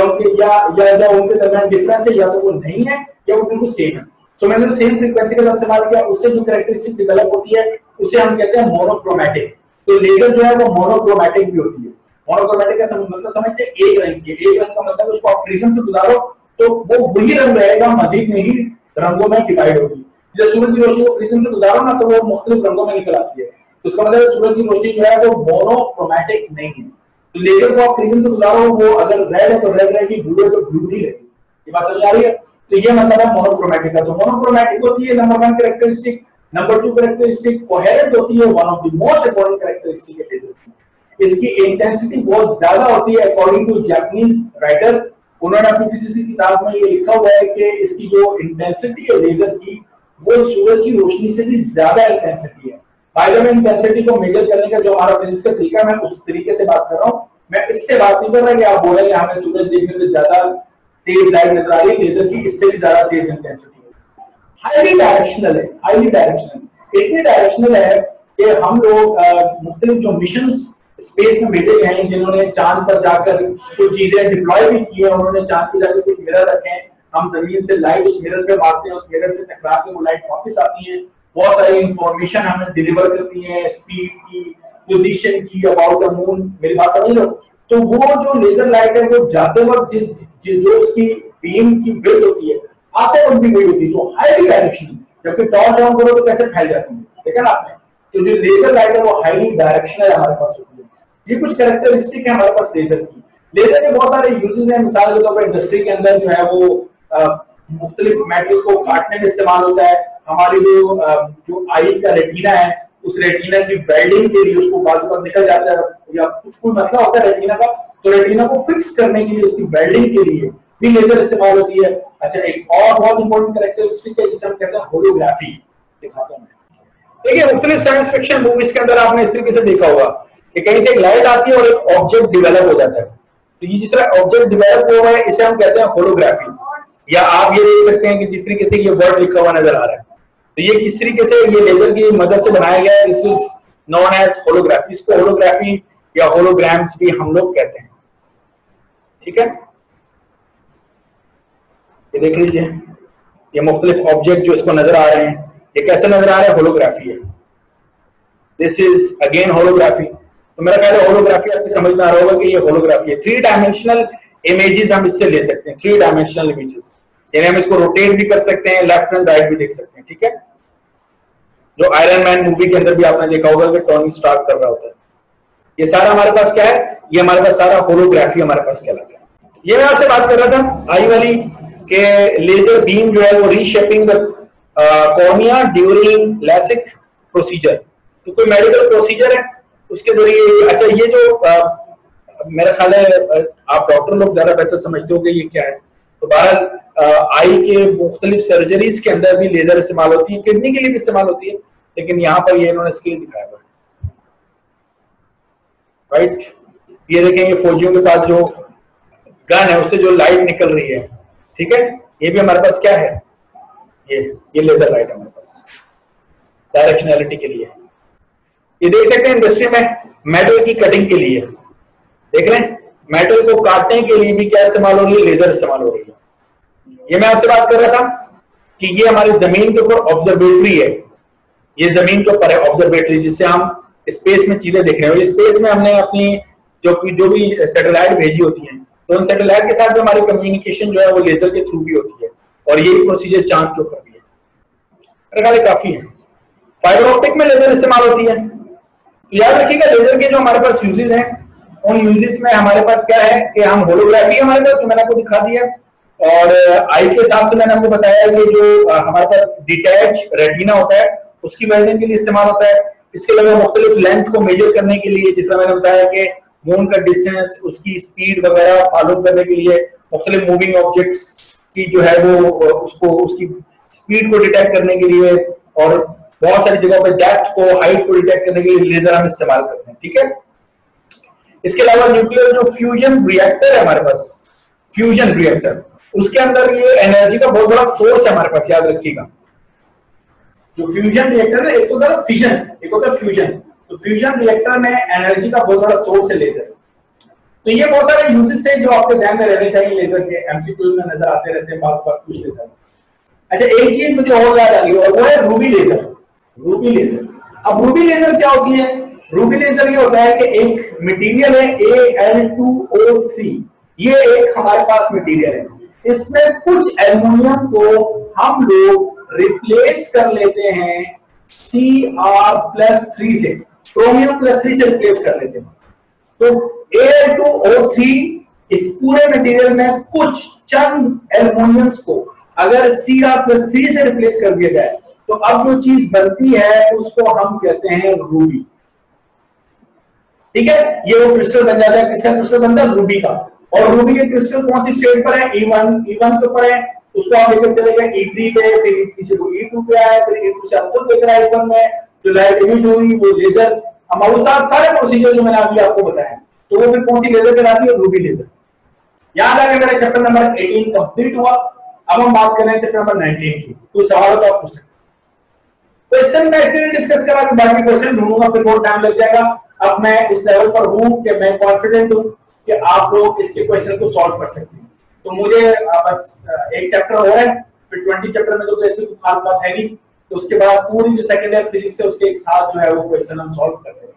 उनके दरमियान डिफरेंस है, या तो वो नहीं है या वो बिल्कुल सेम है। तो मैंने जो सेम फ्रीक्वेंसी का इस्तेमाल किया, उससे जो कैरेक्टरिस्टिक डेवलप होती है उसे हम कहते हैं मोनोक्रोमैटिक। तो लेजर जो है वो मोनोक्रोमैटिक भी होती है। मोनोक्रोमैटिक का मतलब समझते हैं, एक रंग की, एक रंग का मतलब उसको आप प्रिज्म से गुजारो तो वो वही रंग रहेगा, मजीद नहीं रंगों में डिवाइड होगी। जब सूरज की रोशनी को प्रिज्म से गुजारो ना तो वो मुख्तलिफ रंगों में निकल आती है, तो उसका मतलब सूरज की रोशनी जो है वो मोनोक्रोमैटिक नहीं है। तो लेजर को आप प्रिज्म से गुजारो, वो अगर रेड है तो रेड रहेगी, ब्लू है तो ब्लू ही रहेगी। ये बात समझ आ रही है? तो ये मतलब है मोनोक्रोमैटिक का। तो मोनोक्रोमैटिक होती है number 1 characteristic. Number 2 characteristic coherent होती है, one of the most important characteristic है लेजर की। इसकी इंटेंसिटी बहुत ज्यादा होती है। अकॉर्डिंग टू जापानीज राइटर, उन्होंने अपनी फिजिक्स की किताब में ये लिखा हुआ है कि इसकी जो इंटेंसिटी है लेजर की, वो सूरज की रोशनी से भी ज्यादा इंटेंसिटी है। बाय द वे, इंटेंसिटी को मेजर करने का जो हमारा फिजिक्स का तरीका है, मैं उस तरीके से बात कर रहा हूं। मैं इससे बात नहीं कर रहा कि आप बोलेंगे हमें सूरज देखने में ज्यादा तेज लाइट नजर आ रही है, लेजर की इससे भी ज्यादा तेज इंटेंसिटी है। हाईली डायरेक्शनल है, हाईली डायरेक्शनल। इतनी डायरेक्शनल है कि हम लोग मुख्तलिफ जो मिशन स्पेस में भेजे गए हैं, जिन्होंने चांद पर जाकर कुछ चीजें डिप्लॉय भी की है, उन्होंने चांद पर जाकर कुछ मिरर रखे हैं, हम जमीन से लाइट उस मिरर पे मारते हैं, उस मिरर से टकरा के वो लाइट वापस आती है, बहुत सारी इंफॉर्मेशन हमें डिलीवर करती है, स्पीड की, पोजीशन की, अबाउट द मून। मेरी बात समझ लो? तो वो जो लेजर लाइट है वो जाते वक्त जो उसकी बीम की विड्थ होती है, आते वक्त भी वही होती है, तो हाईली डायरेक्शनल। जबकि टॉर्च ऑन करो तो कैसे फैल जाती है, देखा ना आपने? तो जो लेजर लाइट है वो हाईली डायरेक्शनल हमारे पास होती है। ये कुछ कैरेक्टरिस्टिक है हमारे पास लेजर की। लेजर के बहुत सारे यूजेस हैं। मिसाल के तौर पर इंडस्ट्री के अंदर जो है वो मुख्तलिफ मेटल्स को काटने में इस्तेमाल होता है। हमारी जो आई का रेटिना है, उस रेटिना की वेल्डिंग के लिए उसको बाजू पर निकल जाता है, या कुछ कोई मसला होता है रेटिना का, तो रेटिना को फिक्स करने के लिए, उसकी वेल्डिंग के लिए भी लेजर इस्तेमाल होती है। अच्छा, एक और बहुत इंपॉर्टेंट कैरेक्टरिस्टिक है जिसे हम कहते हैं होलोग्राफी। दिखाता हूं। देखिए, मुख्तलिफ साइंस फिक्शन मूवीज के अंदर आपने इस तरीके से देखा होगा कि कहीं से एक लाइट आती है और एक ऑब्जेक्ट डेवलप हो जाता है। तो ये जिस तरह ऑब्जेक्ट डेवलप हुआ है इसे हम कहते हैं होलोग्राफी। या आप ये देख सकते हैं कि जिस तरीके से ये वर्ड लिखा हुआ नजर आ रहा है, तो ये किस तरीके से ये लेजर की मदद से बनाया गया है। This is known as holography. इसको होलोग्राफी या होलोग्राम्स भी हम लोग कहते हैं, ठीक है। ये देख लीजिए, ये मुख्तलिफ ऑब्जेक्ट जो इसको नजर आ रहे हैं, ये कैसे नजर आ रहे हैं, होलोग्राफी है। This is again holography. तो मेरा ख्याल है होलोग्राफी आपकी समझ में आ रहा होगा कि ये होलोग्राफी है। 3 डायमेंशनल इमेजेस हम इससे ले सकते हैं, 3 डायमेंशनल इमेजेस, यानी हम इसको रोटेट भी कर सकते हैं, लेफ्ट एंड राइट भी देख सकते हैं, ठीक है। जो आयरन मैन मूवी के अंदर भी आपने देखा होगा कि टोनी स्टार्क कर रहा होता है। ये सारा हमारे पास क्या है, ये हमारे पास सारा होलोग्राफी हमारे पास कहलाता है। ये मैं आपसे बात कर रहा था आई वाली के लेजर बीम जो है वो reshaping the cornea during LASIK procedure. तो कोई मेडिकल प्रोसीजर है उसके जरिए, अच्छा ये जो मेरा ख्याल है आप डॉक्टर लोग ज्यादा बेहतर समझते हो कि ये क्या है। तो बहरहाल आई के मुख्तलिफ सर्जरीज के अंदर भी लेजर इस्तेमाल होती है, किडनी के लिए भी इस्तेमाल होती है, लेकिन यहाँ पर ये इन्होंने स्किल दिखाया हुआ है, राइट। ये देखें, ये फौजियों के पास जो गन है उससे जो लाइट निकल रही है, ठीक है, ये भी हमारे पास क्या है, ये लेजर लाइट है हमारे पास डायरेक्शनैलिटी के लिए। ये देख सकते हैं इंडस्ट्री में मेटल की कटिंग के लिए, देख रहे हैं मेटल को काटने के लिए भी क्या इस्तेमाल हो रही है, लेजर इस्तेमाल हो रही है। ये मैं आपसे बात कर रहा था कि ये हमारी जमीन के ऊपर ऑब्जर्वेटरी है, ये जमीन के ऊपर है ऑब्जर्वेटरी, जिससे हम स्पेस में चीजें देख रहे हैं। स्पेस में हमने अपनी जो भी सैटेलाइट भेजी होती है, तो उन सैटेलाइट के साथ भी हमारी कम्युनिकेशन जो है वो लेजर के थ्रू भी होती है, और यही प्रोसीजर चांद के ऊपर भी है। काफी है। फाइबर ऑप्टिक में लेजर इस्तेमाल होती है। तो याद रखिएगा लेजर के जो हमारे पास यूजेस हैं, उन यूजेस में हमारे पास क्या है कि हम होलोग्राफी हमारे पास, तो मैंने आपको दिखा दिया, और आई के हिसाब से मैंने आपको बताया कि जो हमारे पास डिटैच रेटिना होता है उसकी मेजरिंग के लिए इस्तेमाल होता है। इसके अलावा मुख्तलिफ लेंथ को मेजर करने के लिए, जिसमें मैंने बताया कि मून का डिस्टेंस, उसकी स्पीड वगैरह मालूम करने के लिए, मुख्तलिफ मूविंग ऑब्जेक्ट्स की जो है वो उसकी स्पीड को डिटेक्ट करने के लिए, और बहुत सारी जगहों पे डेप्थ को, हाइट को डिटेक्ट करने के लिए लेजर हम इस्तेमाल करते हैं, ठीक है। इसके अलावा न्यूक्लियर जो फ्यूजन रिएक्टर है हमारे पास, फ्यूजन रिएक्टर, उसके अंदर ये एनर्जी का बहुत बड़ा सोर्स है हमारे पास, याद रखिएगा। जो फ्यूजन रिएक्टर है, एक तो होता है फिजन, एक होता है फ्यूजन। तो फ्यूजन रिएक्टर में एनर्जी का बहुत बड़ा सोर्स है लेजर। तो ये बहुत सारे यूजेस है जो आपके ध्यान में रहने चाहिए, लेजर के एमसीक्यू में नजर आते रहते हैं, बात पूछ लेता है। अच्छा, एक चीज मुझे और याद आ गई, और वो है रूबी लेजर। रूबी लेजर, अब रूबी लेजर क्या होती है? रूबी लेजर ये होता है कि एक मटेरियल है Al2O3, ये एक हमारे पास मटेरियल है, इसमें कुछ एल्युमिनियम को हम लोग रिप्लेस कर लेते हैं Cr+3 से, क्रोमियम +3 से रिप्लेस कर लेते हैं। तो Al2O3 इस पूरे मटेरियल में कुछ चंद एल्युमिनियम्स को अगर Cr+3 से रिप्लेस कर दिया जाए, तो अब जो चीज बनती है उसको हम कहते हैं रूबी, ठीक है। ये वो क्रिस्टल बन जाता है, किसका क्रिस्टल बनता है? रूबी का। और रूबी के क्रिस्टल कौन सी स्टेट पर है? E1 के ऊपर है, उसको आप लेकर चले गए E3 पे, फिर E3 से वो E2 पे आए, फिर E2 से आप खुद देख रहे हैं E1 में जो लाइट इमिट हुई वो लेजर, हमारे साथ सारे प्रोसीजर जो मैंने अभी आपको बताया, तो वो फिर कौन सी लेजर कहलाती है? Ruby laser. याद आ गया मेरा चैप्टर नंबर 18 कंप्लीट हुआ। अब हम बात कर रहे हैं चैप्टर नंबर 19 की। कोई सवाल तो आप पूछ सकते हैं। क्वेश्चन मैं इसलिए डिस्कस करा कि बाकी क्वेश्चन ढूंढूंगा, फिर बहुत टाइम लग जाएगा। अब मैं उस लेवल पर हूं कि मैं कॉन्फिडेंट हूं कि आप लोग इसके क्वेश्चन को सॉल्व कर सकते हैं। तो मुझे बस एक चैप्टर हो रहा है, फिर 20 चैप्टर में तो ऐसी कोई खास बात है नहीं, तो उसके बाद पूरी जो सेकेंड ईयर फिजिक्स है उसके एक साथ जो है वो क्वेश्चन हम सॉल्व करते हैं।